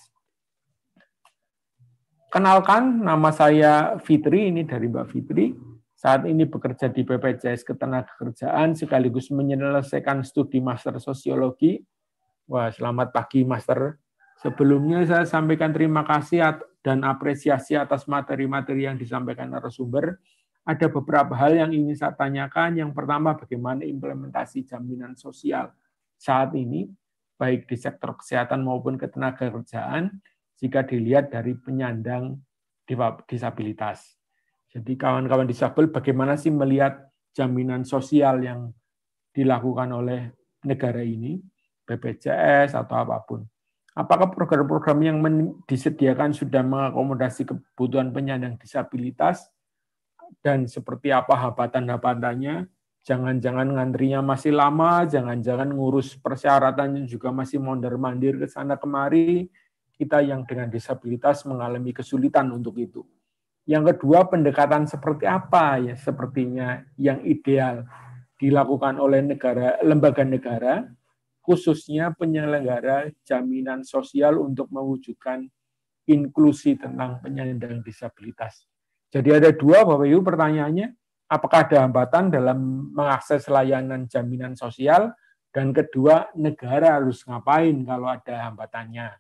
Kenalkan, nama saya Fitri, ini dari Mbak Fitri. Saat ini bekerja di B P J S Ketenagakerjaan sekaligus menyelesaikan studi Master Sosiologi. Wah, selamat pagi Master. Sebelumnya saya sampaikan terima kasih dan apresiasi atas materi-materi yang disampaikan narasumber. Ada beberapa hal yang ingin saya tanyakan. Yang pertama, bagaimana implementasi jaminan sosial saat ini, baik di sektor kesehatan maupun ketenagakerjaan, jika dilihat dari penyandang disabilitas. Jadi kawan-kawan disabel bagaimana sih melihat jaminan sosial yang dilakukan oleh negara ini, B P J S atau apapun. Apakah program-program yang disediakan sudah mengakomodasi kebutuhan penyandang disabilitas dan seperti apa hambatan-hambatannya? Jangan-jangan ngantrinya masih lama, jangan-jangan ngurus persyaratannya juga masih mondar-mandir ke sana kemari. Kita yang dengan disabilitas mengalami kesulitan untuk itu. Yang kedua, pendekatan seperti apa ya sepertinya yang ideal dilakukan oleh negara, lembaga negara, khususnya penyelenggara jaminan sosial untuk mewujudkan inklusi tentang penyandang disabilitas. Jadi ada dua, Bapak Ibu, pertanyaannya, apakah ada hambatan dalam mengakses layanan jaminan sosial, dan kedua, negara harus ngapain kalau ada hambatannya.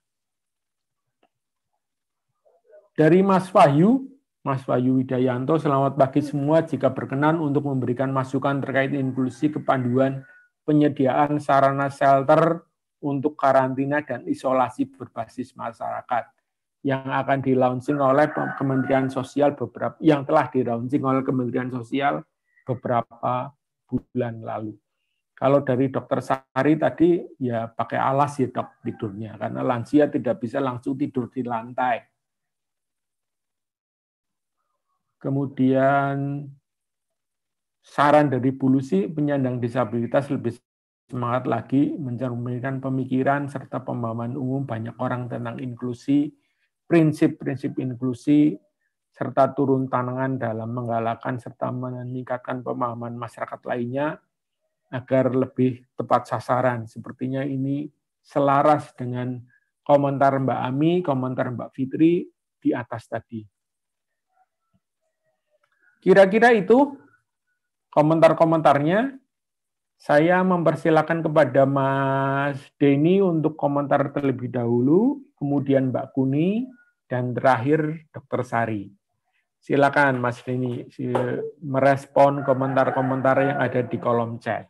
Dari Mas Wahyu, Mas Wahyu Widayanto, selamat pagi semua. Jika berkenan untuk memberikan masukan terkait inklusi kepanduan penyediaan sarana shelter untuk karantina dan isolasi berbasis masyarakat yang akan di-launching oleh Kementerian Sosial beberapa yang telah di-launching oleh Kementerian Sosial beberapa bulan lalu. Kalau dari Dokter Sari tadi ya pakai alas ya dok tidurnya karena lansia tidak bisa langsung tidur di lantai. Kemudian saran dari Bu Lucy, penyandang disabilitas lebih semangat lagi mencerminkan pemikiran serta pemahaman umum banyak orang tentang inklusi, prinsip-prinsip inklusi, serta turun tangan dalam menggalakkan serta meningkatkan pemahaman masyarakat lainnya agar lebih tepat sasaran. Sepertinya ini selaras dengan komentar Mbak Ami, komentar Mbak Fitri di atas tadi. Kira-kira itu komentar-komentarnya. Saya mempersilakan kepada Mas Denny untuk komentar terlebih dahulu, kemudian Mbak Kuni, dan terakhir Dokter Sari. Silakan Mas Denny merespon komentar-komentar yang ada di kolom chat.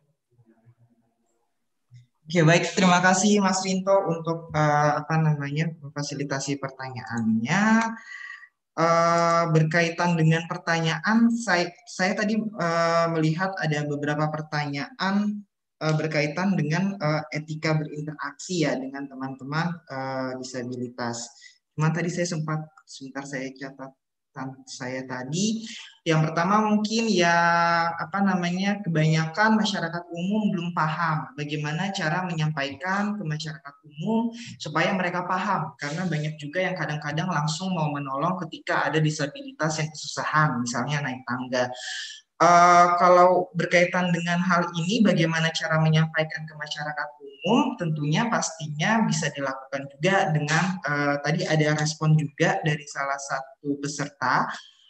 Oke, baik, terima kasih Mas Rinto untuk uh, apa namanya memfasilitasi pertanyaannya. Uh, berkaitan dengan pertanyaan, saya, saya tadi uh, melihat ada beberapa pertanyaan uh, berkaitan dengan uh, etika berinteraksi ya dengan teman-teman uh, disabilitas. Cuma tadi saya sempat, sebentar saya catat saya tadi. Yang pertama mungkin ya apa namanya kebanyakan masyarakat umum belum paham bagaimana cara menyampaikan ke masyarakat umum supaya mereka paham, karena banyak juga yang kadang-kadang langsung mau menolong ketika ada disabilitas yang kesusahan, misalnya naik tangga. Uh, kalau berkaitan dengan hal ini, bagaimana cara menyampaikan ke masyarakat umum? Tentunya pastinya bisa dilakukan juga dengan uh, tadi ada respon juga dari salah satu peserta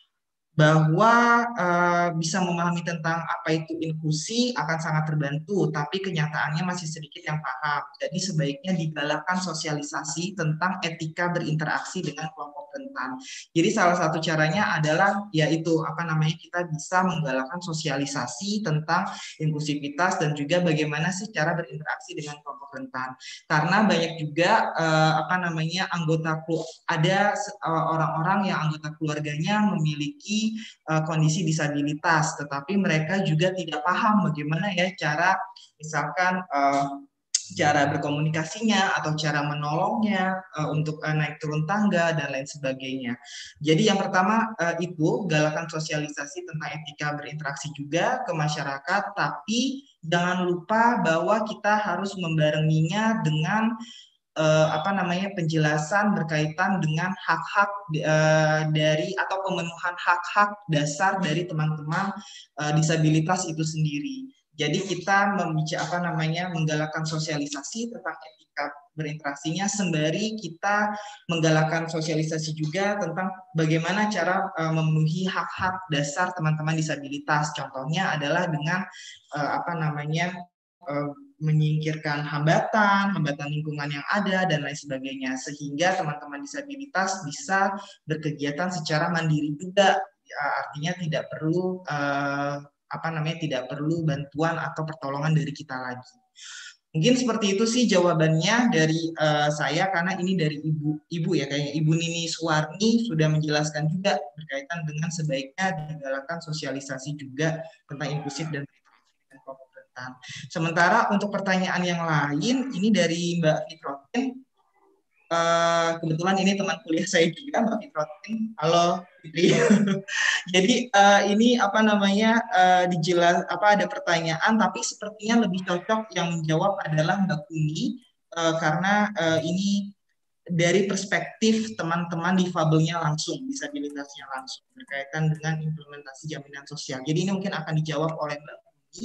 bahwa uh, bisa memahami tentang apa itu inklusi akan sangat terbantu, tapi kenyataannya masih sedikit yang paham. Jadi sebaiknya digalakkan sosialisasi tentang etika berinteraksi dengan kelompok rentan. Jadi salah satu caranya adalah yaitu apa namanya kita bisa menggalakkan sosialisasi tentang inklusivitas dan juga bagaimana sih cara berinteraksi dengan kelompok rentan. Karena banyak juga uh, apa namanya anggota ada orang-orang uh, yang anggota keluarganya memiliki Uh, kondisi disabilitas, tetapi mereka juga tidak paham bagaimana ya cara misalkan uh, cara berkomunikasinya atau cara menolongnya uh, untuk uh, naik turun tangga dan lain sebagainya. Jadi yang pertama uh, itu galakan sosialisasi tentang etika berinteraksi juga ke masyarakat, tapi jangan lupa bahwa kita harus membarenginya dengan Uh, apa namanya penjelasan berkaitan dengan hak-hak uh, dari atau pemenuhan hak-hak dasar dari teman-teman uh, disabilitas itu sendiri. Jadi kita membicara apa namanya menggalakkan sosialisasi tentang etika berinteraksinya sembari kita menggalakkan sosialisasi juga tentang bagaimana cara uh, memenuhi hak-hak dasar teman-teman disabilitas. Contohnya adalah dengan uh, apa namanya uh, menyingkirkan hambatan, hambatan lingkungan yang ada, dan lain sebagainya. Sehingga teman-teman disabilitas bisa berkegiatan secara mandiri juga. Ya, artinya tidak perlu, uh, apa namanya, tidak perlu bantuan atau pertolongan dari kita lagi. Mungkin seperti itu sih jawabannya dari uh, saya, karena ini dari ibu, ibu ya, kayaknya Ibu Nini Suwarni sudah menjelaskan juga berkaitan dengan sebaiknya digalakan sosialisasi juga tentang inklusif dan kelompok rentan. Sementara untuk pertanyaan yang lain, ini dari Mbak Fitrotin. Uh, kebetulan ini teman kuliah saya juga, Mbak Fitrotin. Halo, Fitri. Jadi uh, ini apa namanya uh, dijelas apa ada pertanyaan, tapi sepertinya lebih cocok yang menjawab adalah Mbak Kuni uh, karena uh, ini dari perspektif teman-teman difabelnya langsung, disabilitasnya langsung berkaitan dengan implementasi jaminan sosial. Jadi ini mungkin akan dijawab oleh Mbak Kuni.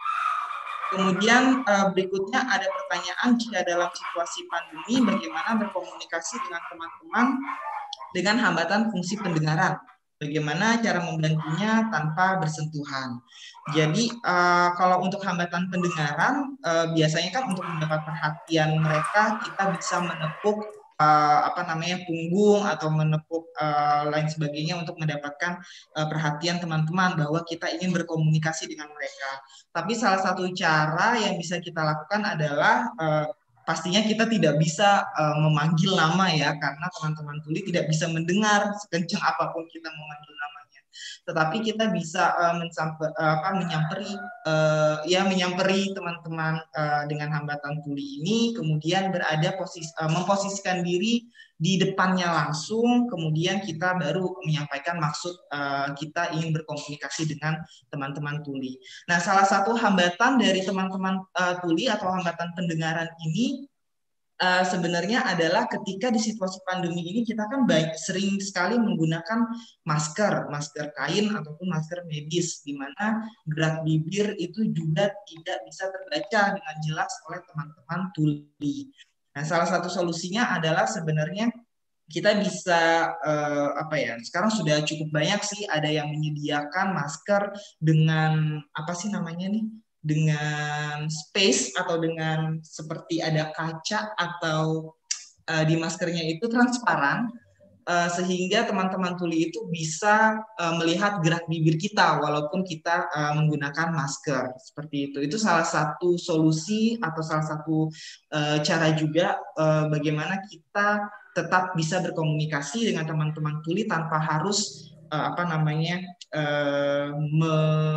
Kemudian uh, berikutnya ada pertanyaan, jika dalam situasi pandemi bagaimana berkomunikasi dengan teman-teman dengan hambatan fungsi pendengaran? Bagaimana cara membantunya tanpa bersentuhan? Jadi uh, kalau untuk hambatan pendengaran, uh, biasanya kan untuk mendapat perhatian mereka kita bisa menepuk Uh, apa namanya punggung atau menepuk uh, lain sebagainya untuk mendapatkan uh, perhatian teman-teman bahwa kita ingin berkomunikasi dengan mereka. Tapi salah satu cara yang bisa kita lakukan adalah uh, pastinya kita tidak bisa uh, memanggil nama ya, karena teman-teman tuli tidak bisa mendengar sekencang apapun kita memanggil namanya. Tetapi kita bisa uh, mensamper, uh, apa, menyamperi uh, ya menyamperi teman-teman uh, dengan hambatan tuli ini, kemudian berada posisi uh, memposisikan diri di depannya langsung, kemudian kita baru menyampaikan maksud uh, kita ingin berkomunikasi dengan teman-teman tuli. Nah, salah satu hambatan dari teman-teman uh, tuli atau hambatan pendengaran ini Uh, sebenarnya adalah ketika di situasi pandemi ini kita kan baik sering sekali menggunakan masker, masker kain ataupun masker medis, di mana gerak bibir itu juga tidak bisa terbaca dengan jelas oleh teman-teman tuli. Nah, salah satu solusinya adalah sebenarnya kita bisa uh, apa ya? Sekarang sudah cukup banyak sih ada yang menyediakan masker dengan apa sih namanya nih? Dengan space atau dengan seperti ada kaca atau uh, di maskernya itu transparan uh, sehingga teman-teman tuli itu bisa uh, melihat gerak bibir kita walaupun kita uh, menggunakan masker seperti itu. Itu salah satu solusi atau salah satu uh, cara juga uh, bagaimana kita tetap bisa berkomunikasi dengan teman-teman tuli tanpa harus uh, apa namanya uh, me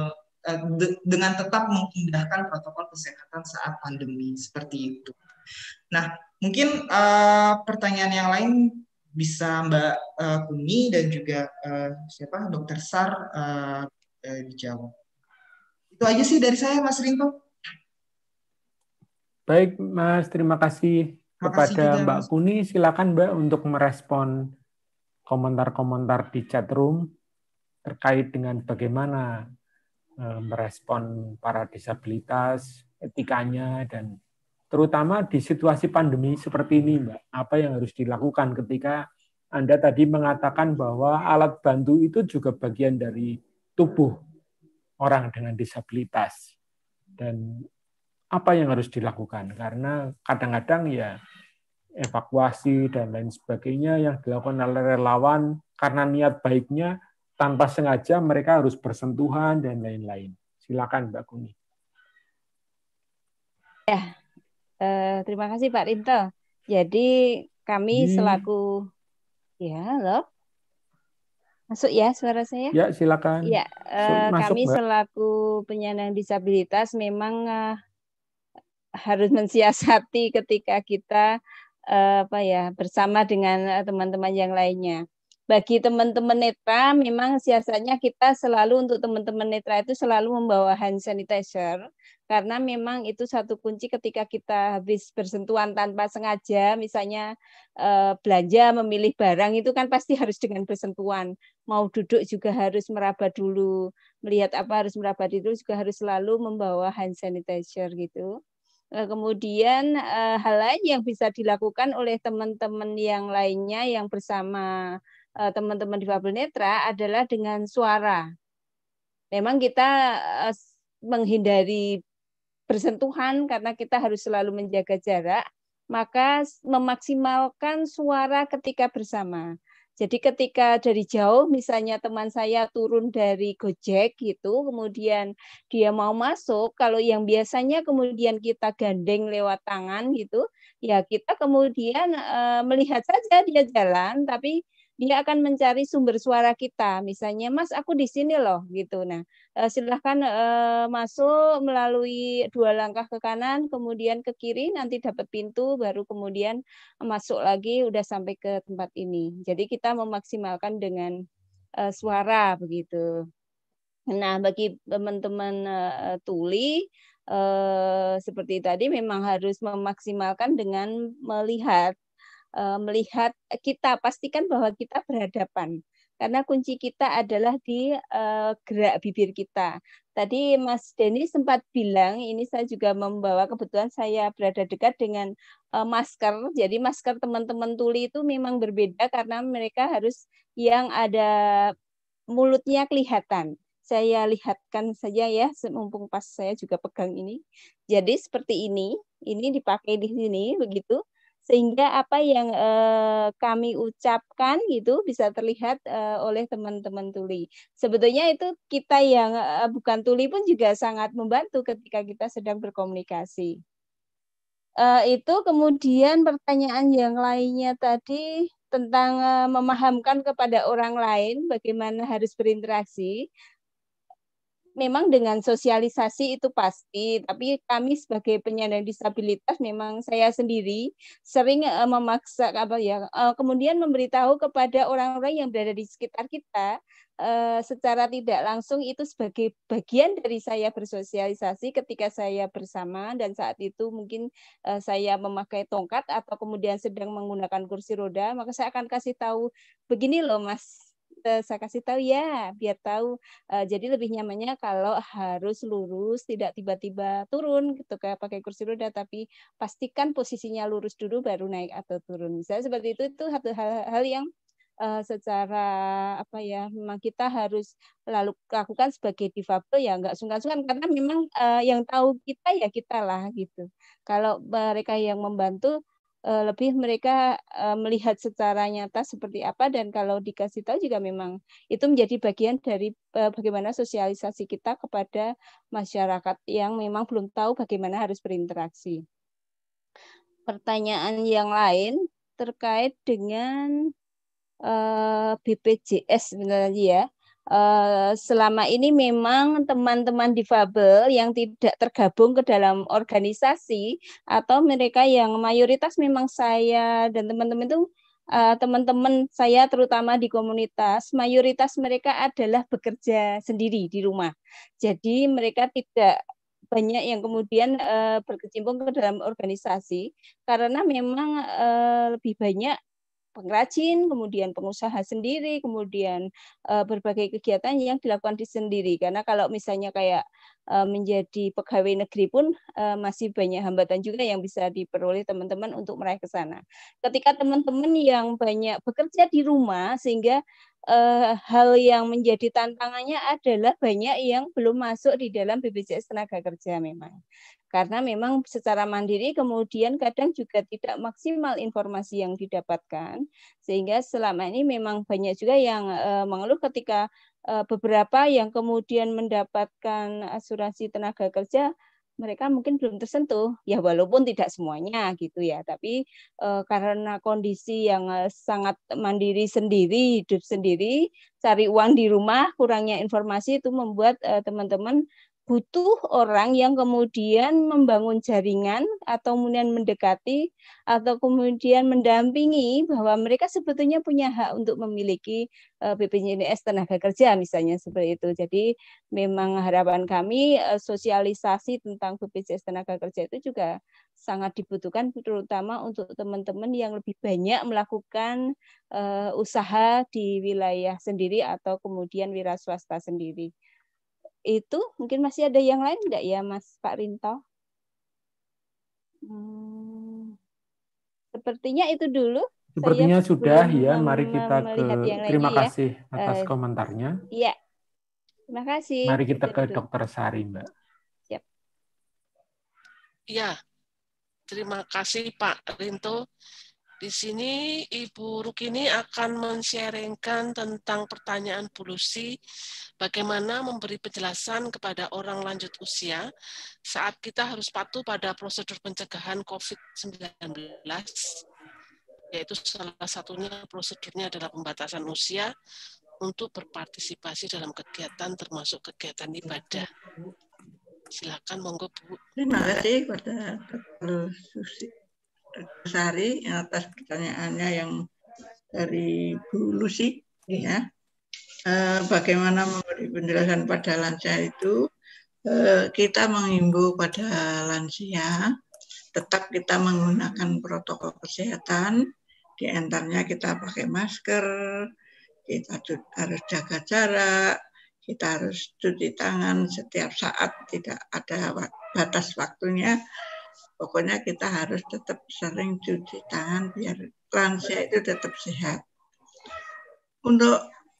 dengan tetap mengindahkan protokol kesehatan saat pandemi seperti itu. Nah, mungkin uh, pertanyaan yang lain bisa Mbak uh, Kuni dan juga uh, siapa Dokter Sar uh, uh, dijawab. Itu aja sih dari saya, Mas Rinto. Baik, Mas, terima kasih Terima kepada kasih juga, Mbak Mas. Kuni. Silakan Mbak untuk merespon komentar-komentar di chat room terkait dengan bagaimana uh, merespon para disabilitas, etikanya, dan terutama di situasi pandemi seperti ini, Mbak. Apa yang harus dilakukan ketika Anda tadi mengatakan bahwa alat bantu itu juga bagian dari tubuh orang dengan disabilitas. Dan apa yang harus dilakukan? Karena kadang-kadang ya evakuasi dan lain sebagainya yang dilakukan oleh relawan karena niat baiknya tanpa sengaja mereka harus bersentuhan dan lain-lain. Silakan Mbak Kuni. Ya, eh, terima kasih Pak Rinto. Jadi kami selaku ya, halo. Masuk ya suara saya? Ya, silakan. Ya, eh, Masuk, kami Mbak. selaku penyandang disabilitas memang eh, harus mensiasati ketika kita eh, apa ya bersama dengan teman-teman yang lainnya. Bagi teman-teman netra, memang siasatnya kita selalu untuk teman-teman netra itu selalu membawa hand sanitizer, karena memang itu satu kunci ketika kita habis bersentuhan tanpa sengaja, misalnya eh, belanja, memilih barang itu kan pasti harus dengan bersentuhan. Mau duduk juga harus meraba dulu, melihat apa harus meraba dulu, juga harus selalu membawa hand sanitizer gitu. Kemudian hal lain yang bisa dilakukan oleh teman-teman yang lainnya yang bersama teman-teman difabel netra adalah dengan suara. Memang kita menghindari bersentuhan karena kita harus selalu menjaga jarak, maka memaksimalkan suara ketika bersama. Jadi ketika dari jauh, misalnya teman saya turun dari Gojek gitu, kemudian dia mau masuk, kalau yang biasanya kemudian kita gandeng lewat tangan gitu, ya kita kemudian uh, melihat saja dia jalan, tapi dia akan mencari sumber suara kita. Misalnya, Mas, aku di sini loh, gitu. Nah, uh, silahkan uh, masuk melalui dua langkah ke kanan, kemudian ke kiri, nanti dapat pintu, baru kemudian masuk lagi, udah sampai ke tempat ini. Jadi kita memaksimalkan dengan uh, suara begitu. Nah, bagi teman-teman uh, tuli uh, seperti tadi memang harus memaksimalkan dengan melihat uh, melihat kita, pastikan bahwa kita berhadapan. Karena kunci kita adalah di uh, gerak bibir kita. Tadi Mas Denny sempat bilang, ini saya juga membawa, kebetulan saya berada dekat dengan uh, masker. Jadi masker teman-teman tuli itu memang berbeda karena mereka harus yang ada mulutnya kelihatan. Saya lihatkan saja ya, mumpung pas saya juga pegang ini. Jadi seperti ini, ini dipakai di sini begitu. Sehingga apa yang eh, kami ucapkan gitu bisa terlihat eh, oleh teman-teman tuli. Sebetulnya itu kita yang eh, bukan tuli pun juga sangat membantu ketika kita sedang berkomunikasi. Eh, itu kemudian pertanyaan yang lainnya tadi tentang eh, memahamkan kepada orang lain bagaimana harus berinteraksi. Memang dengan sosialisasi itu pasti, tapi kami sebagai penyandang disabilitas memang saya sendiri sering uh, memaksa apa ya, uh, kemudian memberitahu kepada orang-orang yang berada di sekitar kita uh, secara tidak langsung itu sebagai bagian dari saya bersosialisasi ketika saya bersama, dan saat itu mungkin uh, saya memakai tongkat atau kemudian sedang menggunakan kursi roda, maka saya akan kasih tahu begini loh Mas. Saya kasih tahu ya, biar tahu. Uh, jadi lebih nyamannya kalau harus lurus, tidak tiba-tiba turun gitu kayak pakai kursi roda, tapi pastikan posisinya lurus dulu baru naik atau turun. Misalnya seperti itu, itu satu hal-hal yang uh, secara apa ya, memang kita harus lalu lakukan sebagai difabel ya, nggak sungkan-sungkan karena memang uh, yang tahu kita ya kita lah gitu. Kalau mereka yang membantu lebih mereka melihat secara nyata seperti apa, dan kalau dikasih tahu juga memang itu menjadi bagian dari bagaimana sosialisasi kita kepada masyarakat yang memang belum tahu bagaimana harus berinteraksi. Pertanyaan yang lain terkait dengan uh, B P J S sebenarnya ya. Uh, selama ini memang teman-teman difabel yang tidak tergabung ke dalam organisasi atau mereka yang mayoritas memang saya dan teman-teman itu teman-teman saya terutama di komunitas, mayoritas mereka adalah bekerja sendiri di rumah. Jadi mereka tidak banyak yang kemudian uh, berkecimpung ke dalam organisasi karena memang uh, lebih banyak pengrajin, kemudian pengusaha sendiri, kemudian uh, berbagai kegiatan yang dilakukan di sendiri. Karena kalau misalnya kayak uh, menjadi pegawai negeri pun uh, masih banyak hambatan juga yang bisa diperoleh teman-teman untuk meraih ke sana. Ketika teman-teman yang banyak bekerja di rumah, sehingga uh, hal yang menjadi tantangannya adalah banyak yang belum masuk di dalam B P J S Tenagakerja memang. Karena memang secara mandiri kemudian kadang juga tidak maksimal informasi yang didapatkan, sehingga selama ini memang banyak juga yang uh, mengeluh ketika uh, beberapa yang kemudian mendapatkan asuransi tenaga kerja, mereka mungkin belum tersentuh, ya walaupun tidak semuanya gitu ya, tapi uh, karena kondisi yang uh, sangat mandiri sendiri, hidup sendiri, cari uang di rumah, kurangnya informasi itu membuat uh, teman-teman butuh orang yang kemudian membangun jaringan atau kemudian mendekati atau kemudian mendampingi bahwa mereka sebetulnya punya hak untuk memiliki B P J S tenaga kerja misalnya seperti itu. Jadi memang harapan kami sosialisasi tentang B P J S tenaga kerja itu juga sangat dibutuhkan terutama untuk teman-teman yang lebih banyak melakukan uh, usaha di wilayah sendiri atau kemudian wira swasta sendiri. Itu mungkin masih ada yang lain enggak ya Mas Pak Rinto? Hmm, sepertinya itu dulu. Sepertinya Saya sudah ya. Mari kita ke terima ya. kasih atas uh, komentarnya. Iya. Terima kasih. Mari kita itu ke dulu. Dokter Sari, Mbak. Siap. Ya. Terima kasih Pak Rinto. Di sini Ibu Rukini akan men-sharingkan tentang pertanyaan Bu Lucy, bagaimana memberi penjelasan kepada orang lanjut usia saat kita harus patuh pada prosedur pencegahan COVID sembilan belas, yaitu salah satunya prosedurnya adalah pembatasan usia untuk berpartisipasi dalam kegiatan termasuk kegiatan ibadah. Silakan, monggo Bu. Terima kasih kepada Dokter Susi Sari atas pertanyaannya yang dari Bu Lucy, ya. Eh, bagaimana memberi penjelasan pada lansia itu? Eh, kita menghimbau pada lansia tetap kita menggunakan protokol kesehatan, di antaranya kita pakai masker, kita harus jaga jarak, kita harus cuci tangan setiap saat, tidak ada batas waktunya. Pokoknya kita harus tetap sering cuci tangan biar lansia itu tetap sehat. Untuk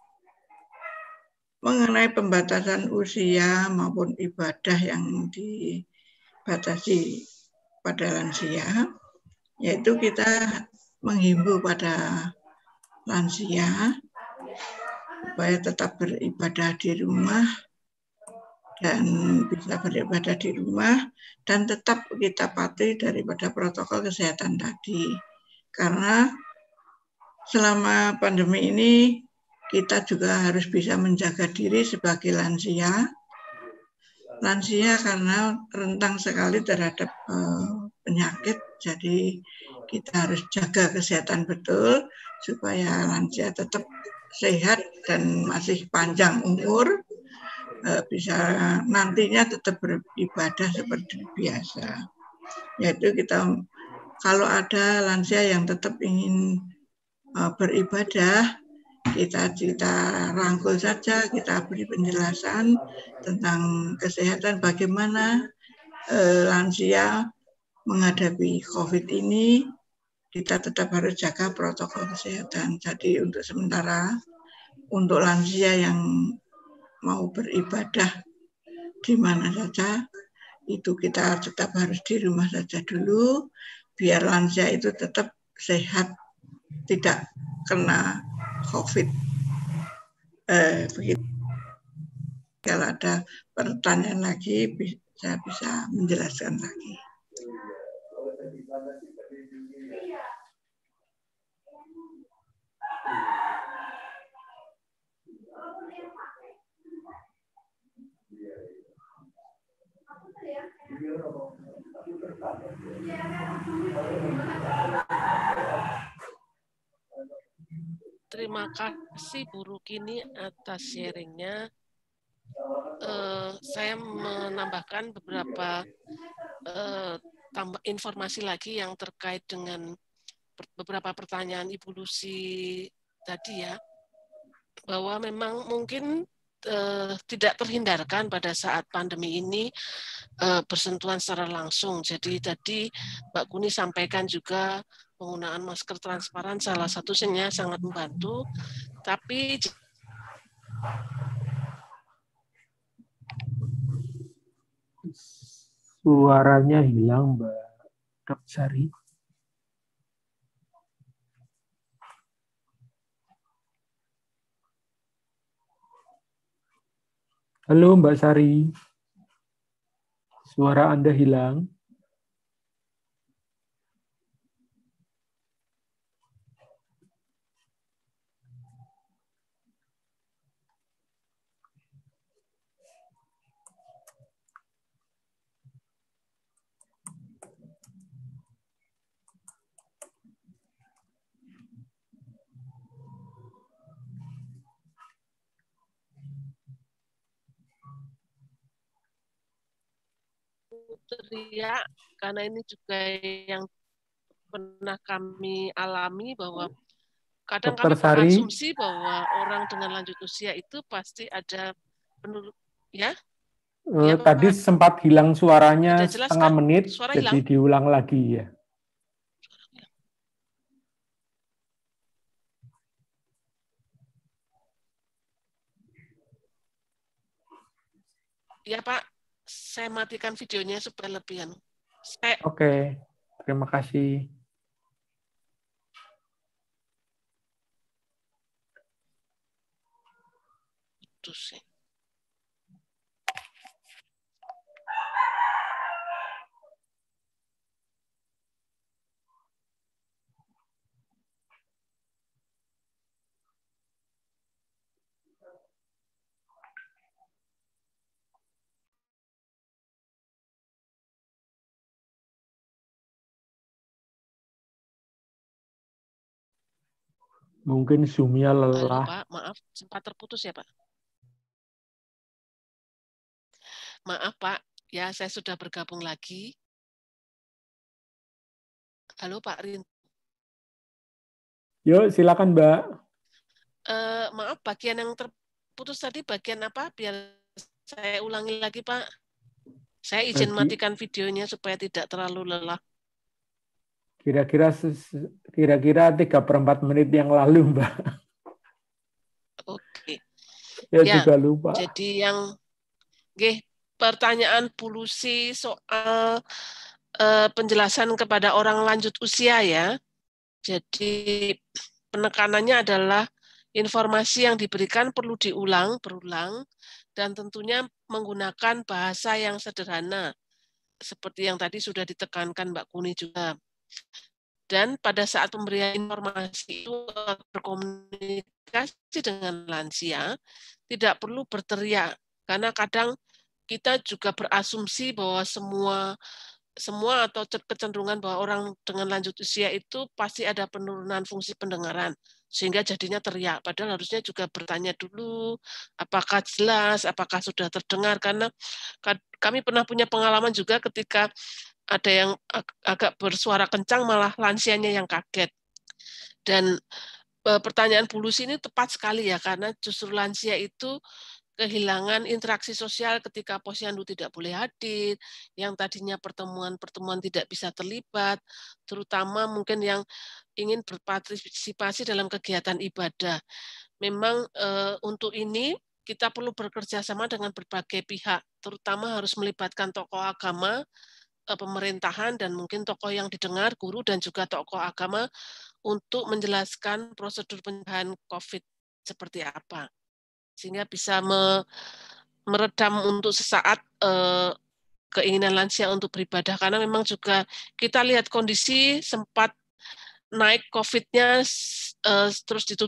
mengenai pembatasan usia maupun ibadah yang dibatasi pada lansia, yaitu kita menghimbau pada lansia supaya tetap beribadah di rumah dan bisa beribadah di rumah dan tetap kita patuhi daripada protokol kesehatan tadi. Karena selama pandemi ini kita juga harus bisa menjaga diri sebagai lansia. Lansia karena rentan sekali terhadap uh, penyakit, jadi kita harus jaga kesehatan betul supaya lansia tetap sehat dan masih panjang umur, bisa nantinya tetap beribadah seperti biasa. Yaitu kita kalau ada lansia yang tetap ingin uh, beribadah, kita kita rangkul saja, kita beri penjelasan tentang kesehatan bagaimana uh, lansia menghadapi COVID ini. Kita tetap harus jaga protokol kesehatan. Jadi untuk sementara untuk lansia yang mau beribadah di mana saja, itu kita tetap harus di rumah saja dulu, biar lansia itu tetap sehat, tidak kena COVID. Eh, begitu. Kalau ada pertanyaan lagi, saya bisa menjelaskan lagi. terima kasih Bu Rukini atas sharingnya. Uh, saya menambahkan beberapa uh, tambah informasi lagi yang terkait dengan beberapa pertanyaan Ibu Lucy tadi ya, bahwa memang mungkin uh, tidak terhindarkan pada saat pandemi ini uh, bersentuhan secara langsung. Jadi tadi Mbak Kuni sampaikan juga penggunaan masker transparan salah satunya sangat membantu, tapi suaranya hilang, Mbak Dokter Sari. Halo Mbak Sari, suara Anda hilang. teriak, karena ini juga yang pernah kami alami bahwa kadang Dokter kami Sari, berasumsi bahwa orang dengan lanjut usia itu pasti ada penurun, ya? Uh, Ya, tadi Pak. sempat hilang suaranya Tidak jelas, setengah kan? menit, Suara jadi hilang. diulang lagi ya. Ya Pak, saya matikan videonya supaya lebih anu. Saya... Oke, terima kasih. Itu sih. Mungkin Zoom-nya Halo lelah. Pak, maaf sempat terputus ya Pak. Maaf Pak, ya saya sudah bergabung lagi. Halo Pak Rin. Yuk silakan Mbak. Uh, maaf bagian yang terputus tadi bagian apa? Biar saya ulangi lagi Pak. Saya izin Bagi, matikan videonya supaya tidak terlalu lelah. Kira-kira kira-kira tiga per empat menit yang lalu, Mbak. Oke. Ya, Ya, juga lupa. jadi yang okay, pertanyaan Bu Lucy soal uh, penjelasan kepada orang lanjut usia ya. Jadi penekanannya adalah informasi yang diberikan perlu diulang, berulang, dan tentunya menggunakan bahasa yang sederhana. Seperti yang tadi sudah ditekankan Mbak Kuni juga. Dan pada saat pemberian informasi itu berkomunikasi dengan lansia, tidak perlu berteriak, karena kadang kita juga berasumsi bahwa semua semua atau kecenderungan bahwa orang dengan lanjut usia itu pasti ada penurunan fungsi pendengaran, sehingga jadinya teriak. Padahal harusnya juga bertanya dulu, apakah jelas, apakah sudah terdengar, karena kami pernah punya pengalaman juga ketika ada yang ag agak bersuara kencang, malah lansianya yang kaget. Dan e, pertanyaan Bu Lucy ini tepat sekali ya, karena justru lansia itu kehilangan interaksi sosial ketika posyandu tidak boleh hadir, yang tadinya pertemuan-pertemuan tidak bisa terlibat, terutama mungkin yang ingin berpartisipasi dalam kegiatan ibadah. Memang e, untuk ini kita perlu bekerja sama dengan berbagai pihak, terutama harus melibatkan tokoh agama, pemerintahan, dan mungkin tokoh yang didengar, guru dan juga tokoh agama untuk menjelaskan prosedur pencegahan COVID seperti apa, sehingga bisa me meredam untuk sesaat eh, keinginan lansia untuk beribadah, karena memang juga kita lihat kondisi sempat naik COVID-nya eh, terus ditutup,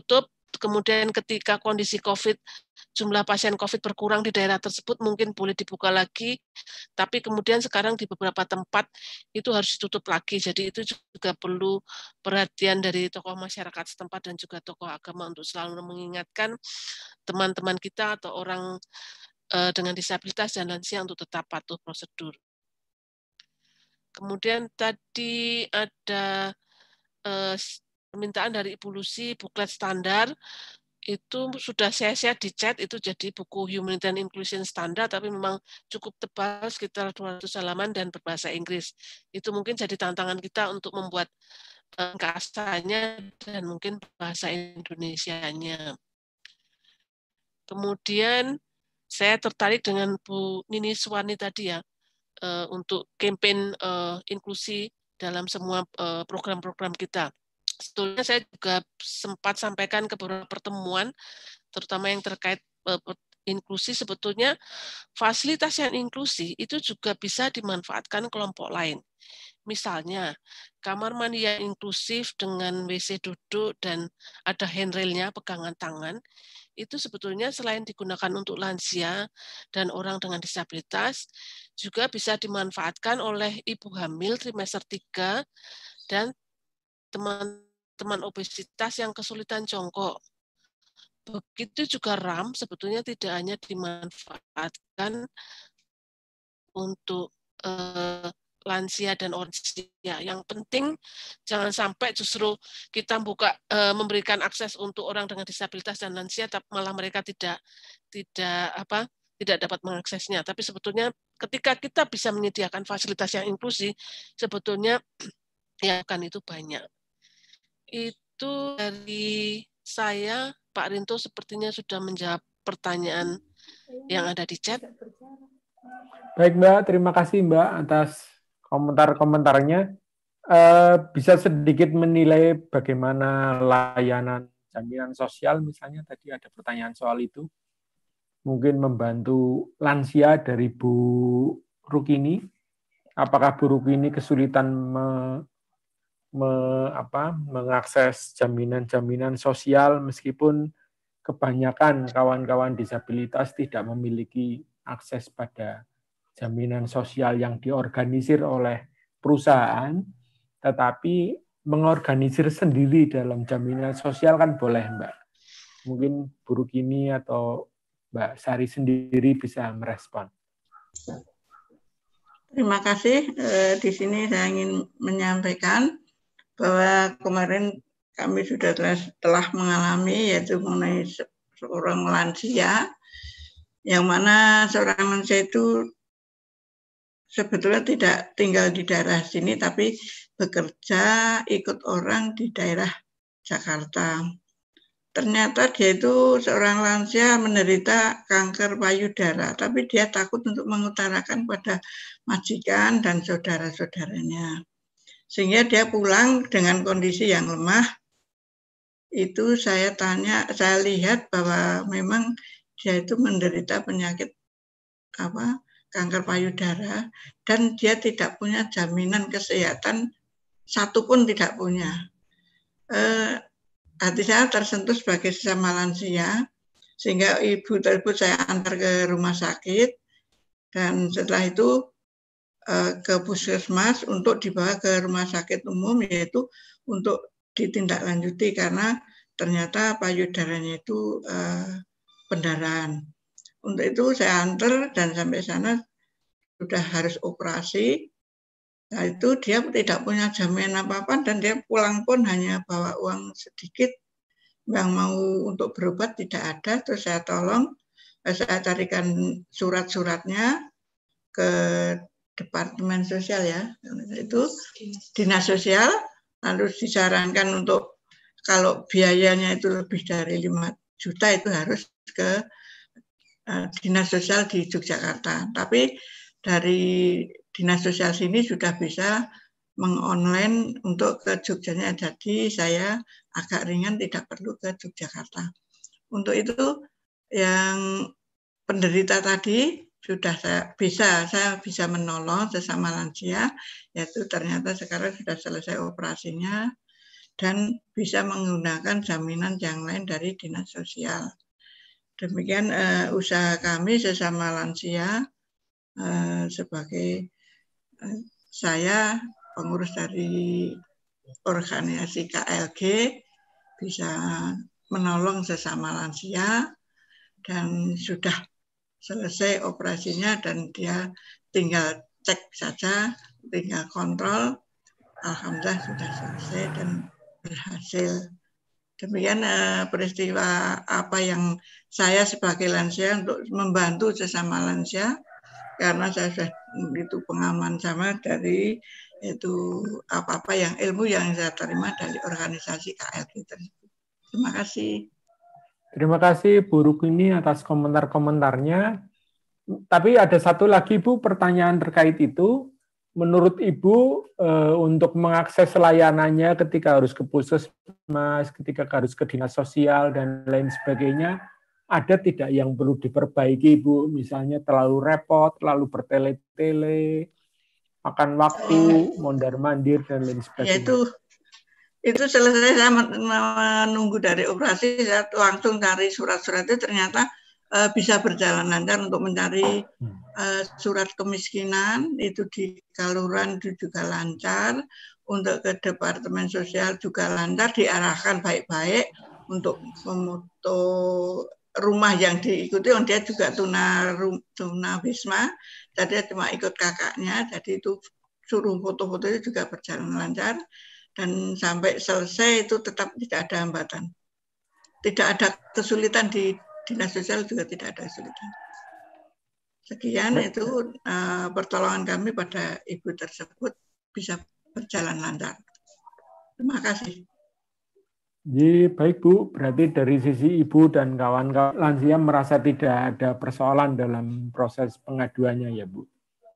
kemudian ketika kondisi COVID, jumlah pasien COVID berkurang di daerah tersebut mungkin boleh dibuka lagi, tapi kemudian sekarang di beberapa tempat itu harus ditutup lagi. Jadi itu juga perlu perhatian dari tokoh masyarakat setempat dan juga tokoh agama untuk selalu mengingatkan teman-teman kita atau orang uh, dengan disabilitas dan lansia untuk tetap patuh prosedur. Kemudian tadi ada uh, permintaan dari Ibu Lucy, buklet standar. Itu sudah saya share di chat, itu jadi buku Humanity and Inclusion Standard, tapi memang cukup tebal, sekitar dua ratus halaman dan berbahasa Inggris. Itu mungkin jadi tantangan kita untuk membuat ringkasannya dan mungkin bahasa Indonesianya. Kemudian saya tertarik dengan Bu Nini Suwani tadi ya, untuk campaign inklusi dalam semua program-program kita. Sebetulnya saya juga sempat sampaikan ke beberapa pertemuan, terutama yang terkait inklusi, sebetulnya fasilitas yang inklusi itu juga bisa dimanfaatkan kelompok lain. Misalnya, kamar mandi yang inklusif dengan W C duduk dan ada handrailnya, pegangan tangan, itu sebetulnya selain digunakan untuk lansia dan orang dengan disabilitas, juga bisa dimanfaatkan oleh ibu hamil trimester tiga dan teman teman obesitas yang kesulitan jongkok. Begitu juga RAM sebetulnya tidak hanya dimanfaatkan untuk eh, lansia dan lansia. Yang penting jangan sampai justru kita buka eh, memberikan akses untuk orang dengan disabilitas dan lansia, tapi malah mereka tidak tidak apa tidak dapat mengaksesnya. Tapi sebetulnya ketika kita bisa menyediakan fasilitas yang inklusi, sebetulnya ya kan itu banyak. Itu dari saya, Pak Rinto sepertinya sudah menjawab pertanyaan yang ada di chat. Baik Mbak, terima kasih Mbak atas komentar-komentarnya. Eh, bisa sedikit menilai bagaimana layanan jaminan sosial, misalnya tadi ada pertanyaan soal itu. Mungkin membantu lansia dari Bu Rukini. Apakah Bu Rukini kesulitan me Me, apa, mengakses jaminan-jaminan sosial meskipun kebanyakan kawan-kawan disabilitas tidak memiliki akses pada jaminan sosial yang diorganisir oleh perusahaan, tetapi mengorganisir sendiri dalam jaminan sosial kan boleh, Mbak. Mungkin Bu Rukini atau Mbak Sari sendiri bisa merespon. Terima kasih. Eh, di sini saya ingin menyampaikan bahwa kemarin kami sudah telah, telah mengalami yaitu mengenai seorang lansia, yang mana seorang lansia itu sebetulnya tidak tinggal di daerah sini, tapi bekerja ikut orang di daerah Jakarta. Ternyata dia itu seorang lansia menderita kanker payudara, tapi dia takut untuk mengutarakan pada majikan dan saudara-saudaranya. Sehingga dia pulang dengan kondisi yang lemah. Itu saya tanya, saya lihat bahwa memang dia itu menderita penyakit apa kanker payudara dan dia tidak punya jaminan kesehatan, satu pun tidak punya. Eh, hati saya tersentuh sebagai sesama lansia, sehingga ibu tersebut saya antar ke rumah sakit dan setelah itu ke puskesmas untuk dibawa ke rumah sakit umum, yaitu untuk ditindaklanjuti karena ternyata payudaranya itu uh, pendarahan. Untuk itu saya antar dan sampai sana sudah harus operasi. Nah itu dia tidak punya jaminan apa-apa dan dia pulang pun hanya bawa uang sedikit, yang mau untuk berobat tidak ada. Terus saya tolong, saya carikan surat-suratnya ke Departemen Sosial ya, itu Dinas Sosial, lalu disarankan untuk kalau biayanya itu lebih dari lima juta itu harus ke uh, Dinas Sosial di Yogyakarta. Tapi dari Dinas Sosial sini sudah bisa mengonline untuk ke Jogjanya, jadi saya agak ringan tidak perlu ke Yogyakarta. Untuk itu yang penderita tadi sudah saya bisa saya bisa menolong sesama lansia, yaitu ternyata sekarang sudah selesai operasinya dan bisa menggunakan jaminan yang lain dari dinas sosial. Demikian uh, usaha kami sesama lansia uh, sebagai uh, saya pengurus dari organisasi K L G bisa menolong sesama lansia dan sudah selesai operasinya dan dia tinggal cek saja, tinggal kontrol. Alhamdulillah sudah selesai dan berhasil. Demikian eh, peristiwa apa yang saya sebagai lansia untuk membantu sesama lansia karena saya sudah itu pengaman sama dari itu apa-apa yang ilmu yang saya terima dari organisasi K L G tersebut. Terima kasih. Terima kasih Bu Rukmini atas komentar-komentarnya. Tapi ada satu lagi Bu pertanyaan terkait itu. Menurut Ibu eh, untuk mengakses layanannya ketika harus ke puskesmas, ketika harus ke dinas sosial dan lain sebagainya, ada tidak yang perlu diperbaiki Bu? Misalnya terlalu repot, terlalu bertele-tele, makan waktu, mondar-mandir dan lain sebagainya. Ya itu itu selesai saya menunggu dari operasi, saya langsung cari surat-surat itu ternyata uh, bisa berjalan lancar untuk mencari uh, surat kemiskinan itu di Kelurahan itu juga lancar, untuk ke Departemen Sosial juga lancar, diarahkan baik-baik untuk memoto rumah yang diikuti, oh, dia juga tuna tuna wisma, jadi cuma ikut kakaknya, jadi itu suruh foto-foto itu juga berjalan lancar. Dan sampai selesai itu tetap tidak ada hambatan. Tidak ada kesulitan di dinas sosial juga tidak ada kesulitan. Sekian itu uh, pertolongan kami pada ibu tersebut bisa berjalan lancar. Terima kasih. Jadi baik Bu, berarti dari sisi ibu dan kawan-kawan lansia merasa tidak ada persoalan dalam proses pengaduannya ya Bu.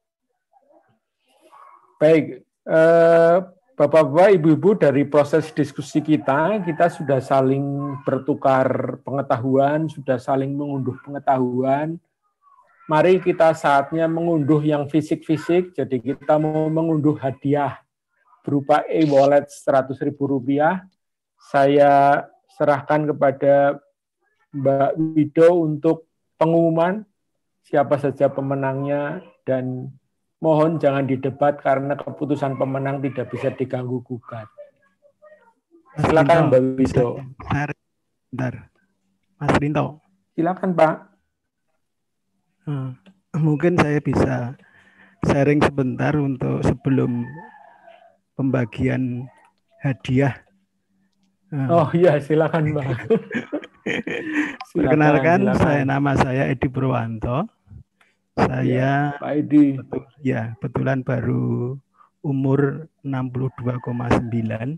Baik. Uh, Bapak-bapak, ibu-ibu, dari proses diskusi kita, kita sudah saling bertukar pengetahuan, sudah saling mengunduh pengetahuan. Mari kita saatnya mengunduh yang fisik-fisik, jadi kita mau mengunduh hadiah berupa e-wallet seratus ribu rupiah. Saya serahkan kepada Mbak Wido untuk pengumuman siapa saja pemenangnya, dan mohon jangan didebat karena keputusan pemenang tidak bisa diganggu gugat. Silakan Mbak Wido. Bentar, Mas Rinto. Silakan Pak. Hmm, mungkin saya bisa sharing sebentar untuk sebelum pembagian hadiah. Hmm. Oh iya, silakan Pak. Perkenalkan, saya nama saya Edi Purwanto. Saya Pak Edi. Betul, ya, kebetulan baru umur enam puluh dua koma sembilan.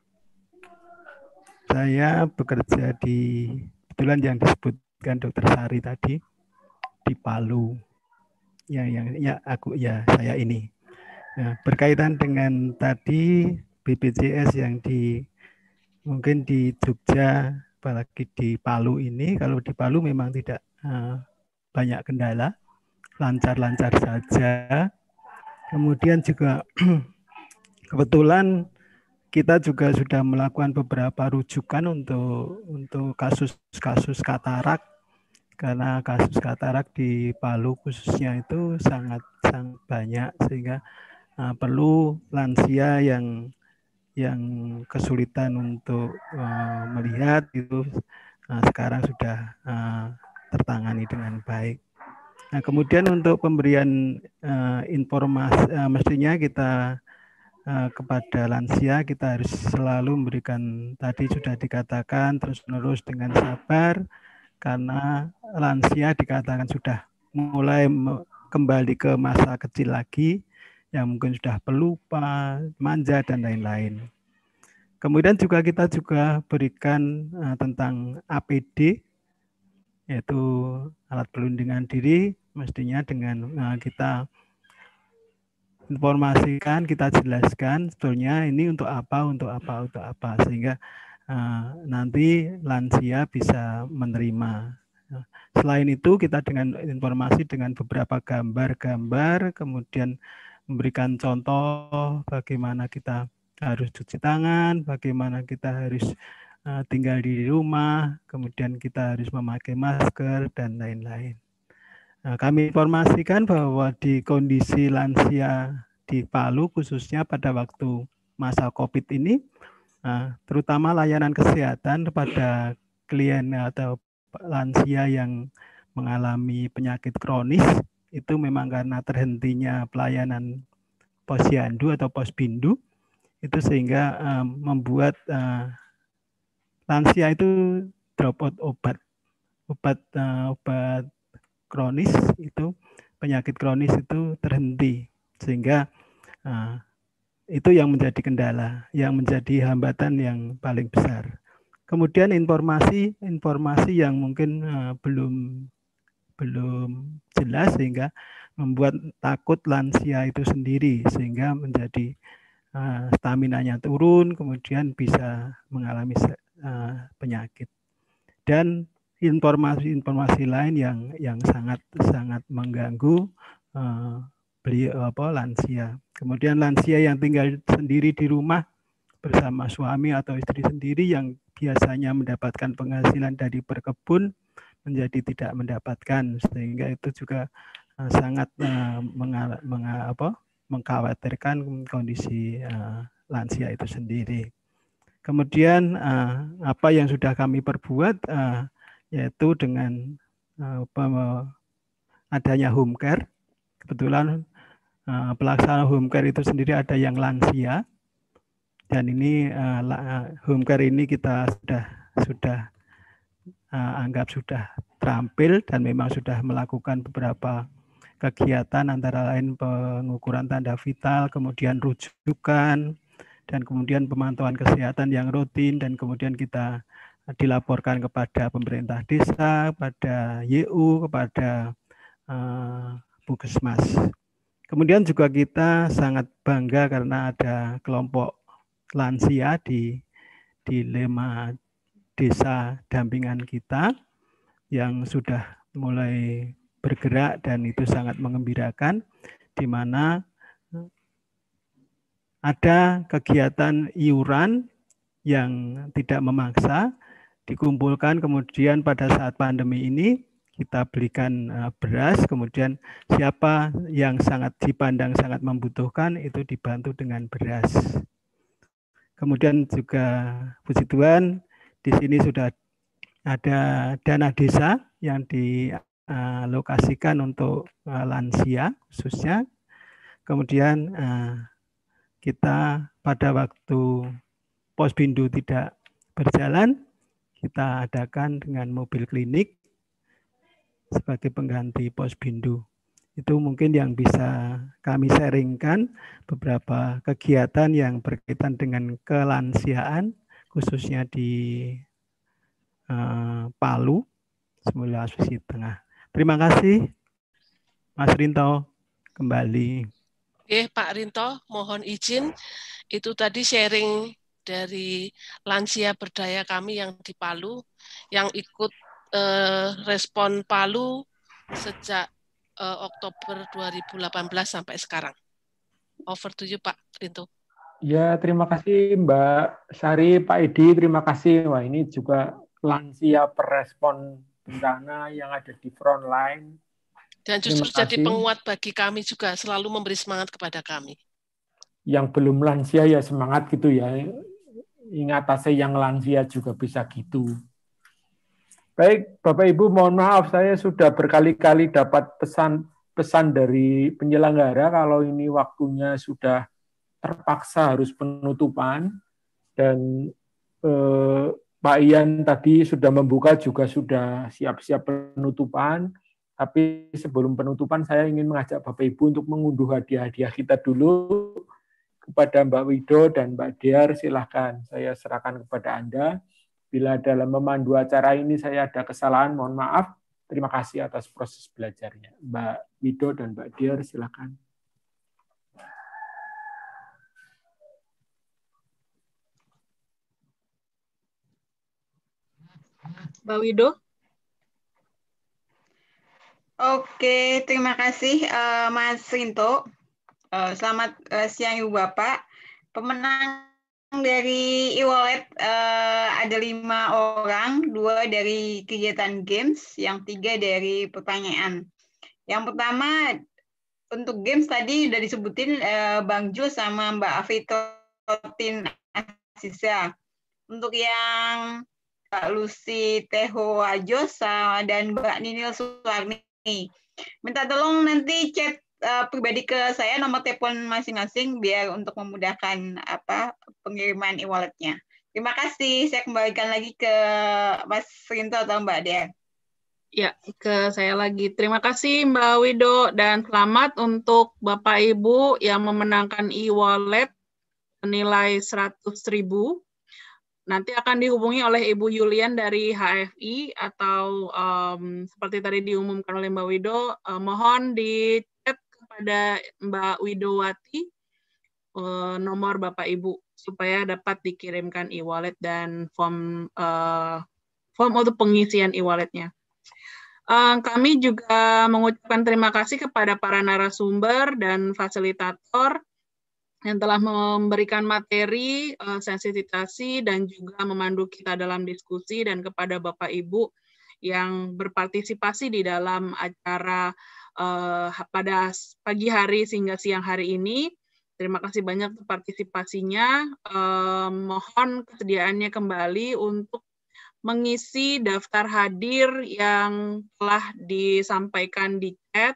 Saya bekerja di, kebetulan yang disebutkan Dokter Sari tadi, di Palu. Ya, yang ya aku ya saya ini. Nah, berkaitan dengan tadi B P J S yang di mungkin di Jogja, apalagi di Palu ini, kalau di Palu memang tidak uh, banyak kendala. Lancar-lancar saja. Kemudian juga kebetulan kita juga sudah melakukan beberapa rujukan untuk untuk kasus-kasus katarak, karena kasus katarak di Palu khususnya itu sangat sangat banyak, sehingga uh, perlu lansia yang yang kesulitan untuk uh, melihat itu uh, sekarang sudah uh, tertangani dengan baik. Nah, kemudian untuk pemberian uh, informasi, uh, mestinya kita uh, kepada lansia, kita harus selalu memberikan, tadi sudah dikatakan terus-menerus dengan sabar, karena lansia dikatakan sudah mulai kembali ke masa kecil lagi, yang mungkin sudah pelupa, manja, dan lain-lain. Kemudian juga kita juga berikan uh, tentang A P D, yaitu alat pelindungan diri, mestinya dengan uh, kita informasikan, kita jelaskan sebetulnya ini untuk apa, untuk apa, untuk apa, sehingga uh, nanti lansia bisa menerima. Nah, selain itu kita dengan informasi dengan beberapa gambar-gambar, kemudian memberikan contoh bagaimana kita harus cuci tangan, bagaimana kita harus uh, tinggal di rumah, kemudian kita harus memakai masker, dan lain-lain. Nah, kami informasikan bahwa di kondisi lansia di Palu, khususnya pada waktu masa COVID ini, uh, terutama layanan kesehatan kepada klien atau lansia yang mengalami penyakit kronis, itu memang karena terhentinya pelayanan posyandu atau posbindu, itu sehingga um, membuat uh, lansia itu drop out obat, obat uh, obat kronis itu, penyakit kronis itu terhenti, sehingga uh, itu yang menjadi kendala, yang menjadi hambatan yang paling besar. Kemudian informasi informasi yang mungkin uh, belum belum jelas sehingga membuat takut lansia itu sendiri, sehingga menjadi uh, stamina-nya turun, kemudian bisa mengalami uh, penyakit. Dan informasi-informasi lain yang yang sangat sangat mengganggu uh, beliau apa lansia. Kemudian lansia yang tinggal sendiri di rumah bersama suami atau istri sendiri yang biasanya mendapatkan penghasilan dari berkebun menjadi tidak mendapatkan, sehingga itu juga uh, sangat uh, mengal, mengal, apa, mengkhawatirkan kondisi uh, lansia itu sendiri. Kemudian uh, apa yang sudah kami perbuat uh, yaitu dengan uh, adanya home care. Kebetulan uh, pelaksana home care itu sendiri ada yang lansia, dan ini uh, home care ini kita sudah sudah Uh, anggap sudah terampil dan memang sudah melakukan beberapa kegiatan antara lain pengukuran tanda vital, kemudian rujukan, dan kemudian pemantauan kesehatan yang rutin, dan kemudian kita dilaporkan kepada pemerintah desa, pada Y U, kepada uh, Puskesmas. Kemudian juga kita sangat bangga karena ada kelompok lansia di di lima desa dampingan kita yang sudah mulai bergerak, dan itu sangat mengembirakan, di mana ada kegiatan iuran yang tidak memaksa, dikumpulkan, kemudian pada saat pandemi ini kita belikan beras, kemudian siapa yang sangat dipandang sangat membutuhkan itu dibantu dengan beras. Kemudian juga puji Tuhan, di sini sudah ada dana desa yang dialokasikan untuk lansia khususnya. Kemudian kita pada waktu posbindu tidak berjalan, kita adakan dengan mobil klinik sebagai pengganti posbindu. Itu mungkin yang bisa kami sharingkan, beberapa kegiatan yang berkaitan dengan kelansiaan, khususnya di uh, Palu, Sulawesi Tengah. Terima kasih, Mas Rinto, kembali. Oke, Pak Rinto, mohon izin. Itu tadi sharing dari lansia berdaya kami yang di Palu, yang ikut uh, respon Palu sejak uh, Oktober dua ribu delapan belas sampai sekarang. Over to you, Pak Rinto. Ya, terima kasih Mbak Sari, Pak Edi, terima kasih. Wah, ini juga lansia perespon bencana yang ada di front line. Dan justru jadi penguat bagi kami juga, selalu memberi semangat kepada kami. Yang belum lansia ya semangat gitu ya. Ingat saya yang lansia juga bisa gitu. Baik, Bapak Ibu, mohon maaf saya sudah berkali-kali dapat pesan-pesan dari penyelenggara kalau ini waktunya sudah terpaksa harus penutupan, dan eh, Pak Ian tadi sudah membuka juga sudah siap-siap penutupan, tapi sebelum penutupan saya ingin mengajak Bapak Ibu untuk mengunduh hadiah-hadiah kita dulu kepada Mbak Wido dan Mbak Diar. Silahkan saya serahkan kepada Anda. Bila dalam memandu acara ini saya ada kesalahan, mohon maaf. Terima kasih atas proses belajarnya. Mbak Wido dan Mbak Diar, silahkan. Mbak Wido. Oke, terima kasih uh, Mas Rinto. Uh, selamat uh, siang Ibu Bapak. Pemenang dari e-wallet uh, ada lima orang, dua dari kegiatan games, yang tiga dari pertanyaan. Yang pertama, untuk games tadi udah disebutin uh, Bang Jul sama Mbak Afitotin Asisa. Untuk yang Mbak Lucy Teho Ajosa dan Mbak Ninil Suwarni, minta tolong nanti chat uh, pribadi ke saya nomor telepon masing-masing biar untuk memudahkan apa pengiriman e-walletnya. Terima kasih. Saya kembalikan lagi ke Mas Rinto atau Mbak Dea. Ya, ke saya lagi. Terima kasih Mbak Wido dan selamat untuk Bapak Ibu yang memenangkan e-wallet senilai seratus ribu. Nanti akan dihubungi oleh Ibu Yulian dari H F I atau um, seperti tadi diumumkan oleh Mbak Wido, uh, mohon di chat kepada Mbak Widowati uh, nomor Bapak Ibu supaya dapat dikirimkan e-wallet dan form uh, form untuk pengisian e-walletnya. Uh, kami juga mengucapkan terima kasih kepada para narasumber dan fasilitator yang telah memberikan materi, uh, sensitisasi, dan juga memandu kita dalam diskusi, dan kepada Bapak Ibu yang berpartisipasi di dalam acara uh, pada pagi hari hingga siang hari ini. Terima kasih banyak untuk partisipasinya. Uh, mohon kesediaannya kembali untuk mengisi daftar hadir yang telah disampaikan di chat,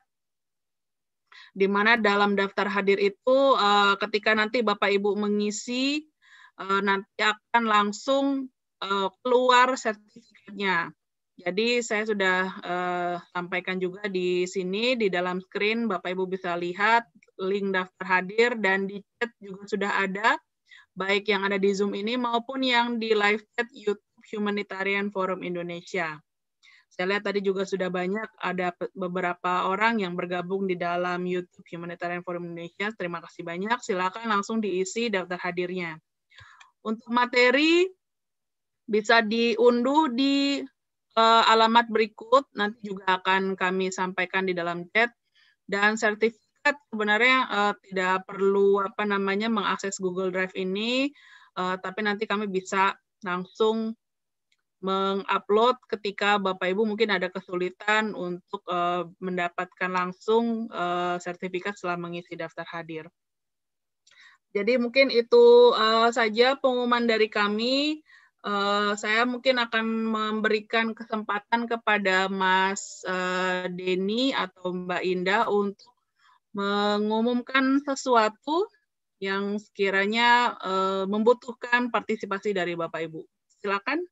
di mana dalam daftar hadir itu uh, ketika nanti Bapak Ibu mengisi, uh, nanti akan langsung uh, keluar sertifikatnya. Jadi saya sudah uh, sampaikan juga di sini, di dalam screen Bapak Ibu bisa lihat link daftar hadir, dan di chat juga sudah ada, baik yang ada di Zoom ini maupun yang di live chat YouTube Humanitarian Forum Indonesia. Saya lihat tadi juga sudah banyak, ada beberapa orang yang bergabung di dalam YouTube Humanitarian Forum Indonesia. Terima kasih banyak. Silakan langsung diisi daftar hadirnya. Untuk materi bisa diunduh di uh, alamat berikut. Nanti juga akan kami sampaikan di dalam chat. Dan sertifikat sebenarnya uh, tidak perlu apa namanya mengakses Google Drive ini, uh, tapi nanti kami bisa langsung mengupload ketika Bapak Ibu mungkin ada kesulitan untuk uh, mendapatkan langsung uh, sertifikat setelah mengisi daftar hadir. Jadi mungkin itu uh, saja pengumuman dari kami. Uh, saya mungkin akan memberikan kesempatan kepada Mas uh, Denny atau Mbak Indah untuk mengumumkan sesuatu yang sekiranya uh, membutuhkan partisipasi dari Bapak Ibu. Silakan.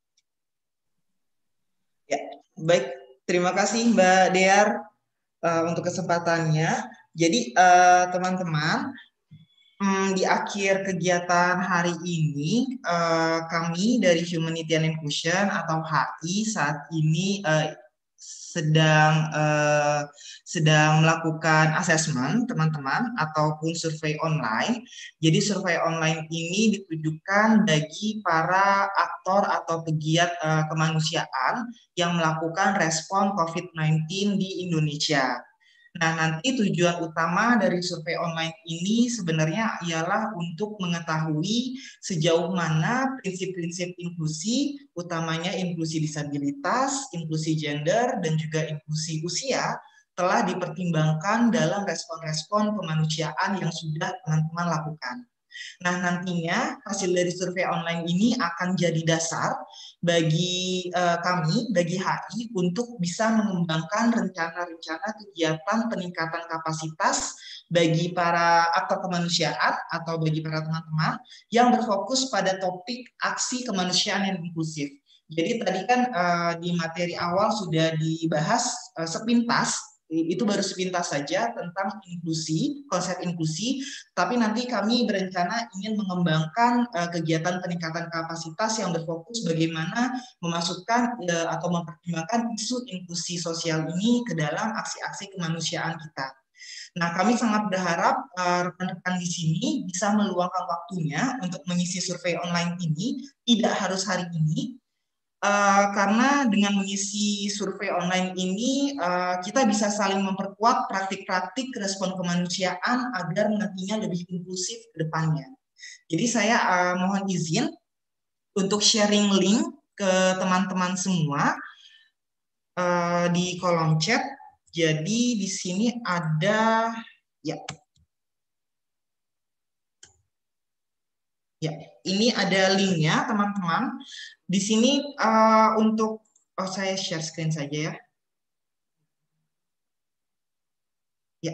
Ya, baik. Terima kasih Mbak Dear uh, untuk kesempatannya. Jadi teman-teman, uh, um, di akhir kegiatan hari ini, uh, kami dari Humanitarian Inclusion atau H I saat ini uh, sedang uh, sedang melakukan asesmen teman-teman ataupun survei online. Jadi survei online ini ditujukan bagi para aktor atau pegiat uh, kemanusiaan yang melakukan respon COVID sembilan belas di Indonesia. Nah, nanti tujuan utama dari survei online ini sebenarnya ialah untuk mengetahui sejauh mana prinsip-prinsip inklusi, utamanya inklusi disabilitas, inklusi gender, dan juga inklusi usia, telah dipertimbangkan dalam respon-respon kemanusiaan yang sudah teman-teman lakukan. Nah, nantinya hasil dari survei online ini akan jadi dasar bagi uh, kami, bagi H I, untuk bisa mengembangkan rencana-rencana kegiatan peningkatan kapasitas bagi para aktor kemanusiaan atau bagi para teman-teman yang berfokus pada topik aksi kemanusiaan yang inklusif. Jadi tadi kan uh, di materi awal sudah dibahas uh, sepintas, itu baru sepintas saja tentang inklusi, konsep inklusi, tapi nanti kami berencana ingin mengembangkan uh, kegiatan peningkatan kapasitas yang berfokus bagaimana memasukkan uh, atau mempertimbangkan isu inklusi sosial ini ke dalam aksi-aksi kemanusiaan kita. Nah, kami sangat berharap rekan-rekan uh, di sini bisa meluangkan waktunya untuk mengisi survei online ini, tidak harus hari ini, Uh, karena dengan mengisi survei online ini uh, kita bisa saling memperkuat praktik-praktik respon kemanusiaan agar nantinya lebih inklusif ke depannya. Jadi saya uh, mohon izin untuk sharing link ke teman-teman semua uh, di kolom chat. Jadi di sini ada ya. Ya, ini ada linknya teman-teman. Di sini uh, untuk oh saya share screen saja ya. Ya.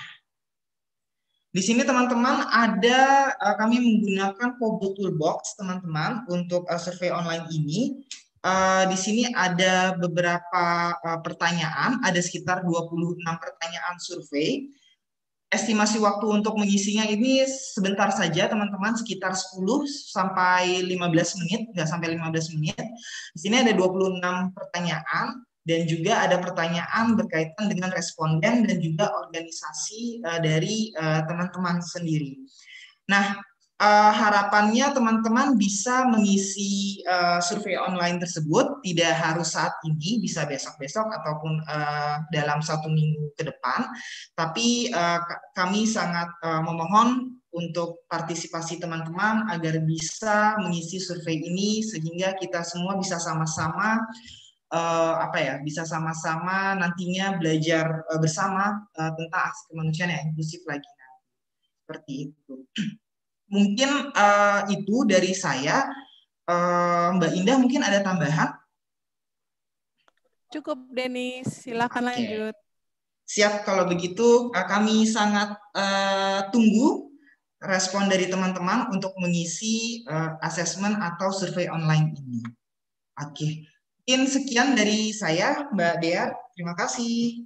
Di sini teman-teman ada uh, kami menggunakan Kobo Toolbox teman-teman untuk uh, survei online ini. Uh, di sini ada beberapa uh, pertanyaan, ada sekitar dua puluh enam pertanyaan survei. Estimasi waktu untuk mengisinya ini sebentar saja teman-teman, sekitar sepuluh sampai lima belas menit, nggak sampai lima belas menit. Di sini ada dua puluh enam pertanyaan dan juga ada pertanyaan berkaitan dengan responden dan juga organisasi uh, dari teman-teman uh, sendiri. Nah, uh, harapannya teman-teman bisa mengisi uh, survei online tersebut, tidak harus saat ini, bisa besok-besok ataupun uh, dalam satu minggu ke depan. Tapi uh, kami sangat uh, memohon untuk partisipasi teman-teman agar bisa mengisi survei ini sehingga kita semua bisa sama-sama uh, apa ya, bisa sama-sama nantinya belajar uh, bersama uh, tentang aksi kemanusiaan yang inklusif lagi. Seperti itu. Mungkin uh, itu dari saya. Uh, Mbak Indah mungkin ada tambahan? Cukup, Denis. Silakan okay. lanjut. Siap, kalau begitu uh, kami sangat uh, tunggu respon dari teman-teman untuk mengisi uh, asesmen atau survei online ini. Oke, okay. Mungkin sekian dari saya, Mbak Dea. Terima kasih.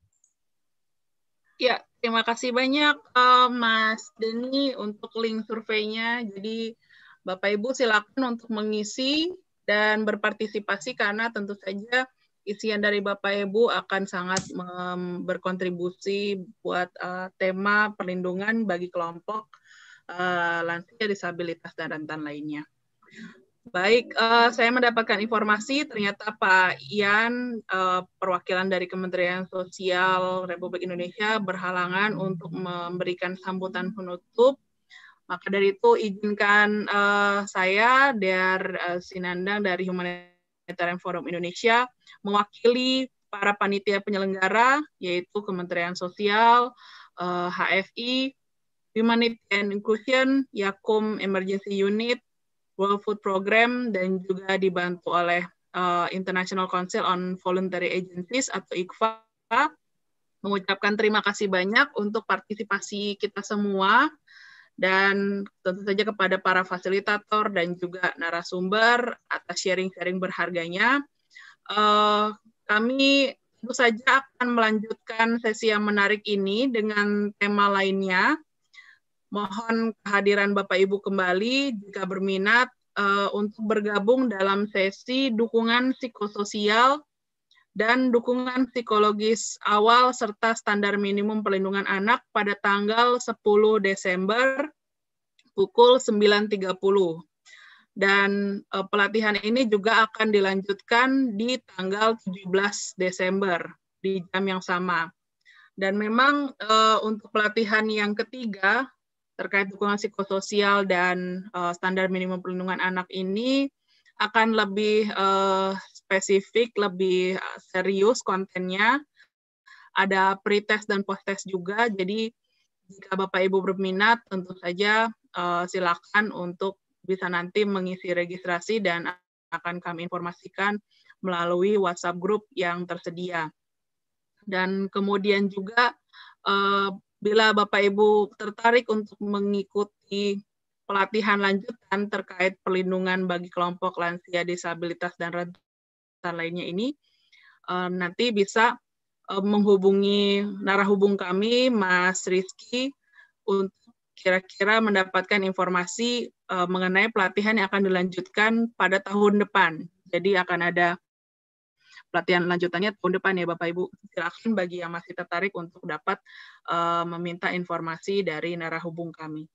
Ya, terima kasih banyak uh, Mas Denny untuk link surveinya. Jadi Bapak Ibu silakan untuk mengisi dan berpartisipasi karena tentu saja isian dari Bapak Ibu akan sangat um, berkontribusi buat uh, tema perlindungan bagi kelompok uh, lansia, disabilitas dan rentan lainnya. Baik, uh, saya mendapatkan informasi ternyata Pak Ian, uh, perwakilan dari Kementerian Sosial Republik Indonesia berhalangan untuk memberikan sambutan penutup. Maka dari itu izinkan uh, saya, Dear uh, Sinandang dari Humanitarian Forum Indonesia, mewakili para panitia penyelenggara, yaitu Kementerian Sosial, uh, H F I, Humanity and Inclusion, Yakum Emergency Unit, World Food Program, dan juga dibantu oleh uh, International Council on Voluntary Agencies atau I C V A, mengucapkan terima kasih banyak untuk partisipasi kita semua, dan tentu saja kepada para fasilitator dan juga narasumber atas sharing-sharing berharganya. Uh, kami tentu saja akan melanjutkan sesi yang menarik ini dengan tema lainnya. Mohon kehadiran Bapak Ibu kembali jika berminat uh, untuk bergabung dalam sesi dukungan psikososial dan dukungan psikologis awal serta standar minimum perlindungan anak pada tanggal sepuluh Desember pukul sembilan tiga puluh. Dan uh, pelatihan ini juga akan dilanjutkan di tanggal tujuh belas Desember di jam yang sama. Dan memang uh, untuk pelatihan yang ketiga terkait dukungan psikososial dan uh, standar minimum perlindungan anak ini akan lebih uh, spesifik, lebih serius kontennya. Ada pre-test dan post-test juga, jadi jika Bapak Ibu berminat, tentu saja uh, silakan untuk bisa nanti mengisi registrasi dan akan kami informasikan melalui WhatsApp group yang tersedia. Dan kemudian juga uh, bila Bapak Ibu tertarik untuk mengikuti pelatihan lanjutan terkait perlindungan bagi kelompok lansia, disabilitas, dan rentan lainnya ini, nanti bisa menghubungi narahubung kami, Mas Rizky, untuk kira-kira mendapatkan informasi mengenai pelatihan yang akan dilanjutkan pada tahun depan. Jadi akan ada pelatihan lanjutannya tahun depan ya Bapak Ibu. Silakan bagi yang masih tertarik untuk dapat uh, meminta informasi dari narahubung kami.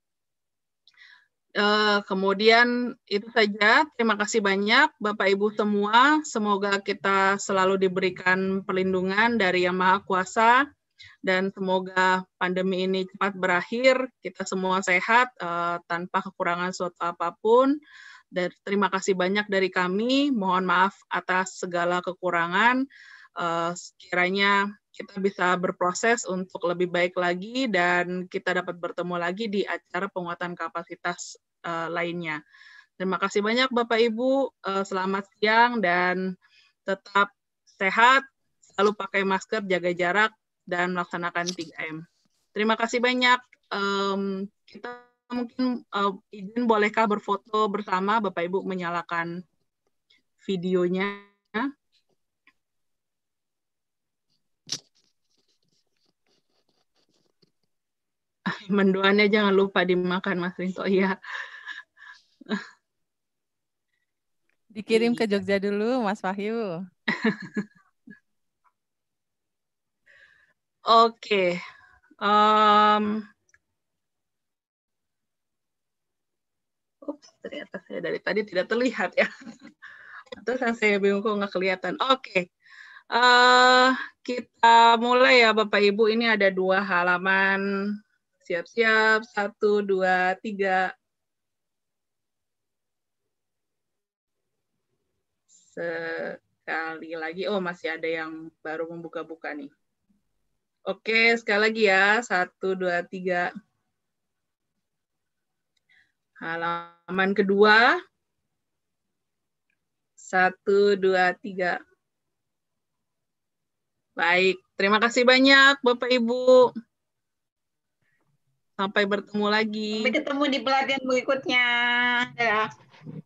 Uh, kemudian itu saja. Terima kasih banyak Bapak Ibu semua. Semoga kita selalu diberikan perlindungan dari Yang Maha Kuasa Dan semoga pandemi ini cepat berakhir, kita semua sehat, uh, tanpa kekurangan suatu apapun. Dan terima kasih banyak dari kami, mohon maaf atas segala kekurangan. Uh, sekiranya kita bisa berproses untuk lebih baik lagi dan kita dapat bertemu lagi di acara penguatan kapasitas uh, lainnya. Terima kasih banyak Bapak Ibu, uh, selamat siang dan tetap sehat, selalu pakai masker, jaga jarak, dan melaksanakan tiga M. Terima kasih banyak. Um, kita mungkin uh, izin bolehkah berfoto bersama, Bapak Ibu menyalakan videonya. Mendoannya jangan lupa dimakan, Mas Rinto. Iya. Dikirim ke Jogja dulu, Mas Wahyu. Oke. Um, Ups, ternyata saya dari tadi tidak terlihat ya. Terus saya bingung kok nggak kelihatan. Oke. Uh, kita mulai ya Bapak Ibu. Ini ada dua halaman. Siap-siap. Satu, dua, tiga. Sekali lagi. Oh, masih ada yang baru membuka-buka nih. Oke, sekali lagi ya. Satu, dua, tiga. Halaman kedua. Satu, dua, tiga. Baik, terima kasih banyak Bapak Ibu. Sampai bertemu lagi. Sampai ketemu di pelatihan berikutnya. Ya.